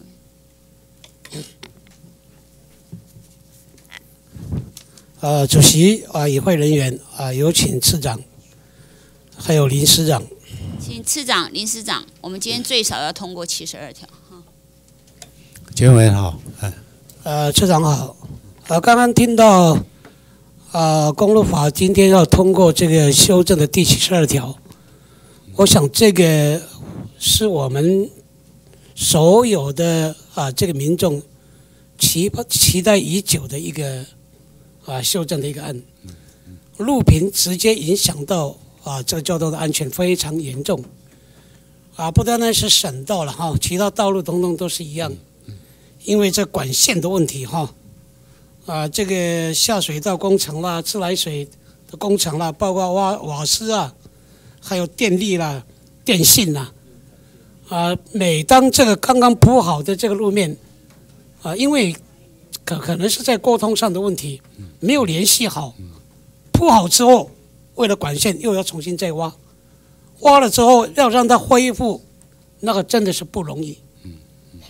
呃，主席啊、呃，与会人员啊、呃，有请次长，还有林司长。 请次长、林司长，我们今天最少要通过七十二条哈。 简委员好，哎， 呃，次长好，呃，刚刚听到。啊，公路法今天要通过这个修正的第七十二条，我想这个是我们所有的啊这个民众期期待已久的一个啊修正的一个案，路平直接影响到啊这个交通的安全非常严重，啊不单单是省道了哈，其他道路等等都是一样，因为这管线的问题哈。啊，这个下水道工程啦、自来水的工程啦，包括瓦瓦斯啊，还有电力啦、电信啦，啊，每当这个刚刚铺好的这个路面，啊，因为可可能是在沟通上的问题，没有联系好，铺好之后，为了管线又要重新再挖，挖了之后要让它恢复，那个真的是不容易。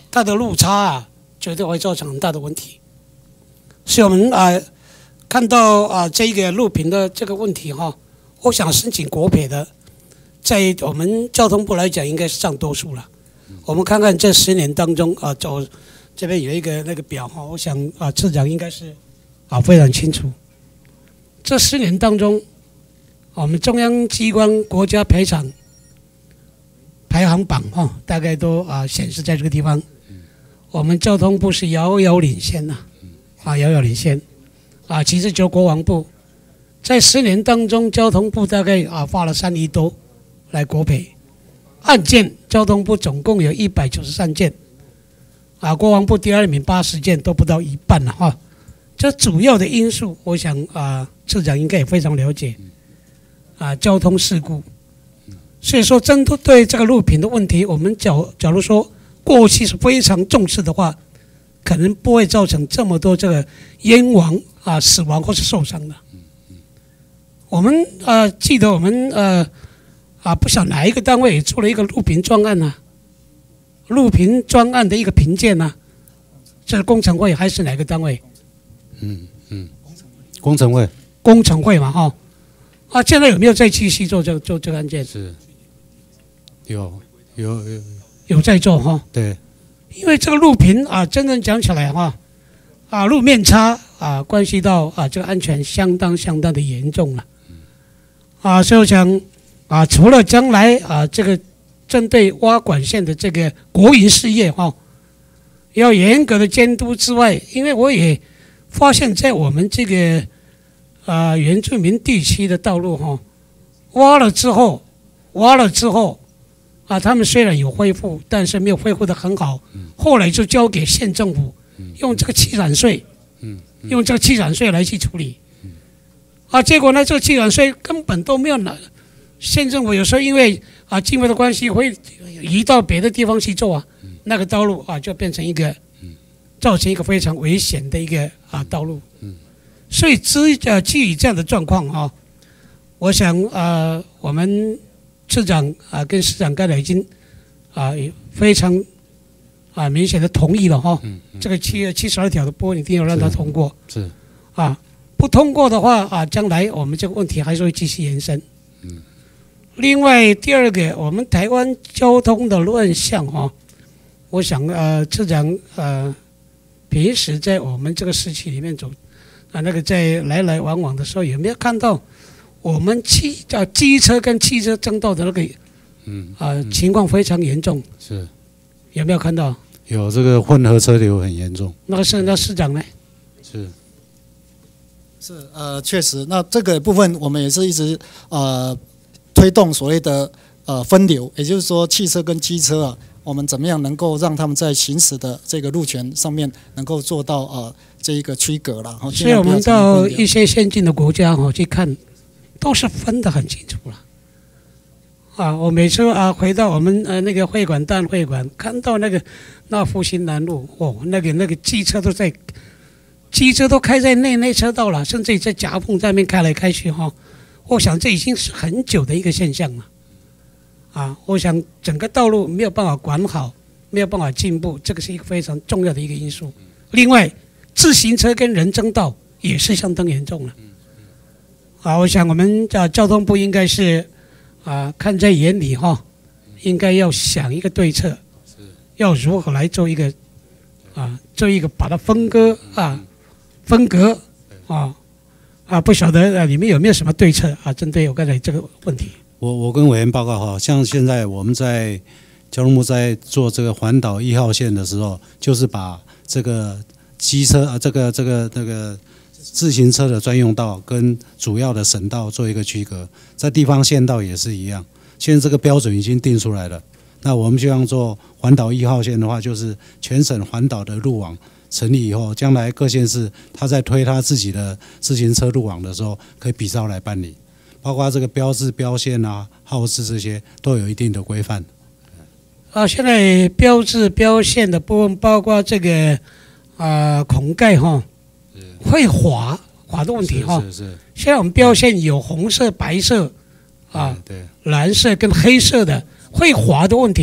它的路差啊，绝对会造成很大的问题。所以我们啊、呃、看到啊、呃、这个路平的这个问题哈、哦，我想申请国赔的，在我们交通部来讲应该是占多数了。我们看看这十年当中啊，走这边有一个那个表哈，我想啊次长应该是啊非常清楚。这十年当中，我们中央机关国家赔偿排行榜哈、哦，大概都啊显示在这个地方。我们交通部是遥遥领先呐、啊，啊遥遥领先，啊其实就国防部，在十年当中，交通部大概啊花了三亿多来国赔。案件交通部总共有一百九十三件，啊，国防部第二名八十件，都不到一半了哈。这主要的因素，我想啊，次长应该也非常了解，啊，交通事故。所以说，针对这个路平的问题，我们假假如说过去是非常重视的话，可能不会造成这么多这个冤亡啊、死亡或是受伤的。我们呃记得我们呃。啊，不晓得哪一个单位也做了一个路平专案呢、啊？路平专案的一个评鉴呢、啊，这是工程会还是哪个单位？ 嗯嗯，工程会。 工程会嘛，哈、哦。啊，现在有没有再继续做这个做这个案件？ 是。有有有有在做哈、哦。 对。 因为这个路平啊，真正讲起来哈，啊，路面差啊，关系到啊这个安全相当相当的严重了。啊，所以我想。啊，除了将来啊，这个针对挖管线的这个国营事业哈、哦，要严格的监督之外，因为我也发现，在我们这个啊原住民地区的道路哈、哦，挖了之后，挖了之后啊，他们虽然有恢复，但是没有恢复得很好，后来就交给县政府用这个弃产税，用这个弃产税来去处理，啊，结果呢，这个弃产税根本都没有拿。县政府有时候因为啊经费的关系，会移到别的地方去做啊，那个道路啊就变成一个，造成一个非常危险的一个啊道路。所以基呃基于这样的状况啊，我想啊我们市长啊跟市长刚才已经啊非常啊明显的同意了哈，这个七七十二条的部分一定要让它通过。 是啊，不通过的话啊，将来我们这个问题还是会继续延伸。另外第二个，我们台湾交通的乱象哈，我想呃，市长呃，平时在我们这个市区里面走啊，那个在来来往往的时候，有没有看到我们汽叫机车跟汽车争道的那个嗯啊情况非常严重？ 是有没有看到？ 有这个混合车流很严重。 那个是那市长呢？ 是。 是呃，确实，那这个部分我们也是一直呃推动所谓的呃分流，也就是说汽车跟机车啊，我们怎么样能够让他们在行驶的这个路权上面能够做到呃这一个区隔了。 所以我们到一些先进的国家哈去看，都是分得很清楚了。啊，我每次啊回到我们呃那个会馆大会馆，看到那个那复兴南路哦，那个那个机车都在。机车都开在内内车道了，甚至在夹缝在那边开来开去哈。我想这已经是很久的一个现象了。啊，我想整个道路没有办法管好，没有办法进步，这个是一个非常重要的一个因素。另外，自行车跟人争道也是相当严重了。啊，我想我们啊交通部应该是啊看在眼里哈，应该要想一个对策，要如何来做一个啊做一个把它分割啊。分隔啊啊，不晓得啊，你们有没有什么对策啊？针对我刚才这个问题， 我我跟委员报告哈，像现在我们在交通部在做这个环岛一号线的时候，就是把这个机车啊，这个这个那个自行车的专用道跟主要的省道做一个区隔，在地方县道也是一样。现在这个标准已经定出来了，那我们希望做环岛一号线的话，就是全省环岛的路网。成立以后，将来各县市他在推他自己的自行车路网的时候，可以比照来办理，包括这个标志、标线啊、号志这些都有一定的规范。 啊，现在标志、标线的部分，包括这个啊孔盖哈，会滑滑的问题哈。是是。现在我们标线有红色、白色啊，对，蓝色跟黑色的会滑的问题。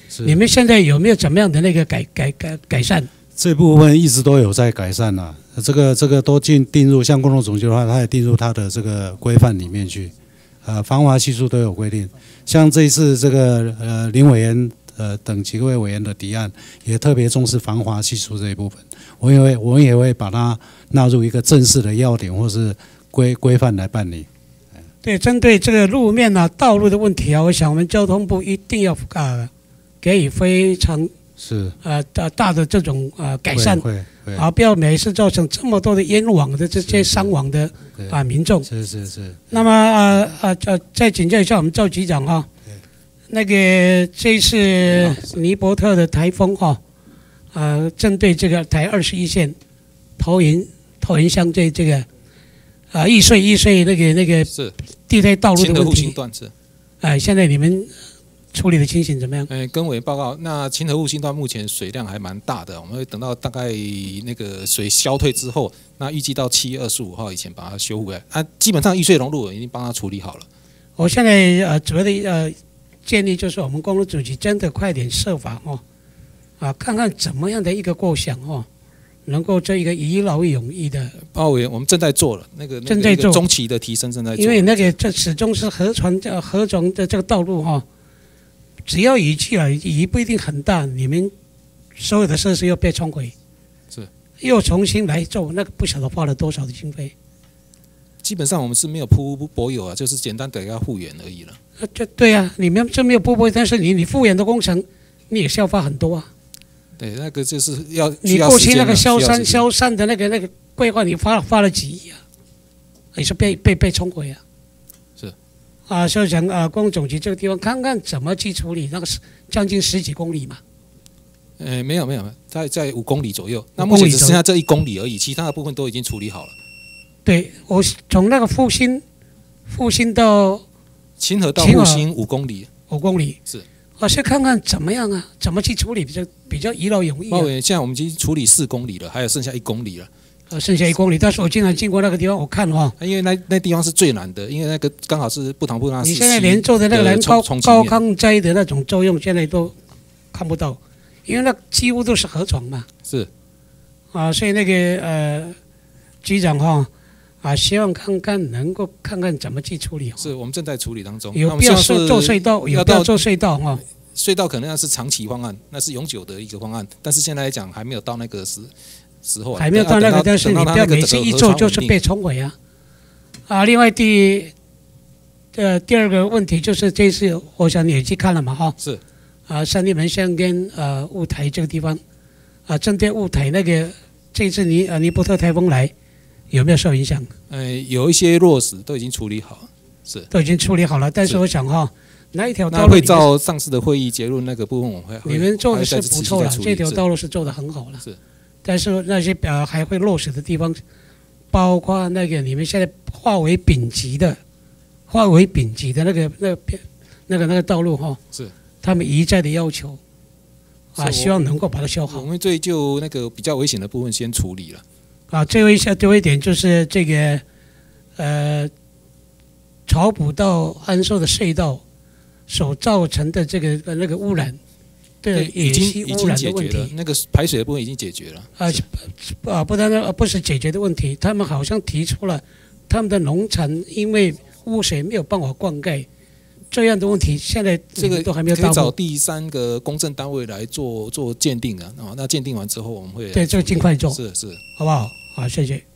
你们现在有没有怎么样的那个改改改改善？ 这部分一直都有在改善啦、啊，这个这个都进定入，像公路总局的话，它也定入它的这个规范里面去，呃，防滑系数都有规定。像这一次这个呃林委员呃等几位委员的提案，也特别重视防滑系数这一部分，我也会我们也会把它纳入一个正式的要点或是规规范来办理。 对，针对这个路面啊、道路的问题啊，我想我们交通部一定要啊给予非常是呃大大的这种呃改善， 会会啊，不要每次造成这么多的冤枉的这些伤亡的啊民众。 是是是。 那么呃呃呃，再请教一下我们赵局长哈，那个这一次尼伯特的台风哈，呃，针对这个台二十一线桃园桃园乡这这个啊易碎易碎那个那个是地带道路的问题， 段是， 哎，现在你们处理的情形怎么样？ 哎，跟委员报告，那清河复兴段目前水量还蛮大的，我们会等到大概那个水消退之后，那预计到七月二十五号以前把它修复来。啊，基本上易碎溶路已经帮它处理好了。 我现在呃主要的呃建议就是我们公路主席真的快点设法哦，啊，看看怎么样的一个构想哦，能够这一个一劳永逸的。 报告委员，我们正在做了，那个正在做那个中期的提升正在做。 因为那个这始终是河船呃河床的这个道路哈、哦。只要雨季了，雨不一定很大，你们所有的设施又被冲毁， 是又重新来做，那个不晓得花了多少的经费。 基本上我们是没有铺柏油啊，就是简单的要复原而已了。 啊，这对啊，你们这没有铺柏油，但是你你复原的工程你也是要花很多啊。 对，那个就是要你过去那个消消山消山的那个那个规划，你花花了几亿啊，也是被被被冲毁啊。啊，所以讲啊，公路总局这个地方看看怎么去处理那个是将近十几公里嘛。 呃，没有没有，在在五公里左右。那目前只剩下这一公里而已，其他的部分都已经处理好了。 对，我从那个复兴复兴到清河到复兴五公里。 五公里是。 我先看看怎么样啊，怎么去处理比较比较一劳永逸、啊。 现在我们已经处理四公里了，还有剩下一公里了。 呃，剩下一公里，但是我经常经过那个地方，我看哈、 哦，因为那那地方是最难的，因为那个刚好是不同不同。 你现在连做的那个南高高康斋的那种作用，现在都看不到，因为那几乎都是河床嘛。 是。 啊，所以那个呃，局长哈，啊，希望看看能够看看怎么去处理。 是我们正在处理当中。 有必要做做隧道，有必要做隧道哈。 隧道可能那是长期方案，那是永久的一个方案，但是现在来讲还没有到那个时。时候、啊、 还没有到那个，但是你不要每次一做就是被冲毁啊！啊，另外第呃第二个问题就是这次我想你也去看了嘛哈？ 是。 啊，三地门乡跟呃雾台这个地方，啊，针对雾台那个这次尼呃尼伯特台风来有没有受影响？ 呃，有一些落实都已经处理好了，是。 都已经处理好了，但是我想哈，那一条道路会照上次的会议结论那个部分，我会你们做的是不错了，这条道路是做的很好了。 是。 但是那些呃还会落实的地方，包括那个你们现在划为丙级的，划为丙级的那个那个那个那个道路哈， 是他们一再的要求，啊，希望能够把它修好。 我们最就那个比较危险的部分先处理了。 啊，最后一下最后一点就是这个呃，草埔到安寿的隧道所造成的这个那个污染。对， 已经已经解决了，那个排水的部分已经解决了。 啊啊，不单单不是解决的问题，他们好像提出了他们的农场因为污水没有办法灌溉这样的问题，现在这个都还没有到。 可以找第三个公证单位来做做鉴定啊。啊，那鉴定完之后我们会对这个尽快做， 是是， 好不好？好，谢谢。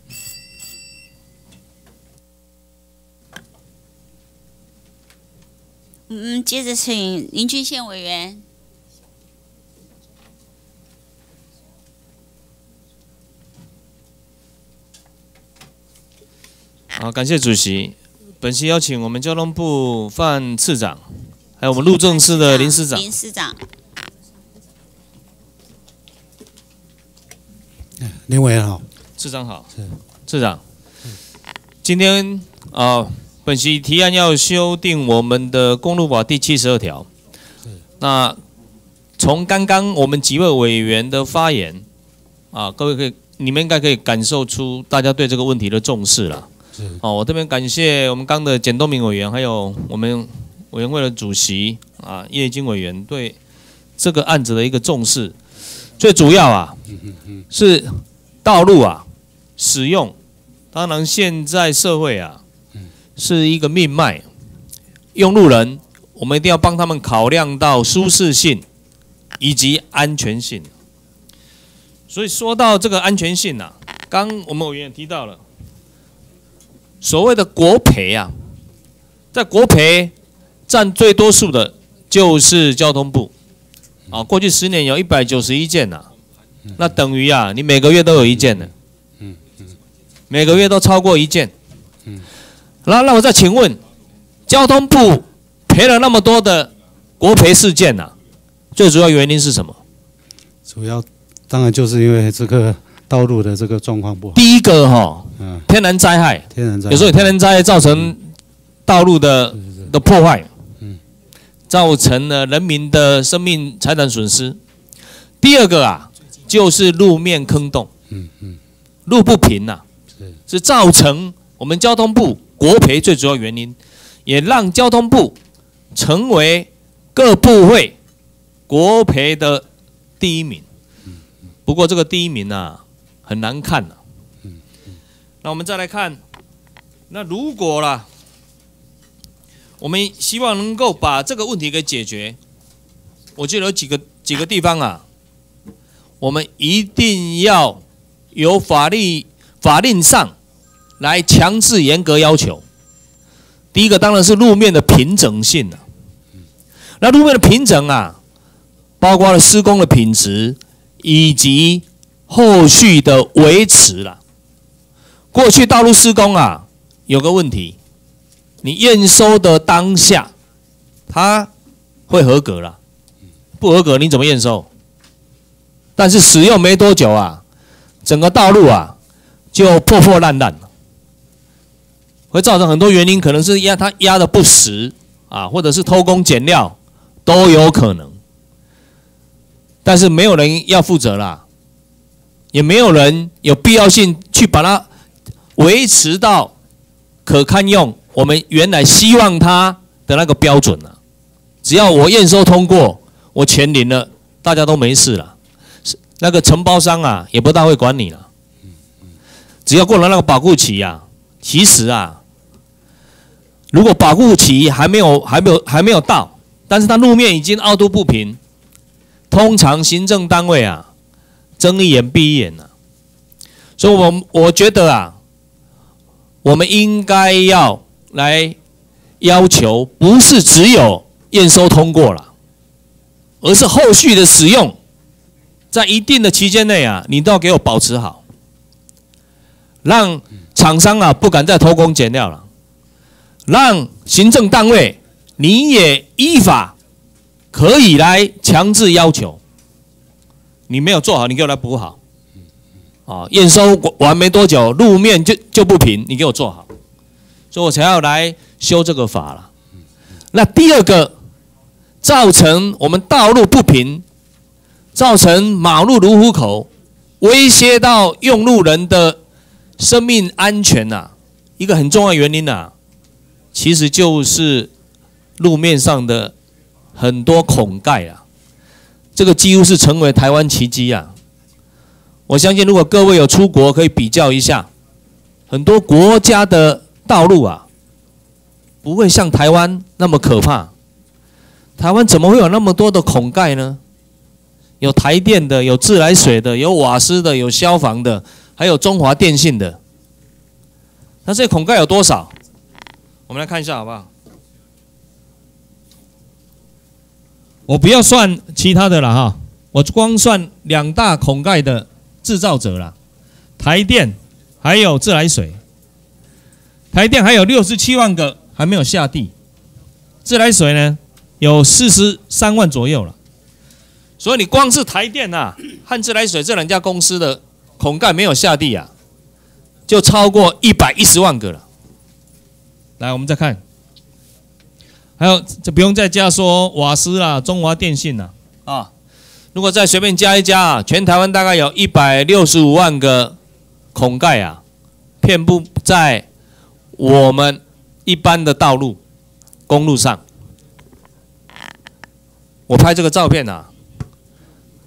嗯，接着请林俊宪委员。 好，感谢主席。本席邀请我们交通部范次长，还有我们路政司的林司长。 林司长。 林委员好。 次长好。 是。 次长。今天啊、呃，本席提案要修订我们的公路法第七十二条。那从刚刚我们几位委员的发言啊，各位可以，你们应该可以感受出大家对这个问题的重视了。哦，我这边感谢我们刚的简东明委员，还有我们委员会的主席啊叶金委员对这个案子的一个重视，最主要啊是道路啊使用，当然现在社会啊是一个命脉，用路人我们一定要帮他们考量到舒适性以及安全性。所以说到这个安全性啊，刚我们委员也提到了所谓的国赔啊，在国赔占最多数的就是交通部啊，过去十年有一百九十一件呐、啊，那等于啊你每个月都有一件的，每个月都超过一件。然后那我再请问，交通部赔了那么多的国赔事件呐、啊，最主要原因是什么？ 主要当然就是因为这个道路的这个状况不好。 第一个哈、哦，嗯，天然灾害， 天然灾害， 有时候天然灾害造成道路的的破坏，嗯，造成了人民的生命财产损失。第二个啊，就是路面坑洞，嗯嗯，路不平呐、啊，是是造成我们交通部国赔最主要原因，也让交通部成为各部会国赔的第一名。不过这个第一名啊很难看啊。那我们再来看，那如果啦，我们希望能够把这个问题给解决，我觉得有几个几个地方啊，我们一定要由法律法令上来强制严格要求。第一个当然是路面的平整性啊，那路面的平整啊，包括了施工的品质以及后续的维持啦。过去道路施工啊，有个问题，你验收的当下，它会合格啦，不合格你怎么验收？但是使用没多久啊，整个道路啊就破破烂烂了，会造成很多原因，可能是压它压的不实啊，或者是偷工减料都有可能。但是没有人要负责啦，也没有人有必要性去把它维持到可堪用我们原来希望它的那个标准啊。只要我验收通过，我钱领了，大家都没事了。那个承包商啊，也不大会管你了。只要过了那个保固期啊，其实啊，如果保固期还没有还没有还没有到，但是它路面已经凹凸不平，通常行政单位啊，睁一眼闭一眼啊。所以我我觉得啊，我们应该要来要求，不是只有验收通过了，而是后续的使用，在一定的期间内啊，你都要给我保持好，让厂商啊不敢再偷工减料了，让行政单位你也依法可以来强制要求，你没有做好，你给我来补好。啊，验收完没多久，路面就就不平，你给我做好，所以我才要来修这个法了。那第二个，造成我们道路不平，造成马路如虎口，威胁到用路人的生命安全呐、啊，一个很重要的原因呐、啊，其实就是路面上的很多孔盖啊，这个几乎是成为台湾奇迹啊。我相信，如果各位有出国，可以比较一下，很多国家的道路啊，不会像台湾那么可怕。台湾怎么会有那么多的孔盖呢？有台电的，有自来水的，有瓦斯的，有消防的，还有中华电信的。那这些孔盖有多少？我们来看一下好不好？我不要算其他的了哈，我光算两大孔盖的制造者啦，台电还有自来水。台电还有六十七万个还没有下地，自来水呢有四十三万左右了。所以你光是台电啊和自来水这两家公司的孔盖没有下地啊，就超过一百一十万个了。来，我们再看，还有这不用再加说瓦斯啦、中华电信啦啊。如果再随便加一加啊，全台湾大概有一百六十五万个孔盖啊，遍布在我们一般的道路、公路上。我拍这个照片啊，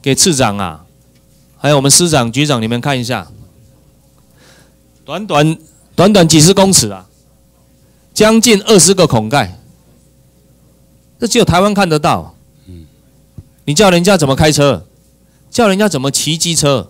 给次长啊，还有我们司长、局长，你们看一下，短短短短几十公尺啊，将近二十个孔盖，这只有台湾看得到。你叫人家怎么开车？叫人家怎么骑机车？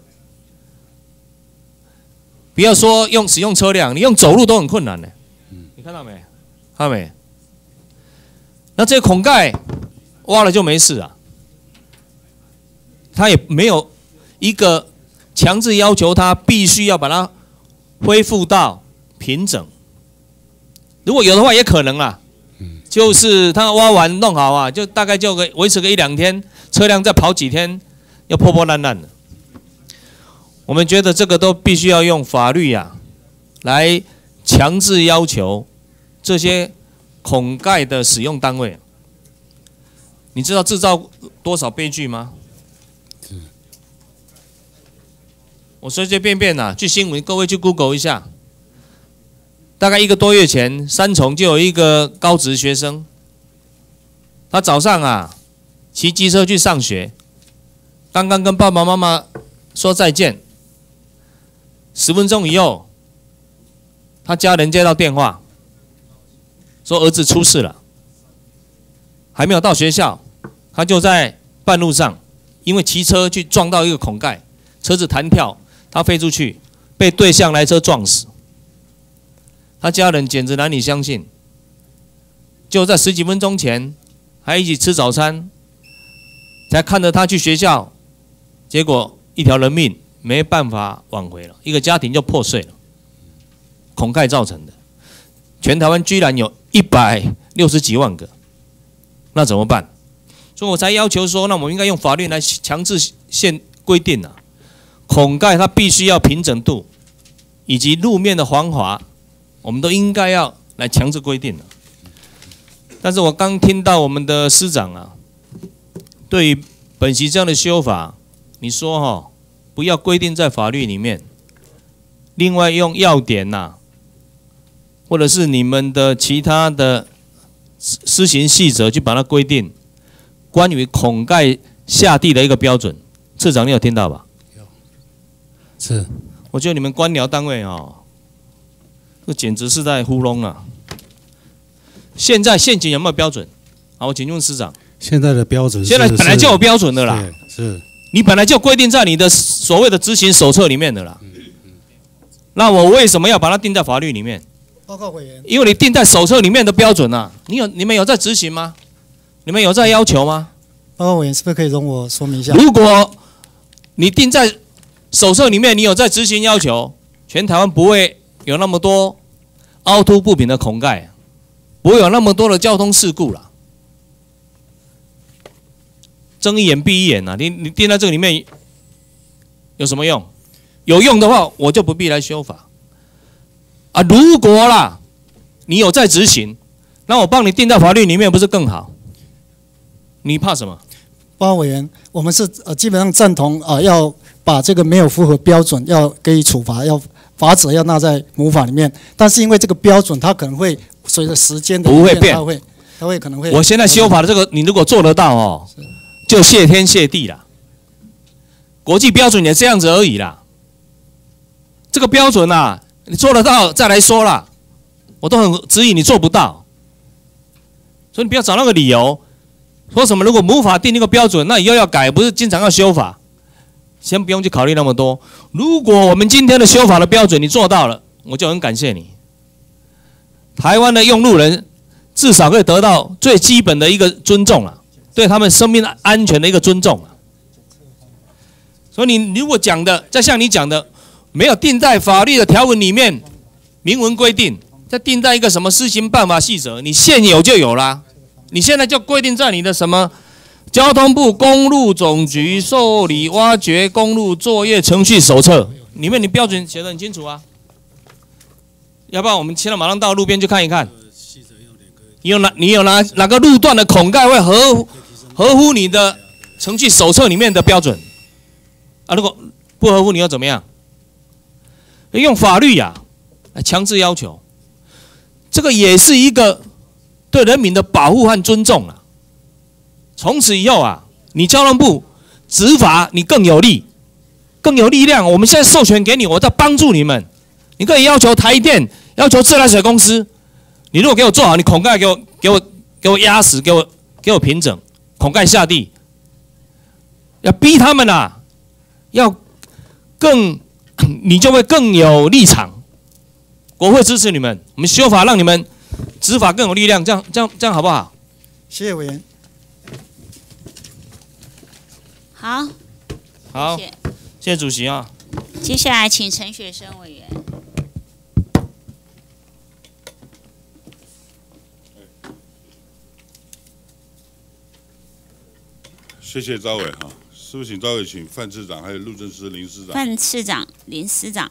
不要说用使用车辆，你用走路都很困难的。你看到没？看到没？那这个孔盖挖了就没事啊，他也没有一个强制要求他必须要把它恢复到平整。如果有的话，也可能啦，就是他挖完弄好啊，就大概就个维持个一两天，车辆再跑几天，要破破烂烂的。我们觉得这个都必须要用法律啊，来强制要求这些孔盖的使用单位。你知道制造多少悲剧吗？我随随便便啊，去新闻，各位去 Google 一下。大概一个多月前，三重就有一个高职学生，他早上啊骑机车去上学，刚刚跟爸爸妈妈说再见，十分钟以后，他家人接到电话，说儿子出事了，还没有到学校，他就在半路上，因为骑车去撞到一个孔盖，车子弹跳，他飞出去，被对向来车撞死。他家人简直难以相信，就在十几分钟前还一起吃早餐，才看着他去学校，结果一条人命没办法挽回了，一个家庭就破碎了，孔盖造成的。全台湾居然有一百六十几万个，那怎么办？所以我才要求说，那我们应该用法律来强制限规定啊，孔盖它必须要平整度，以及路面的防滑。我们都应该要来强制规定的。但是我刚听到我们的司长啊，对于本席这样的修法，你说哈、哦，不要规定在法律里面，另外用要点呐、啊，或者是你们的其他的施行细则去把它规定，关于孔盖下地的一个标准。次长，你有听到吧？有。 是。 我觉得你们官僚单位哦。这简直是在糊弄啊！现在现行有没有标准？好，我请问司长。 现在的标准是， 现在本来就有标准的啦。 是。 你本来就规定在你的所谓的执行手册里面的啦。那我为什么要把它定在法律里面？ 报告委员。 因为你定在手册里面的标准啊，你有你们有在执行吗？你们有在要求吗？ 报告委员，是不是可以容我说明一下？ 如果你定在手册里面，你有在执行要求，全台湾不会有那么多凹凸不平的孔盖，不会有那么多的交通事故了。睁一眼闭一眼啊！你你定在这个里面有什么用？有用的话，我就不必来修法啊。如果啦，你有在执行，那我帮你定在法律里面，不是更好？你怕什么？ 报告委员，我们是呃基本上赞同啊、呃，要把这个没有符合标准要给予处罚，要罚则要纳在母法里面。但是因为这个标准，它可能会随着时间的不会变， 它会它会可能会。 我现在修法的这个，你如果做得到哦，就谢天谢地啦。国际标准也这样子而已啦。这个标准啊，你做得到再来说啦，我都很质疑你做不到，所以你不要找那个理由。说什么？如果母法定那个标准，那以后要改，不是经常要修法？先不用去考虑那么多。如果我们今天的修法的标准你做到了，我就很感谢你。台湾的用路人至少可以得到最基本的一个尊重了，对他们生命安全的一个尊重了。所以你如果讲的，再像你讲的，没有定在法律的条文里面明文规定，再定在一个什么施行办法细则，你现有就有啦。你现在就规定在你的什么交通部公路总局受理挖掘公路作业程序手册里面，你标准写得很清楚啊。要不然我们现在马上到路边去看一看，你有哪你有哪哪个路段的孔盖会合合乎你的程序手册里面的标准啊？如果不合乎，你要怎么样？用法律呀、啊、来强制要求，这个也是一个对人民的保护和尊重啊！从此以后啊，你交通部执法你更有力，更有力量。我们现在授权给你，我在帮助你们。你可以要求台电，要求自来水公司，你如果给我做好，你孔盖给我给我给我压实，给我给我平整，孔盖下地，要逼他们啊，要更，你就会更有立场。国会支持你们，我们修法让你们执法更有力量，这样这样这样好不好？ 谢谢委员。 好， 好， 谢谢谢谢主席啊。 接下来请陈雪生委员。 谢谢招委哈，是不是请招委请范次长还有路政司林司长？ 范次长、林司长。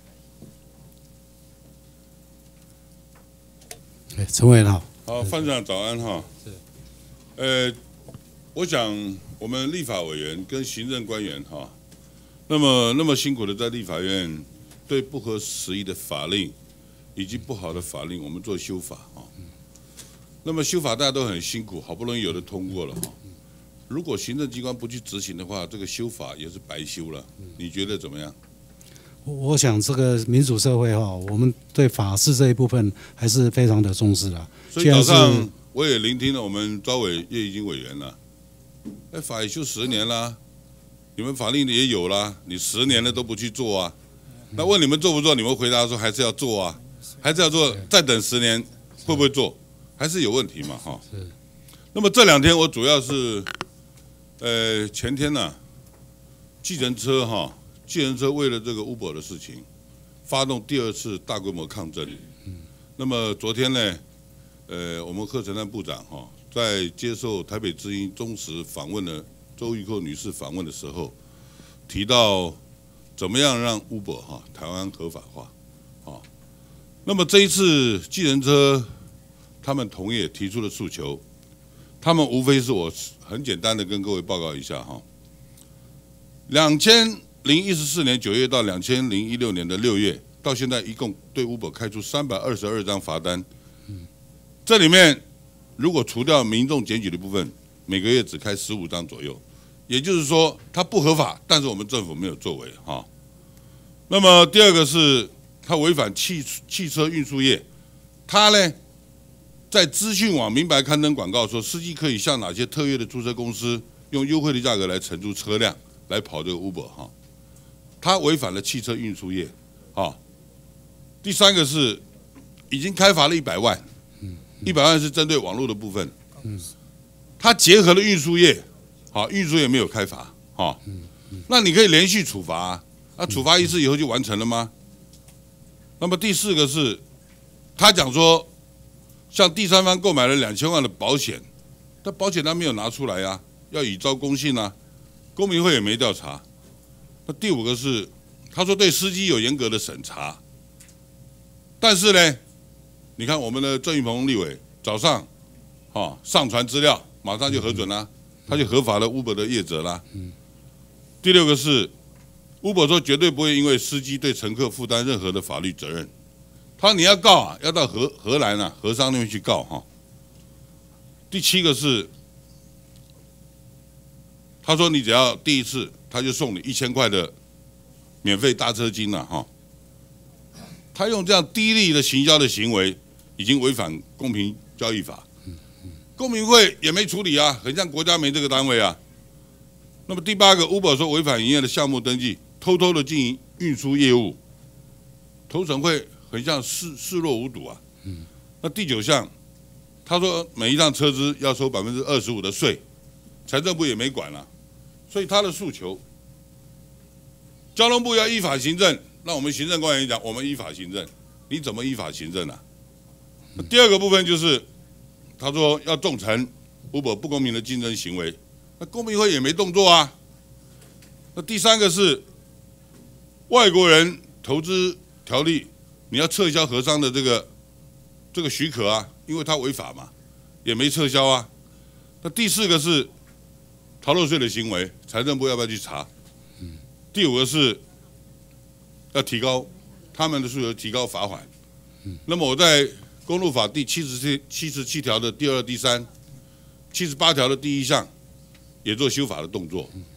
哎，陈委员好。 好，范长早安哈。是。呃，我想我们立法委员跟行政官员哈，那么那么辛苦的在立法院对不合时宜的法令以及不好的法令，我们做修法哈。那么修法大家都很辛苦，好不容易有的通过了哈。如果行政机关不去执行的话，这个修法也是白修了。你觉得怎么样？ 我想这个民主社会哈，我们对法治这一部分还是非常的重视啦。 所以早上我也聆听了我们招委叶宜津委员了，哎，法也修十年啦，你们法令也有啦，你十年了都不去做啊？那问你们做不做？你们回答说还是要做啊，还是要做，再等十年会不会做？还是有问题嘛哈。那么这两天我主要是。呃，前天呢、啊，计程车哈，计程车为了这个 Uber 的事情，发动第二次大规模抗争。嗯。那么昨天呢，呃，我们贺陈丹部长哈，在接受台北之音中时访问的周玉蔻女士访问的时候，提到怎么样让 Uber 哈台湾合法化，啊，那么这一次计程车他们同业提出的诉求。他们无非是我很简单的跟各位报告一下哈，两千零一十四年九月到两千零一六年的六月，到现在一共对 Uber 开出三百二十二张罚单，这里面如果除掉民众检举的部分，每个月只开十五张左右，也就是说它不合法，但是我们政府没有作为哈。那么第二个是它违反汽汽车运输业，它呢？在资讯网明白刊登广告说，司机可以向哪些特约的租车公司用优惠的价格来承租车辆来跑这个 Uber 哈，他违反了汽车运输业，啊，第三个是已经开罚了一百万，一百万是针对网络的部分，他结合了运输业，好，运输业没有开罚，哈，那你可以连续处罚啊，那处罚一次以后就完成了吗？那么第四个是，他讲说。向第三方购买了两千万的保险，但保险他没有拿出来呀、啊，要以招公信啊，公民会也没调查。那第五个是，他说对司机有严格的审查，但是呢，你看我们的郑运鹏立委早上，哦上传资料，马上就核准啦，他就合法了 Uber 的业者啦。第六个是 ，Uber 说绝对不会因为司机对乘客负担任何的法律责任。他说你要告啊，要到荷荷兰啊，荷商那边去告哈。第七个是，他说你只要第一次，他就送你一千块的免费搭车金了哈。他用这样低利的行销的行为，已经违反公平交易法。公民会也没处理啊，很像国家没这个单位啊。那么第八个 ，Uber 说违反营业的项目登记，偷偷的经营运输业务，投审会。很像视视若无睹啊。嗯。那第九项，他说每一辆车资要收百分之二十五的税，财政部也没管了、啊，所以他的诉求，交通部要依法行政，那我们行政官员讲，我们依法行政，你怎么依法行政啊？那第二个部分就是，他说要重惩 Uber 不公平的竞争行为，那公民会也没动作啊。那第三个是外国人投资条例。你要撤销荷商的这个这个许可啊，因为它违法嘛，也没撤销啊。那第四个是逃漏税的行为，财政部要不要去查？第五个是要提高他们的诉求，提高罚款。那么我在公路法第七十七七十七条的第二、第三、七十八条的第一项也做修法的动作。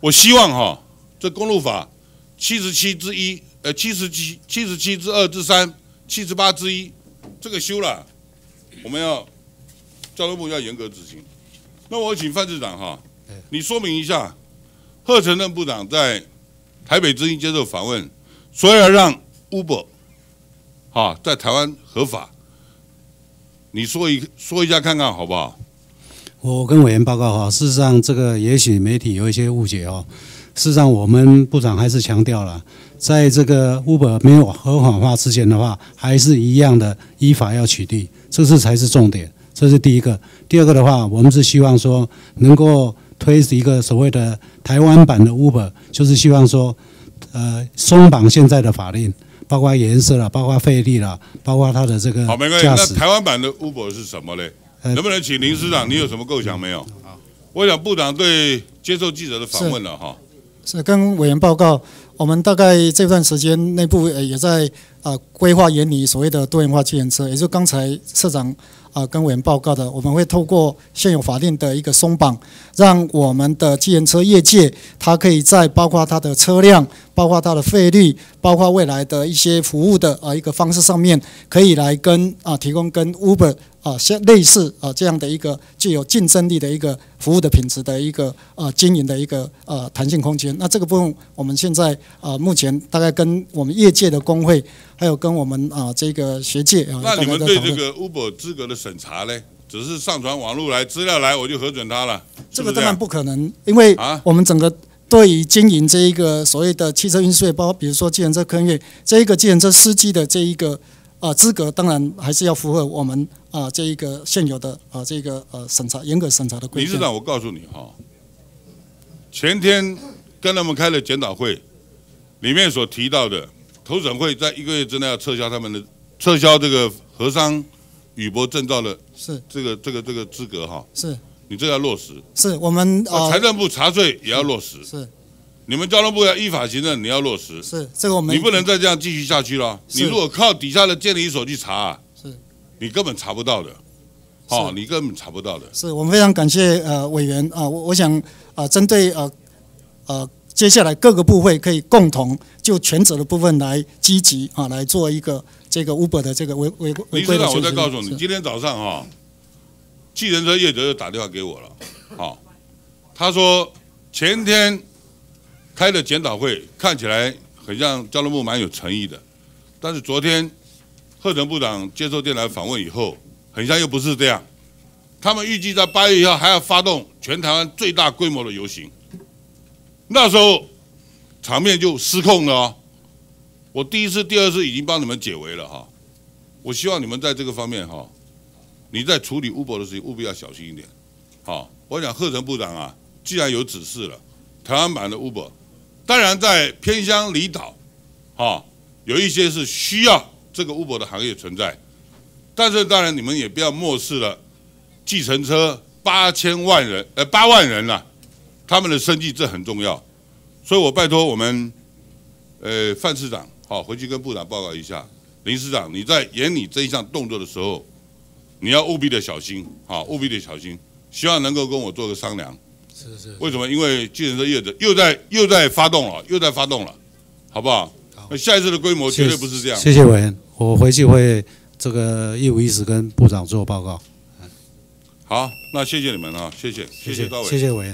我希望哈，这公路法七十七之一，呃，七十七、七十七之二之三、七十八之一，这个修了，我们要交通部要严格执行。那我请范市长哈，你说明一下，贺承任部长在台北之音接受访问，说要让 Uber 哈在台湾合法，你说一说一下看看好不好？ 我跟委员报告哈，事实上这个也许媒体有一些误解哦。事实上，我们部长还是强调了，在这个 Uber 没有合法化之前的话，还是一样的依法要取缔，这是才是重点。这是第一个。第二个的话，我们是希望说能够推一个所谓的台湾版的 Uber， 就是希望说，呃，松绑现在的法令，包括颜色啦，包括费率啦，包括它的这个好，没关系。 驾驶。 那台湾版的 Uber 是什么嘞？能不能请林司长，你有什么构想没有？我想部长对接受记者的访问了哈。 是跟委员报告，我们大概这段时间内部也在啊规划研拟所谓的多元化计程车，也就是刚才社长啊跟委员报告的，我们会透过现有法令的一个松绑，让我们的计程车业界，它可以在包括它的车辆、包括它的费率、包括未来的一些服务的啊一个方式上面，可以来跟啊提供跟 Uber 啊像类似啊这样的一个具有竞争力的一个服务的品质的一个呃经营的一个呃弹性空间。那这个部分我们现在啊目前大概跟我们业界的工会，还有跟我们啊这个学界啊， 那你们对这个 Uber 资格的审查呢？只是上传网络来资料来，我就核准它了。 这个当然不可能，因为我们整个对于经营这一个所谓的汽车运输，包括比如说计程车客运业这一个计程车司机的这一个啊资格，当然还是要符合我们啊这一个现有的啊这个呃审查严格审查的规定。 理事长，我告诉你哈，前天跟他们开了检讨会，里面所提到的投审会在一个月之内要撤销他们的撤销这个核商宇舶证照的是这个这个这个资格哈， 是你这个要落实。 是我们啊财政部查税也要落实。 是。 你们交通部要依法行政，你要落实。 是这个我们你不能再这样继续下去了。你如果靠底下的监理所去查、啊， 是， 你根本查不到的。哦，你根本查不到的。 是我们非常感谢呃委员啊、呃，我我想啊、呃，针对呃呃接下来各个部会可以共同就权责的部分来积极啊来做一个这个 Uber 的这个违违违规的。 理事长，我再告诉你，今天早上哈、哦，计程车业者又打电话给我了，好、哦，他说前天开的检讨会看起来很像交通部蛮有诚意的，但是昨天贺成部长接受电台访问以后，很像又不是这样。他们预计在八月一号还要发动全台湾最大规模的游行，那时候场面就失控了哦。我第一次、第二次已经帮你们解围了哈，我希望你们在这个方面哈，你在处理 Uber 的事情务必要小心一点。好，我想贺成部长啊，既然有指示了，台湾版的 Uber， 当然在偏乡离岛，哈，有一些是需要这个 Uber 的行业存在，但是当然你们也不要漠视了计程车八千万人，呃八万人啦、啊，他们的生计这很重要，所以我拜托我们，呃范市长，好回去跟部长报告一下，林市长你在演你这一项动作的时候，你要务必的小心，好务必的小心，希望能够跟我做个商量。 是是。 为什么？因为计程车业者又在又在发动了，又在发动了，好不好？那下一次的规模绝对不是这样。 谢谢委员，我回去会这个一五一十跟部长做报告。 好，那谢谢你们啊，谢谢，谢谢高委， 谢谢委员。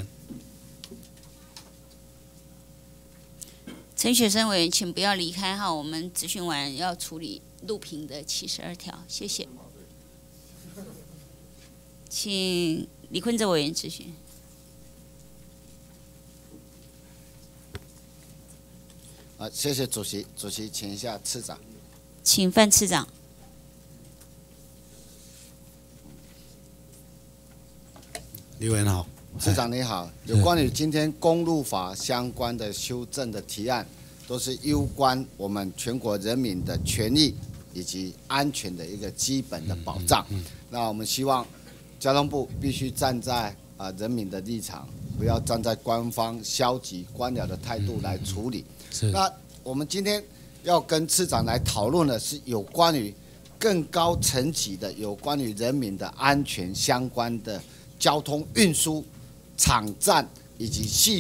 陈雪生委员，请不要离开哈，我们咨询完要处理录屏的七十二条，谢谢。请李坤哲委员咨询。 啊，谢谢主席，主席请一下次长。 请范次长。 李委员好， 次长你好，有关于今天公路法相关的修正的提案，都是攸关我们全国人民的权益以及安全的一个基本的保障。那我们希望交通部必须站在啊人民的立场，不要站在官方消极官僚的态度来处理。那我们今天要跟次长来讨论的是有关于更高层级的、有关于人民的安全相关的交通运输、场站以及系统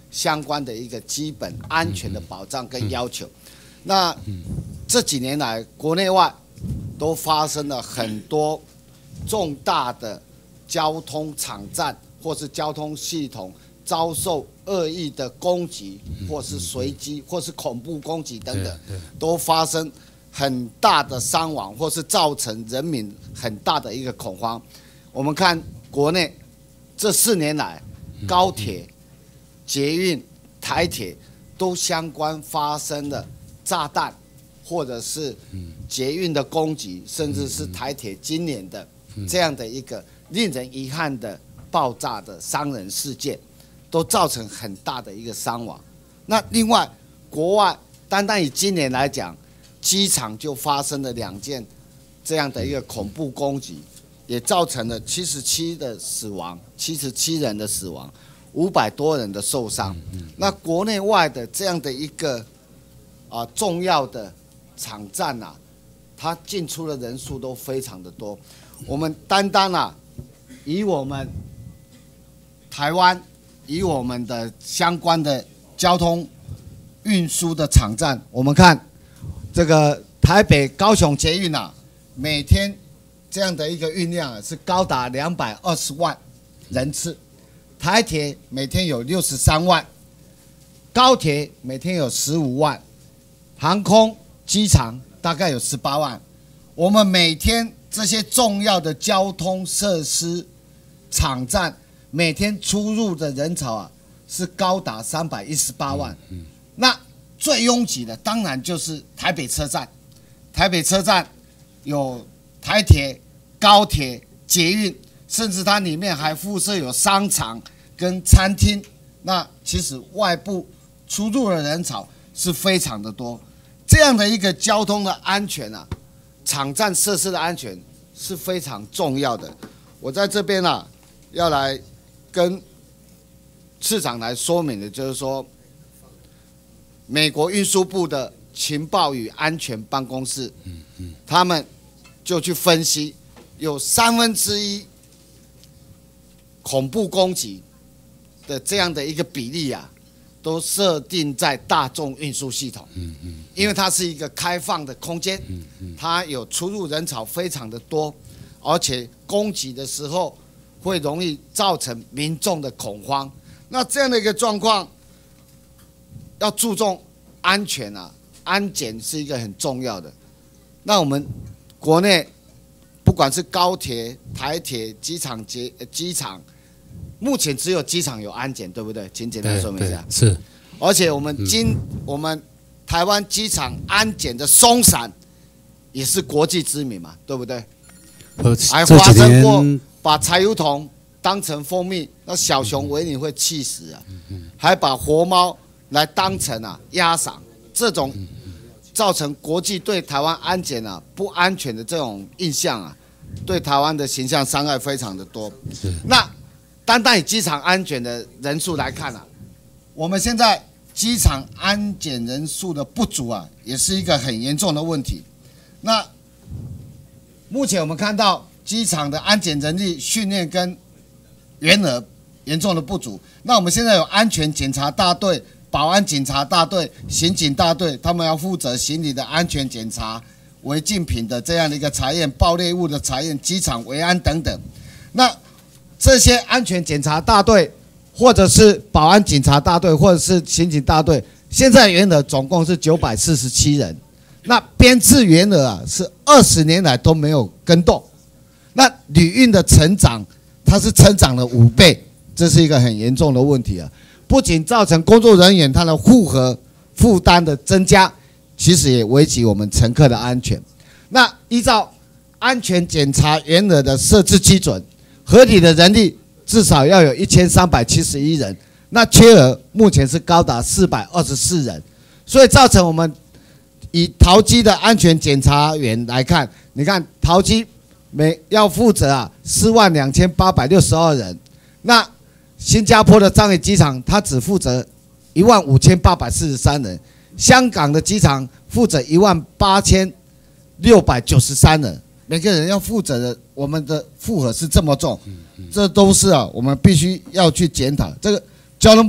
相关的一个基本安全的保障跟要求。那这几年来，国内外都发生了很多重大的交通场站或是交通系统遭受恶意的攻击，或是随机，或是恐怖攻击等等，都发生很大的伤亡，或是造成人民很大的一个恐慌。我们看国内这四年来，高铁、捷运、台铁都相关发生了炸弹，或者是捷运的攻击，甚至是台铁今年的这样的一个令人遗憾的爆炸的伤人事件，都造成很大的一个伤亡。那另外，国外单单以今年来讲，机场就发生了两件这样的一个恐怖攻击，也造成了七十七的死亡，七十七人的死亡，五百多人的受伤。那国内外的这样的一个啊重要的场站啊，它进出的人数都非常的多。我们单单啊，以我们台湾，以我们的相关的交通运输的场站，我们看这个台北、高雄捷运啊，每天这样的一个运量啊，是高达两百二十万人次。台铁每天有六十三万，高铁每天有十五万，航空机场大概有十八万。我们每天这些重要的交通设施场站，每天出入的人潮啊，是高达三百一十八万。那最拥挤的当然就是台北车站。台北车站有台铁、高铁、捷运，甚至它里面还附设有商场跟餐厅。那其实外部出入的人潮是非常的多。这样的一个交通的安全啊，场站设施的安全是非常重要的。我在这边啊，要来跟市长来说明的就是说，美国运输部的情报与安全办公室，他们就去分析，有三分之一恐怖攻击的这样的一个比例啊，都设定在大众运输系统，因为它是一个开放的空间，它有出入人潮非常的多，而且攻击的时候会容易造成民众的恐慌。那这样的一个状况，要注重安全啊，安检是一个很重要的。那我们国内不管是高铁、台铁、机场、机机场，目前只有机场有安检，对不对？请简单说明一下。 是。 而且我们今、嗯、我们台湾机场安检的松散，也是国际知名嘛，对不对？还发生过把柴油桶当成蜂蜜，那小熊维尼会气死啊！还把活猫来当成啊鸭嗓，这种造成国际对台湾安检啊不安全的这种印象啊，对台湾的形象伤害非常的多。那单单以机场安检的人数来看啊，我们现在机场安检人数的不足啊，也是一个很严重的问题。那目前我们看到机场的安检人力训练跟员额严重的不足。那我们现在有安全检查大队、保安警察大队、刑警大队，他们要负责行李的安全检查、违禁品的这样的一个查验、爆裂物的查验、机场维安等等。那这些安全检查大队，或者是保安警察大队，或者是刑警大队，现在员额总共是九百四十七人。那编制员额啊，是二十年来都没有更动。那旅运的成长，它是成长了五倍，这是一个很严重的问题啊！不仅造成工作人员他的负荷负担的增加，其实也危及我们乘客的安全。那依照安全检查员额的设置基准，合理的人力至少要有一千三百七十一人，那缺额目前是高达四百二十四人，所以造成我们以桃机的安全检查员来看，你看桃机每要负责啊四万两千八百六十二人，那新加坡的樟宜机场它只负责一万五千八百四十三人，香港的机场负责一万八千六百九十三人，每个人要负责的，我们的负荷是这么重，这都是啊我们必须要去检讨。这个交通部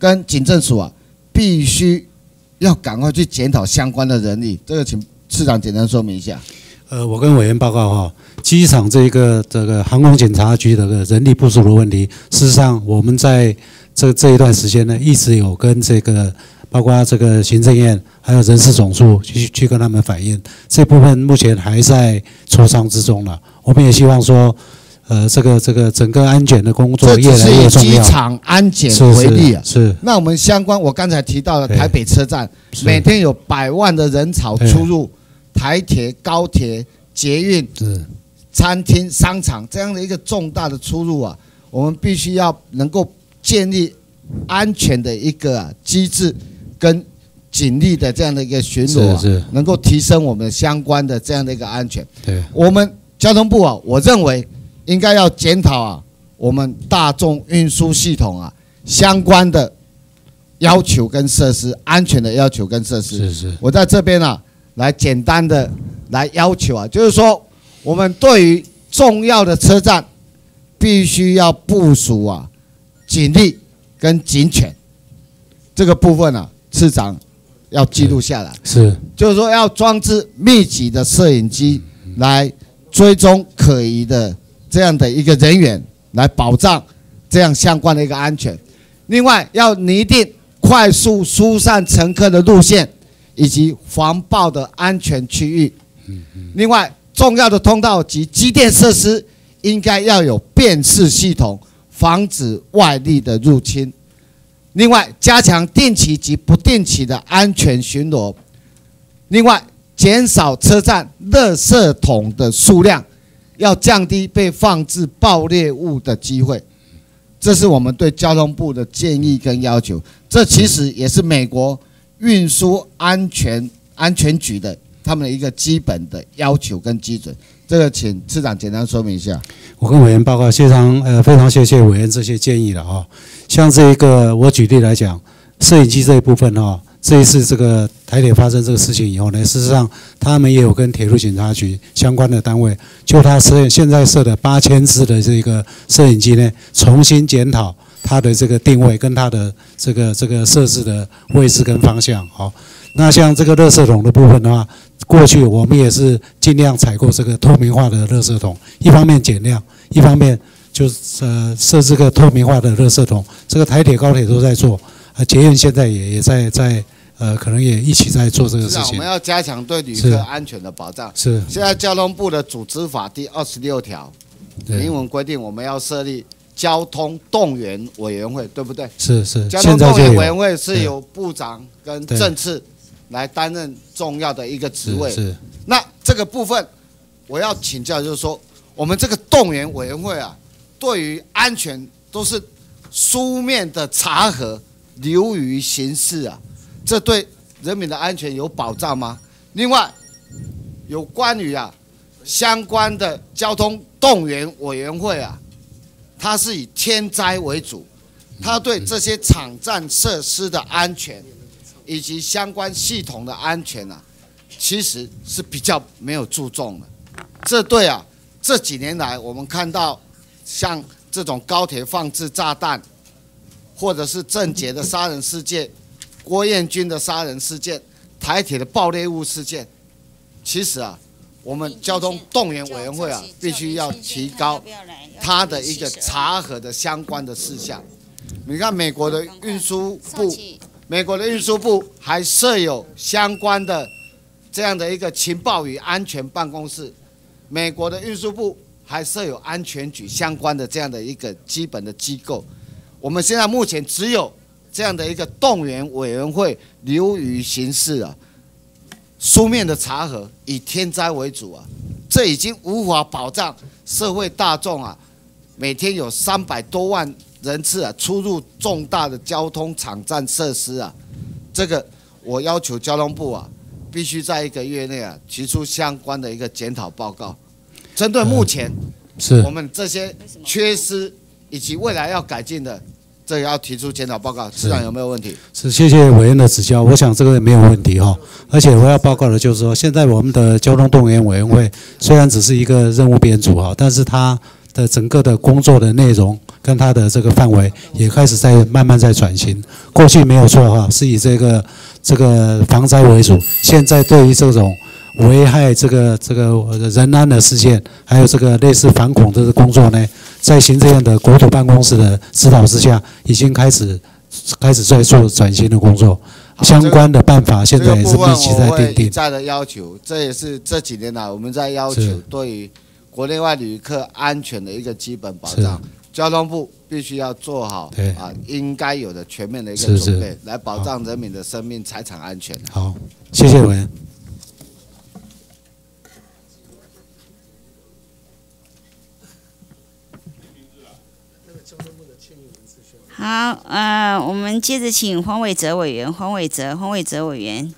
跟警政署啊，必须要赶快去检讨相关的人力。这个请市长简单说明一下。 呃，我跟委员报告哈，机场这个这个航空检查局的人力不足的问题，事实上我们在这这一段时间呢，一直有跟这个包括这个行政院还有人事总处去去跟他们反映，这部分目前还在磋商之中了。我们也希望说，呃，这个这个整个安检的工作越来越重要。 这只是以机场安检为例啊， 是。是是那我们相关，我刚才提到的台北车站，每天有百万的人潮出入。台铁、高铁、捷运、餐厅、商场这样的一个重大的出入啊，我们必须要能够建立安全的一个、啊、机制跟警力的这样的一个巡逻、啊， 是是能够提升我们相关的这样的一个安全。 对， 我们交通部啊，我认为应该要检讨啊，我们大众运输系统啊相关的要求跟设施，安全的要求跟设施。 是是， 我在这边啊。来简单的来要求啊，就是说我们对于重要的车站，必须要部署啊警力跟警犬这个部分啊，市长要记录下来。 是， 就是说要装置密集的摄影机来追踪可疑的这样的一个人员，来保障这样相关的一个安全。另外要拟定快速疏散乘客的路线。以及防爆的安全区域，另外重要的通道及机电设施应该要有辨识系统，防止外力的入侵。另外，加强定期及不定期的安全巡逻。另外，减少车站垃圾桶的数量，要降低被放置爆裂物的机会。这是我们对交通部的建议跟要求。这其实也是美国运输安全安全局的他们的一个基本的要求跟基准，这个请市长简单说明一下。 我跟委员报告，非常呃非常谢谢委员这些建议了哈。像这一个，我举例来讲，摄影机这一部分哈，这一次这个台铁发生这个事情以后呢，事实上他们也有跟铁路警察局相关的单位，就他设现在设的八千支的这个摄影机呢，重新检讨它的这个定位跟它的这个这个设置的位置跟方向。好，那像这个垃圾桶的部分的话，过去我们也是尽量采购这个透明化的垃圾桶，一方面减量，一方面就是呃设置个透明化的垃圾桶。这个台铁、高铁都在做，啊，捷运现在也也在在呃可能也一起在做这个事情。 我们要加强对旅客安全的保障。 是。 现在交通部的组织法第二十六条明文规定，我们要设立交通动员委员会，对不对？ 是是。 交通动员委员会是由部长跟政次来担任重要的一个职位。 是。 那这个部分我要请教，就是说，我们这个动员委员会啊，对于安全都是书面的查核，流于形式啊，这对人民的安全有保障吗？另外，有关于啊相关的交通动员委员会啊，它是以天灾为主，它对这些场站设施的安全以及相关系统的安全啊，其实是比较没有注重的。这对啊，这几年来我们看到像这种高铁放置炸弹，或者是郑捷的杀人事件、郭彦军的杀人事件、台铁的爆裂物事件，其实啊，我们交通动员委员会啊，必须要提高它的一个查核的相关的事项。你看美国的运输部，美国的运输部还设有相关的这样的一个情报与安全办公室，美国的运输部还设有安全局相关的这样的一个基本的机构。我们现在目前只有这样的一个动员委员会流于形式啊，书面的查核以天灾为主啊，这已经无法保障社会大众啊，每天有三百多万人次啊出入重大的交通场站设施啊，这个我要求交通部啊，必须在一个月内啊提出相关的一个检讨报告，针对目前是我们这些缺失以及未来要改进的，这个要提出检讨报告，市长有没有问题？ 是，谢谢委员的指教，我想这个没有问题哈。而且我要报告的就是说，现在我们的交通动员委员会虽然只是一个任务编组哈，但是它的整个的工作的内容跟它的这个范围也开始在慢慢在转型。过去没有错哈，是以这个这个防灾为主，现在对于这种危害这个这个人安的事件，还有这个类似反恐的工作呢，在行政院的国土办公室的指导之下，已经开始开始在做转型的工作。相关的办法现在也是密集在订定。 一再的要求，这也是这几年来我们在要求对于国内外旅客安全的一个基本保障。交通部必须要做好啊应该有的全面的一个准备，来保障人民的生命财产安全。 好，谢谢委员。 好，呃，我们接着请黄伟哲委员，黄伟哲，黄伟哲委员。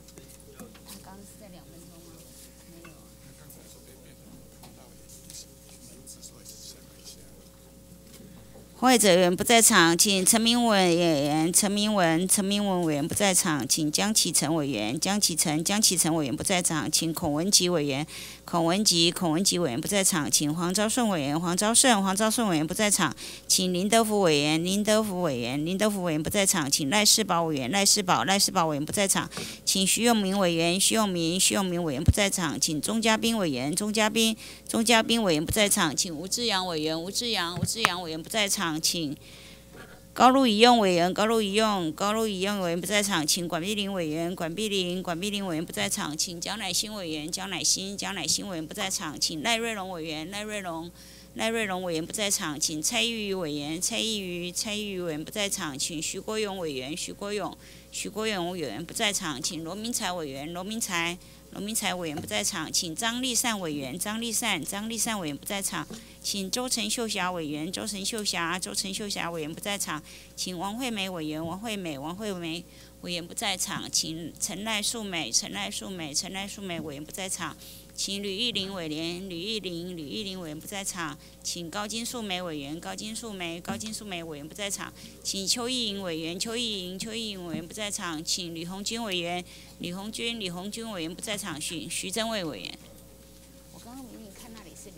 黄伟哲委员不在场，请陈明文委员，陈明文，陈明文委员不在场，请江启臣委员，江启臣，江启臣委员不在场，请孔文吉委员，孔文吉，孔文吉委员不在场，请黄昭顺委员，黄昭顺，黄昭顺委员不在场，请林德福委员，林德福委员，林德福委员不在场，请赖世宝委员，赖世宝，赖世宝委员不在场，请徐永明委员，徐永明，徐永明委员不在场，请钟嘉宾委员，钟嘉宾，钟嘉宾委员不在场，请吴志阳委员，吴志阳，吴志阳委员不在场，请高路宜用委员，高路宜用，高路宜用委员不在场，请管碧玲委员，管碧玲，管碧玲委员不在场，请蒋乃馨委员，蒋乃馨，蒋乃馨委员不在场，请赖瑞龙委员，赖瑞龙，赖瑞龙委员不在场，请蔡依瑜委员，蔡依瑜，蔡依瑜委员不在场，请徐国勇委员，徐国勇，徐国勇委员不在场，请罗明才委员，罗明才，罗明才委员不在场，请张立善委员，张立善，张立善委员不在场。请周陈秀霞委员，周陈秀霞，周陈秀霞委员不在场，请王惠美委员，王惠美，王惠美委员不在场，请陈赖素美，陈赖素美，陈赖素美委员不在场，请吕玉玲委员，吕玉玲，吕玉玲委员不在场，请高金素梅委员，高金素梅，高金素梅委员不在场，请邱意莹委员，邱意莹，邱意莹委员不在场，请吕红军委员，吕红军，吕红军委员不在场，徐徐正卫委员。我刚刚明明看那里是李。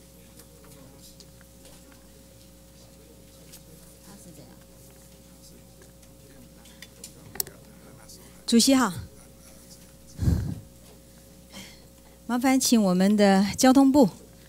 主席好，麻烦请我们的交通部，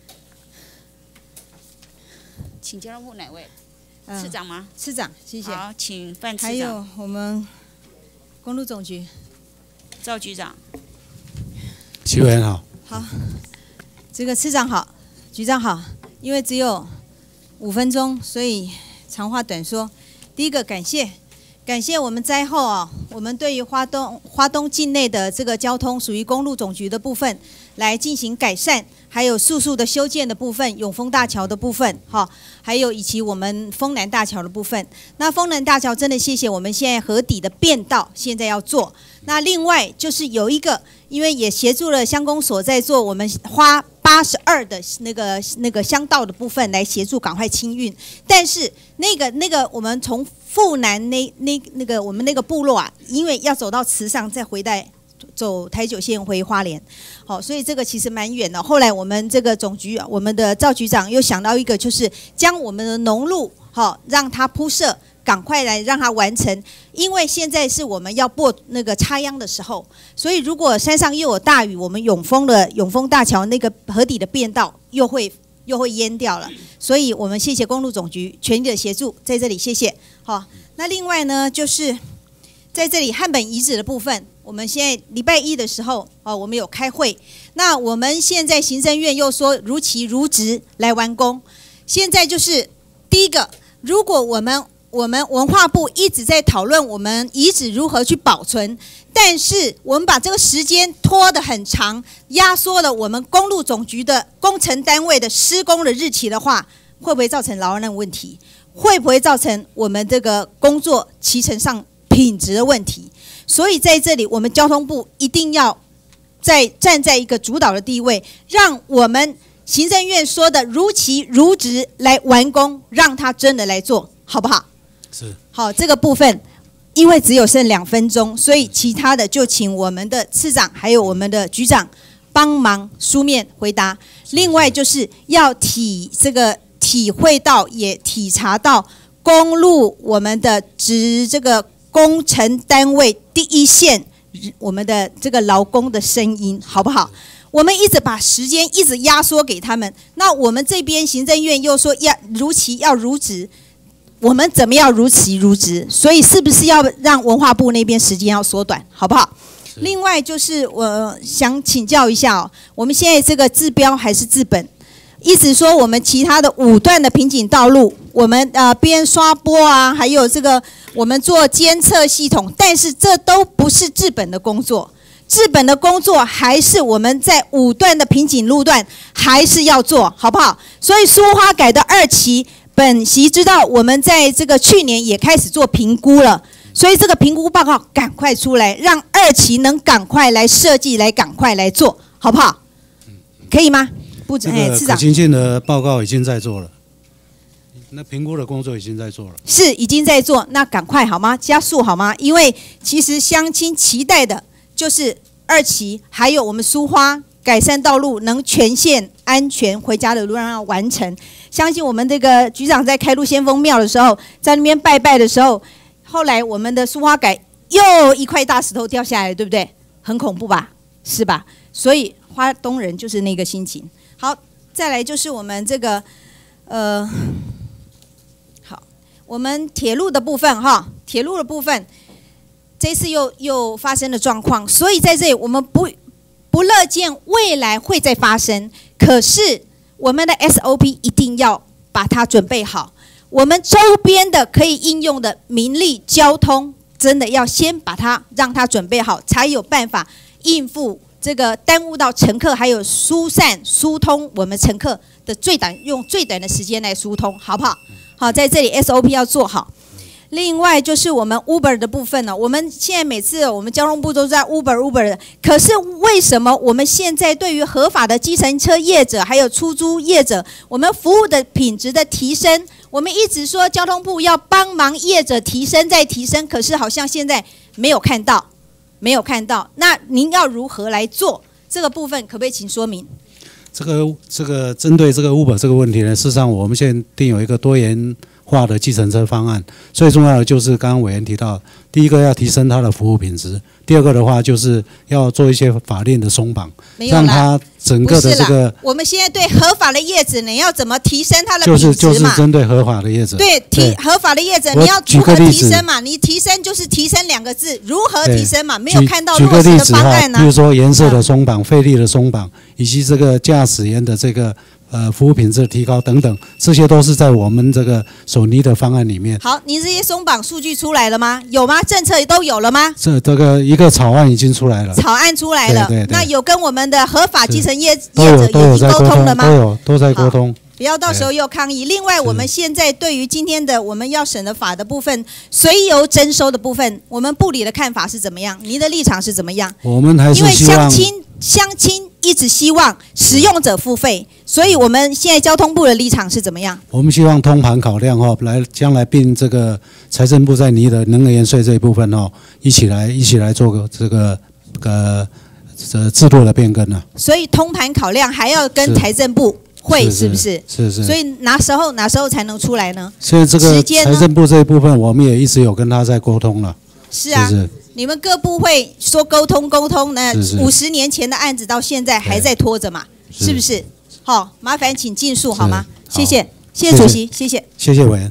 请交通部哪位？呃、次长吗？ 次长，谢谢。 好，请范次长。 还有我们公路总局， 赵局长。 徐委员好。 好，这个次长好，局长好。因为只有五分钟，所以长话短说。第一个，感谢。感谢我们灾后啊，我们对于花东花东境内的这个交通属于公路总局的部分来进行改善，还有速速的修建的部分，永丰大桥的部分，哈，还有以及我们丰南大桥的部分。那丰南大桥真的谢谢我们现在河底的便道现在要做。那另外就是有一个，因为也协助了乡公所在做我们花八十二的那个那个乡道的部分来协助赶快清运，但是那个那个我们从富南那那那个我们那个部落啊，因为要走到池上再回来走台九线回花莲，好，所以这个其实蛮远的。后来我们这个总局我们的赵局长又想到一个，就是将我们的农路好让它铺设。赶快来让它完成，因为现在是我们要播那个插秧的时候，所以如果山上又有大雨，我们永丰的永丰大桥那个河底的便道又会又会淹掉了，所以我们谢谢公路总局全力的协助，在这里谢谢。好，那另外呢，就是在这里汉本遗址的部分，我们现在礼拜一的时候，哦，我们有开会，那我们现在行政院又说如期如职来完工，现在就是第一个，如果我们我们文化部一直在讨论我们遗址如何去保存，但是我们把这个时间拖得很长，压缩了我们公路总局的工程单位的施工的日期的话，会不会造成劳安的问题？会不会造成我们这个工作期程上品质的问题？所以在这里，我们交通部一定要在站在一个主导的地位，让我们行政院说的如期如职来完工，让他真的来做，好不好？ 是好，这个部分因为只有剩两分钟，所以其他的就请我们的次长还有我们的局长帮忙书面回答。另外就是要体这个体会到，也体察到公路我们的职这个工程单位第一线我们的这个劳工的声音，好不好？我们一直把时间一直压缩给他们，那我们这边行政院又说要如期要如职，我们怎么样如期如职？所以是不是要让文化部那边时间要缩短，好不好？另外就是我想请教一下哦，我们现在这个治标还是治本？意思说我们其他的五段的瓶颈道路，我们呃边刷波啊，还有这个我们做监测系统，但是这都不是治本的工作。治本的工作还是我们在五段的瓶颈路段还是要做，好不好？所以苏花改的二期，本席知道我们在这个去年也开始做评估了，所以这个评估报告赶快出来，让二期能赶快来设计，来赶快来做，好不好？可以吗？部长，哎，次长， 可行性的报告已经在做了，那评估的工作已经在做了， 是已经在做，那赶快好吗？加速好吗？因为其实乡亲期待的就是二期，还有我们苏花改善道路能全线安全回家的路让它完成。相信我们这个局长在开路先锋庙的时候，在那边拜拜的时候，后来我们的苏花改又一块大石头掉下来，对不对？很恐怖吧？是吧？所以花东人就是那个心情。好，再来就是我们这个呃，好，我们铁路的部分哈，铁路的部分。这次又又发生了状况，所以在这里我们不不乐见未来会再发生。可是我们的 S O P 一定要把它准备好，我们周边的可以应用的民力交通，真的要先把它让它准备好，才有办法应付这个耽误到乘客，还有疏散疏通我们乘客的最短用最短的时间来疏通，好不好？好，在这里 S O P 要做好。另外就是我们 Uber 的部分呢，我们现在每次我们交通部都在 Uber Uber 的，可是为什么我们现在对于合法的计程车业者还有出租业者，我们服务的品质的提升，我们一直说交通部要帮忙业者提升再提升，可是好像现在没有看到，没有看到。那您要如何来做这个部分？可不可以请说明？ 这个这个针对这个 Uber 这个问题呢，事实上我们现在定有一个多元化的计程车方案，最重要的就是刚刚委员提到，第一个要提升它的服务品质，第二个的话就是要做一些法令的松绑，让它整个的这个， 我们现在对合法的业者，你要怎么提升它的品质嘛？ 就是就是针对合法的业者， 对提合法的业者，你要如何提升嘛？你提升就是提升两个字，如何提升嘛？没有看到落实的方案呢？ 比如说颜色的松绑、费率的松绑，以及这个驾驶员的这个。呃，服务品质的提高等等，这些都是在我们这个索尼的方案里面。 好，您这些松绑数据出来了吗？有吗？政策都有了吗？ 这这个一个草案已经出来了。 草案出来了， 对对对， 那有跟我们的合法基层业业者已经沟通了吗？ 都有都在沟通。 不要到时候又抗议。另外，我们现在对于今天的我们要审的法的部分，随由征收的部分，我们部里的看法是怎么样？您的立场是怎么样？ 我们还是因为希望乡亲乡亲一直希望使用者付费，所以我们现在交通部的立场是怎么样？ 我们希望通盘考量哦，来将来并这个财政部在你的能源税这一部分哦，一起来一起来做个这个呃这制度的变更呢、啊。 所以通盘考量还要跟财政部。会是不是？ 是是。 所以哪时候哪时候才能出来呢？ 所以这个财政部这一部分，我们也一直有跟他在沟通了。 是啊， 是是你们各部会说沟通沟通，那五十年前的案子到现在还在拖着嘛？是, 是不是？好，麻烦请尽速好吗？谢谢，谢谢主席，谢谢， 谢谢委员。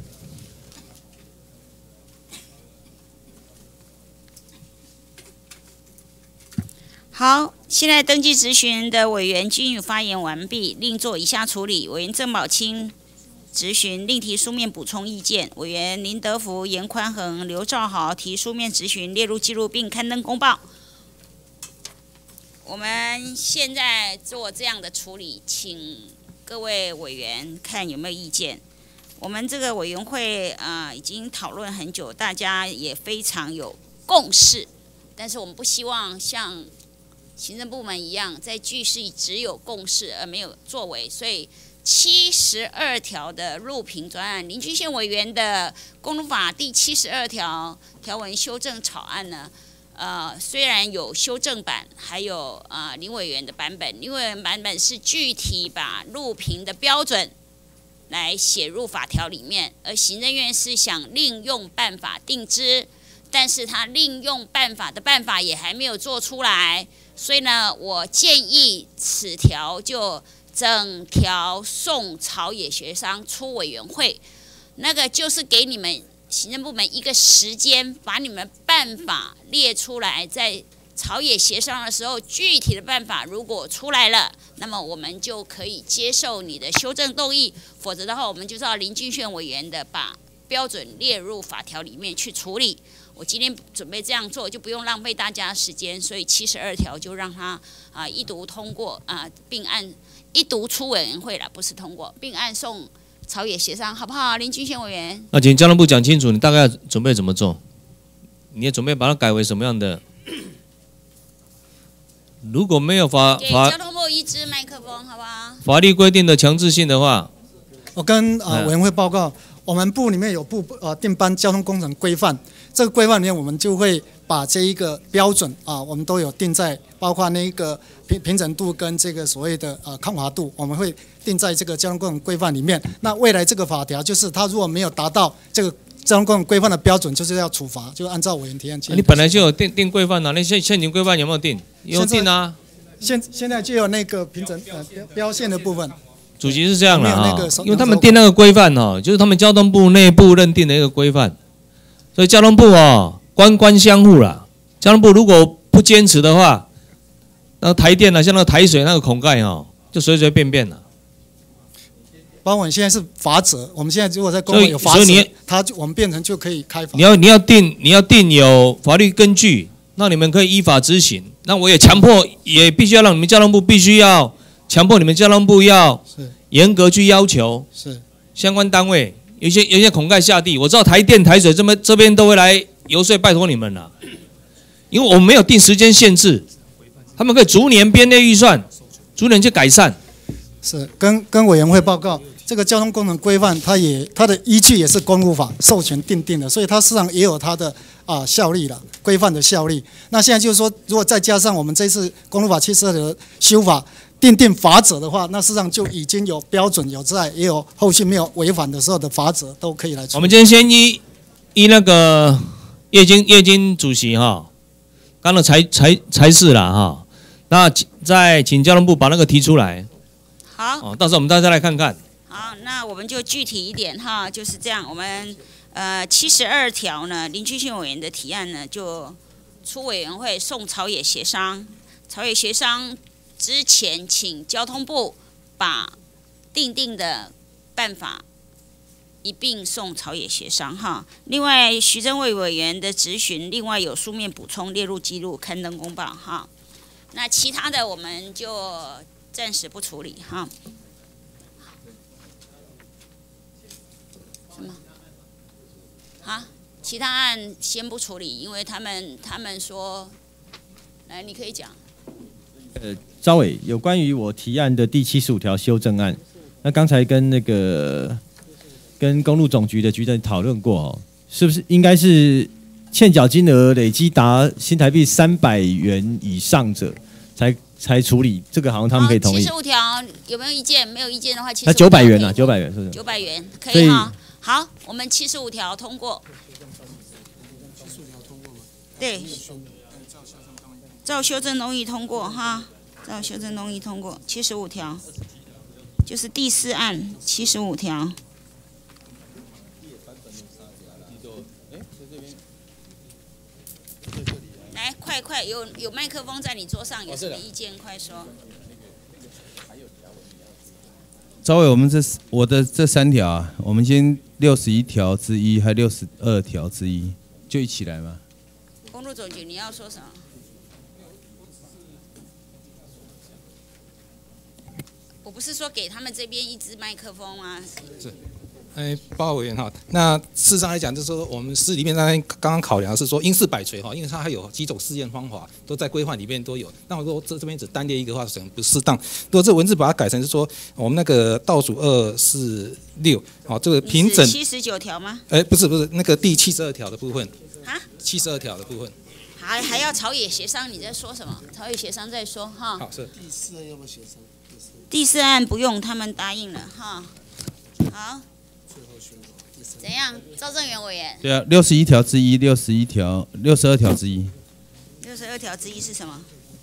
好，现在登记质询的委员均已发言完毕，另做以下处理：委员郑宝清质询，另提书面补充意见；委员林德福、严宽恒、刘兆豪提书面质询，列入记录并刊登公报。我们现在做这样的处理，请各位委员看有没有意见。我们这个委员会啊、呃、已经讨论很久，大家也非常有共识，但是我们不希望像行政部门一样，在句式只有共识而没有作为，所以七十二条的路平专案，林俊宪委员的公路法第七十二条条文修正草案呢，呃，虽然有修正版，还有呃林委员的版本，林委员版本是具体把路平的标准来写入法条里面，而行政院是想另用办法定之，但是他另用办法的办法也还没有做出来，所以呢，我建议此条就整条送朝野协商出委员会，那个就是给你们行政部门一个时间，把你们办法列出来，在朝野协商的时候，具体的办法如果出来了，那么我们就可以接受你的修正动议，否则的话，我们就照林俊炫委员的把标准列入法条里面去处理。我今天准备这样做，就不用浪费大家的时间，所以七十二条就让它啊、呃、一读通过啊、呃，并按一读出委员会了，不是通过，并按送朝野协商，好不好？林俊宪委员。 那请交通部讲清楚，你大概准备怎么做？你也准备把它改为什么样的？如果没有法给法交通部一支麦克风，好不好？ 法律规定的强制性的话， 我跟呃委员会报告，我们部里面有部呃定班交通工程规范，这个规范里面我们就会把这一个标准啊，我们都有定在，包括那个平平整度跟这个所谓的呃抗滑度，我们会定在这个交通工程规范里面。那未来这个法条就是，它如果没有达到这个交通工程规范的标准，就是要处罚，就按照委员提案建议。 你本来就有定定规范的，那现现行规范有没有定？有定啊。 现现在就有那个平整呃标标线的部分。 主席是这样的哈， 那因为他们定那个规范哦，就是他们交通部内部认定的一个规范，所以交通部哦官官相护啦。交通部如果不坚持的话，那台电啊，像那个台水那个孔盖哦，就随随便便了。 包括现在是罚则，我们现在如果在公会有罚则，它就我们变成就可以开罚。 你要你要定你要定有法律根据，那你们可以依法执行。那我也强迫，也必须要让你们交通部必须要强迫你们交通部要严格去要求是相关单位，有些有些孔盖下地，我知道台电台水这边这边都会来游说，拜托你们了，因为我们没有定时间限制，他们可以逐年编列预算，逐年去改善。 是跟跟委员会报告，这个交通工程规范，它也它的依据也是公路法授权定定的，所以它事实上也有它的啊效力了，规范的效力。那现在就是说，如果再加上我们这次公路法七十二的修法，定定罚则的话，那事实上就已经有标准有在，也有后续没有违反的时候的罚则都可以来处理。 我们今天先依依那个叶金叶金主席哈，刚刚才才才是啦哈，那再请交通部把那个提出来。 好， 哦，到时候我们大家来看看。 好，那我们就具体一点哈，就是这样。我们呃七十二条呢，林俊宪委员的提案呢，就出委员会送朝野协商。朝野协商之前，请交通部把定定的办法一并送朝野协商哈。另外，徐正伟委员的质询，另外有书面补充列入记录，刊登公报哈。那其他的我们就暂时不处理哈。什么？啊？其他案先不处理，因为他们他们说，来，你可以讲。 呃，招委，有关于我提案的第七十五条修正案，那刚才跟那个跟公路总局的局长讨论过哦，是不是应该是欠缴金额累积达新台币三百元以上者才才处理？这个好像他们可以同意。 七十五条有没有意见？没有意见的话，七十五那九百元啊，九百元是不是？ 九百元可以哈。好，我们七十五条通过。对。照修正动议通过哈，照修正动议通过七十五条，就是第四案七十五条。来，快快，有有麦克风在你桌上，有什么意见快说。 赵伟，我们这我的这三条啊，我们先六十一条之一，还六十二条之一，就一起来嘛。 公路总局，你要说什么？我不是说给他们这边一支麦克风吗？ 是，哎，报告委员哈，那事实上来讲，就是说我们市里面刚刚刚考量的是说因势摆锤哈，因为它还有几种试验方法都在规范里面都有。那如果这这边只单列一个的话，可能不适当。如果这文字把它改成是说我们那个倒数二四六，好，这个平整七十九条吗？ 哎，不是不是，那个第七十二条的部分。 啊？ 七十二条的部分。 还还要朝野协商，你在说什么？朝野协商再说哈。 好，是。 第四要不要协商？ 第四案不用，他们答应了哈。 好，怎样？赵正元委员。 对啊，六十一条之一，六十一条，六十二条之一。 六十二条之一是什么？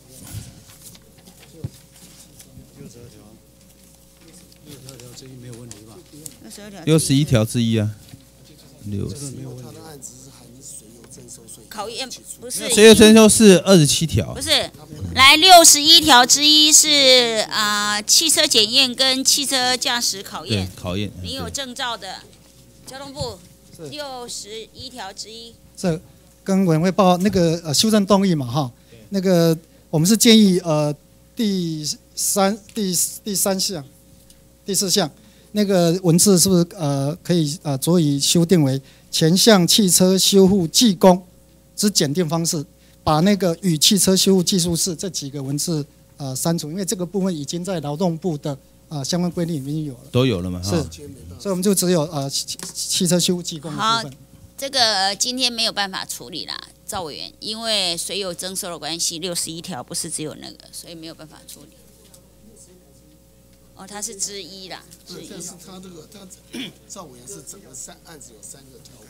六十二条，六十二条之一没有问题吧？ 六十二条。 六十一条之一啊。六十。 考验不是。 水有征收是二十七条。 不是，来六十一条之一是啊、呃，汽车检验跟汽车驾驶考验。 考验。 你有证照的，交通部六十一条之一。 这跟委员会报那个呃修正动议嘛哈，那个我们是建议呃第三第第三项、第四项那个文字是不是呃可以呃佐以修订为前项汽车修护技工之检定方式，把那个与汽车修护技术室这几个文字呃删除，因为这个部分已经在劳动部的呃相关规定里面有了， 都有了嘛？ 是，所以我们就只有呃汽汽车修护技工的部分。 这个今天没有办法处理啦，赵委员，因为水有征收的关系，六十一条不是只有那个，所以没有办法处理。哦，它是之一啦，之一。 但是他这个，他赵委员是整个三案子有三个条文。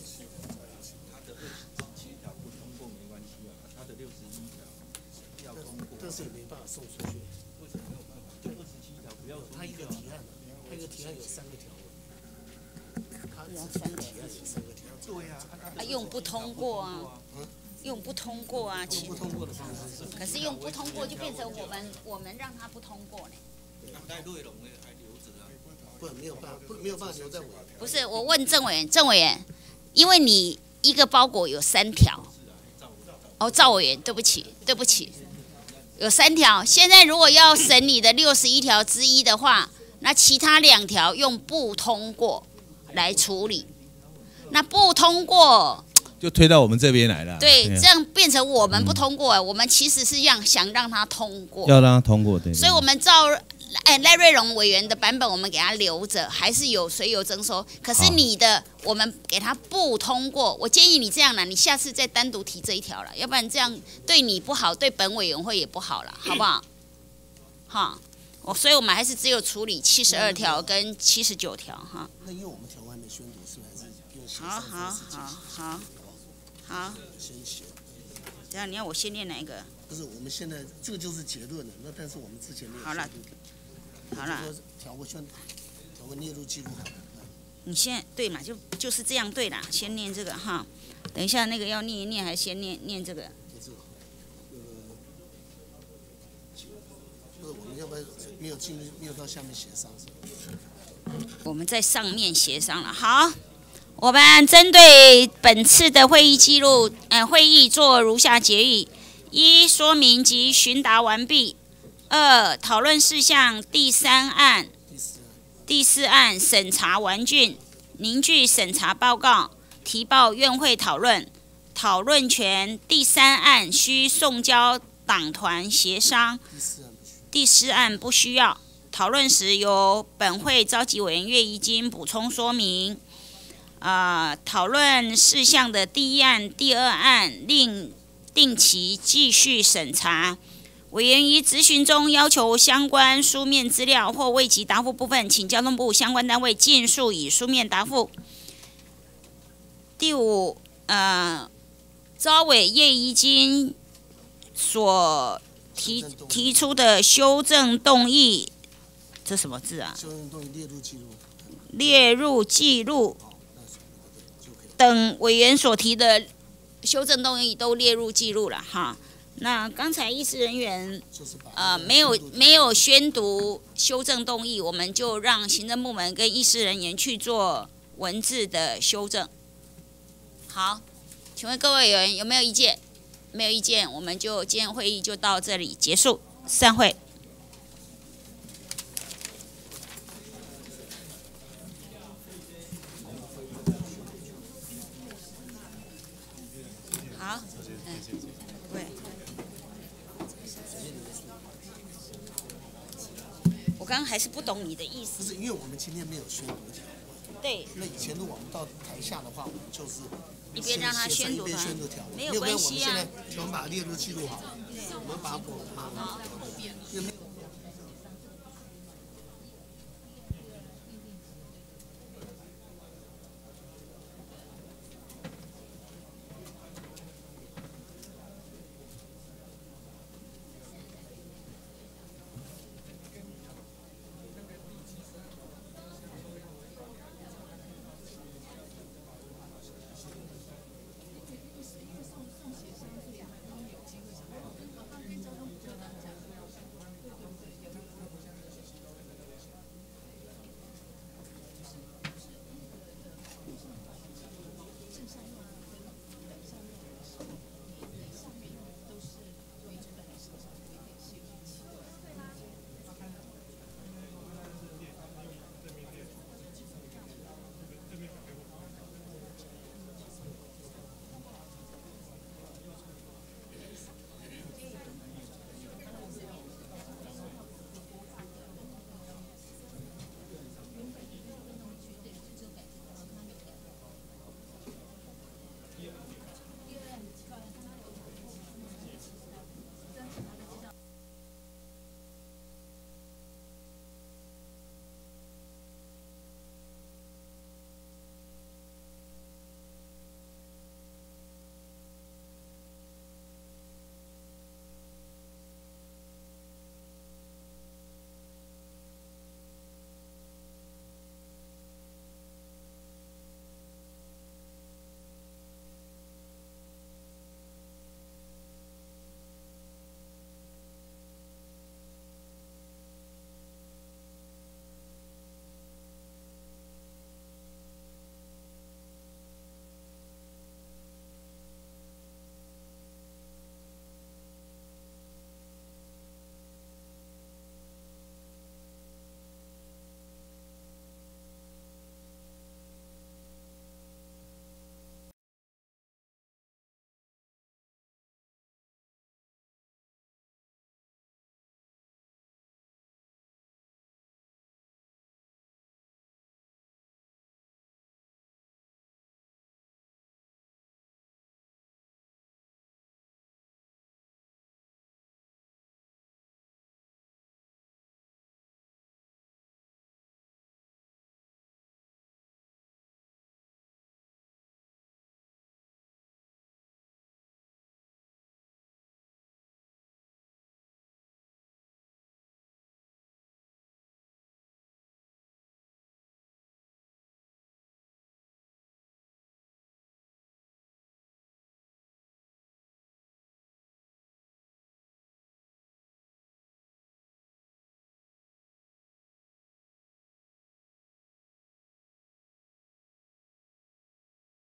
但是也没办法送出去。为什么没有办法？就二十七条不要。他一个提案，他一个提案有三个条文。他三个提案有三个条文。对呀。 啊，用不通过啊。用不通过啊，其不通过的方式。 可是用不通过就变成我们我们让他不通过呢。 带内容的还留着啊。不，没有办法，不没有办法留在我。 不是，我问郑委员，郑委员，因为你一个包裹有三条。哦，赵委员，对不起，对不起。有三条，现在如果要审你的六十一条之一的话，那其他两条用不通过来处理，那不通过就推到我们这边来了。 对，这样变成我们不通过，嗯、我们其实是让想让他通过， 要让他通过，对。 所以我们照哎赖瑞荣委员的版本，我们给他留着，还是有水有征收。可是你的我们给他不通过，我建议你这样啦，你下次再单独提这一条了，要不然这样对你不好，对本委员会也不好了，好不好？哈，我所以我们还是只有处理七十二条跟七十九条哈。 那因为我们条文还没宣读，是不是还是用写？ 好好好好好。 先写。 这样你要我先念哪一个？ 不是，我们现在这个就是结论了。那但是我们之前没有。 好了。好了， 条文宣，条文列入记录好了。 你先对嘛，就就是这样对啦。先念这个哈，等一下那个要念一念，还是先念念这个？ 这个，呃，我们要不要没有进入，没有到下面协商是吧？ 我们在上面协商了。好，我们针对本次的会议记录，呃，会议做如下决议：一、说明及询答完毕。二、讨论事项第三案、第四案审查完竣，凝聚审查报告，提报院会讨论。讨论权第三案需送交党团协商，第四案不需要。讨论时由本会召集委员岳宜金补充说明。呃，讨论事项的第一案、第二案另定期继续审查。委员于质询中要求相关书面资料或未及答复部分，请交通部相关单位尽速以书面答复。第五，呃，召委叶宜金所提提出的修正动议，这什么字啊？ 修正动议列入记录。 列入记录。等委员所提的修正动议都列入记录了哈。那刚才议事人员呃没有没有宣读修正动议，我们就让行政部门跟议事人员去做文字的修正。好，请问各位委员有没有意见？没有意见，我们就今天会议就到这里结束，散会。好，嗯，对。我刚刚还是不懂你的意思。 不是，因为我们今天没有宣读条文。 对。 那以前如果我们到台下的话，我们就是一边让他宣读， 一边宣读条文， 没有关系啊。 我们现在我们把它列入记录好，我们把它补。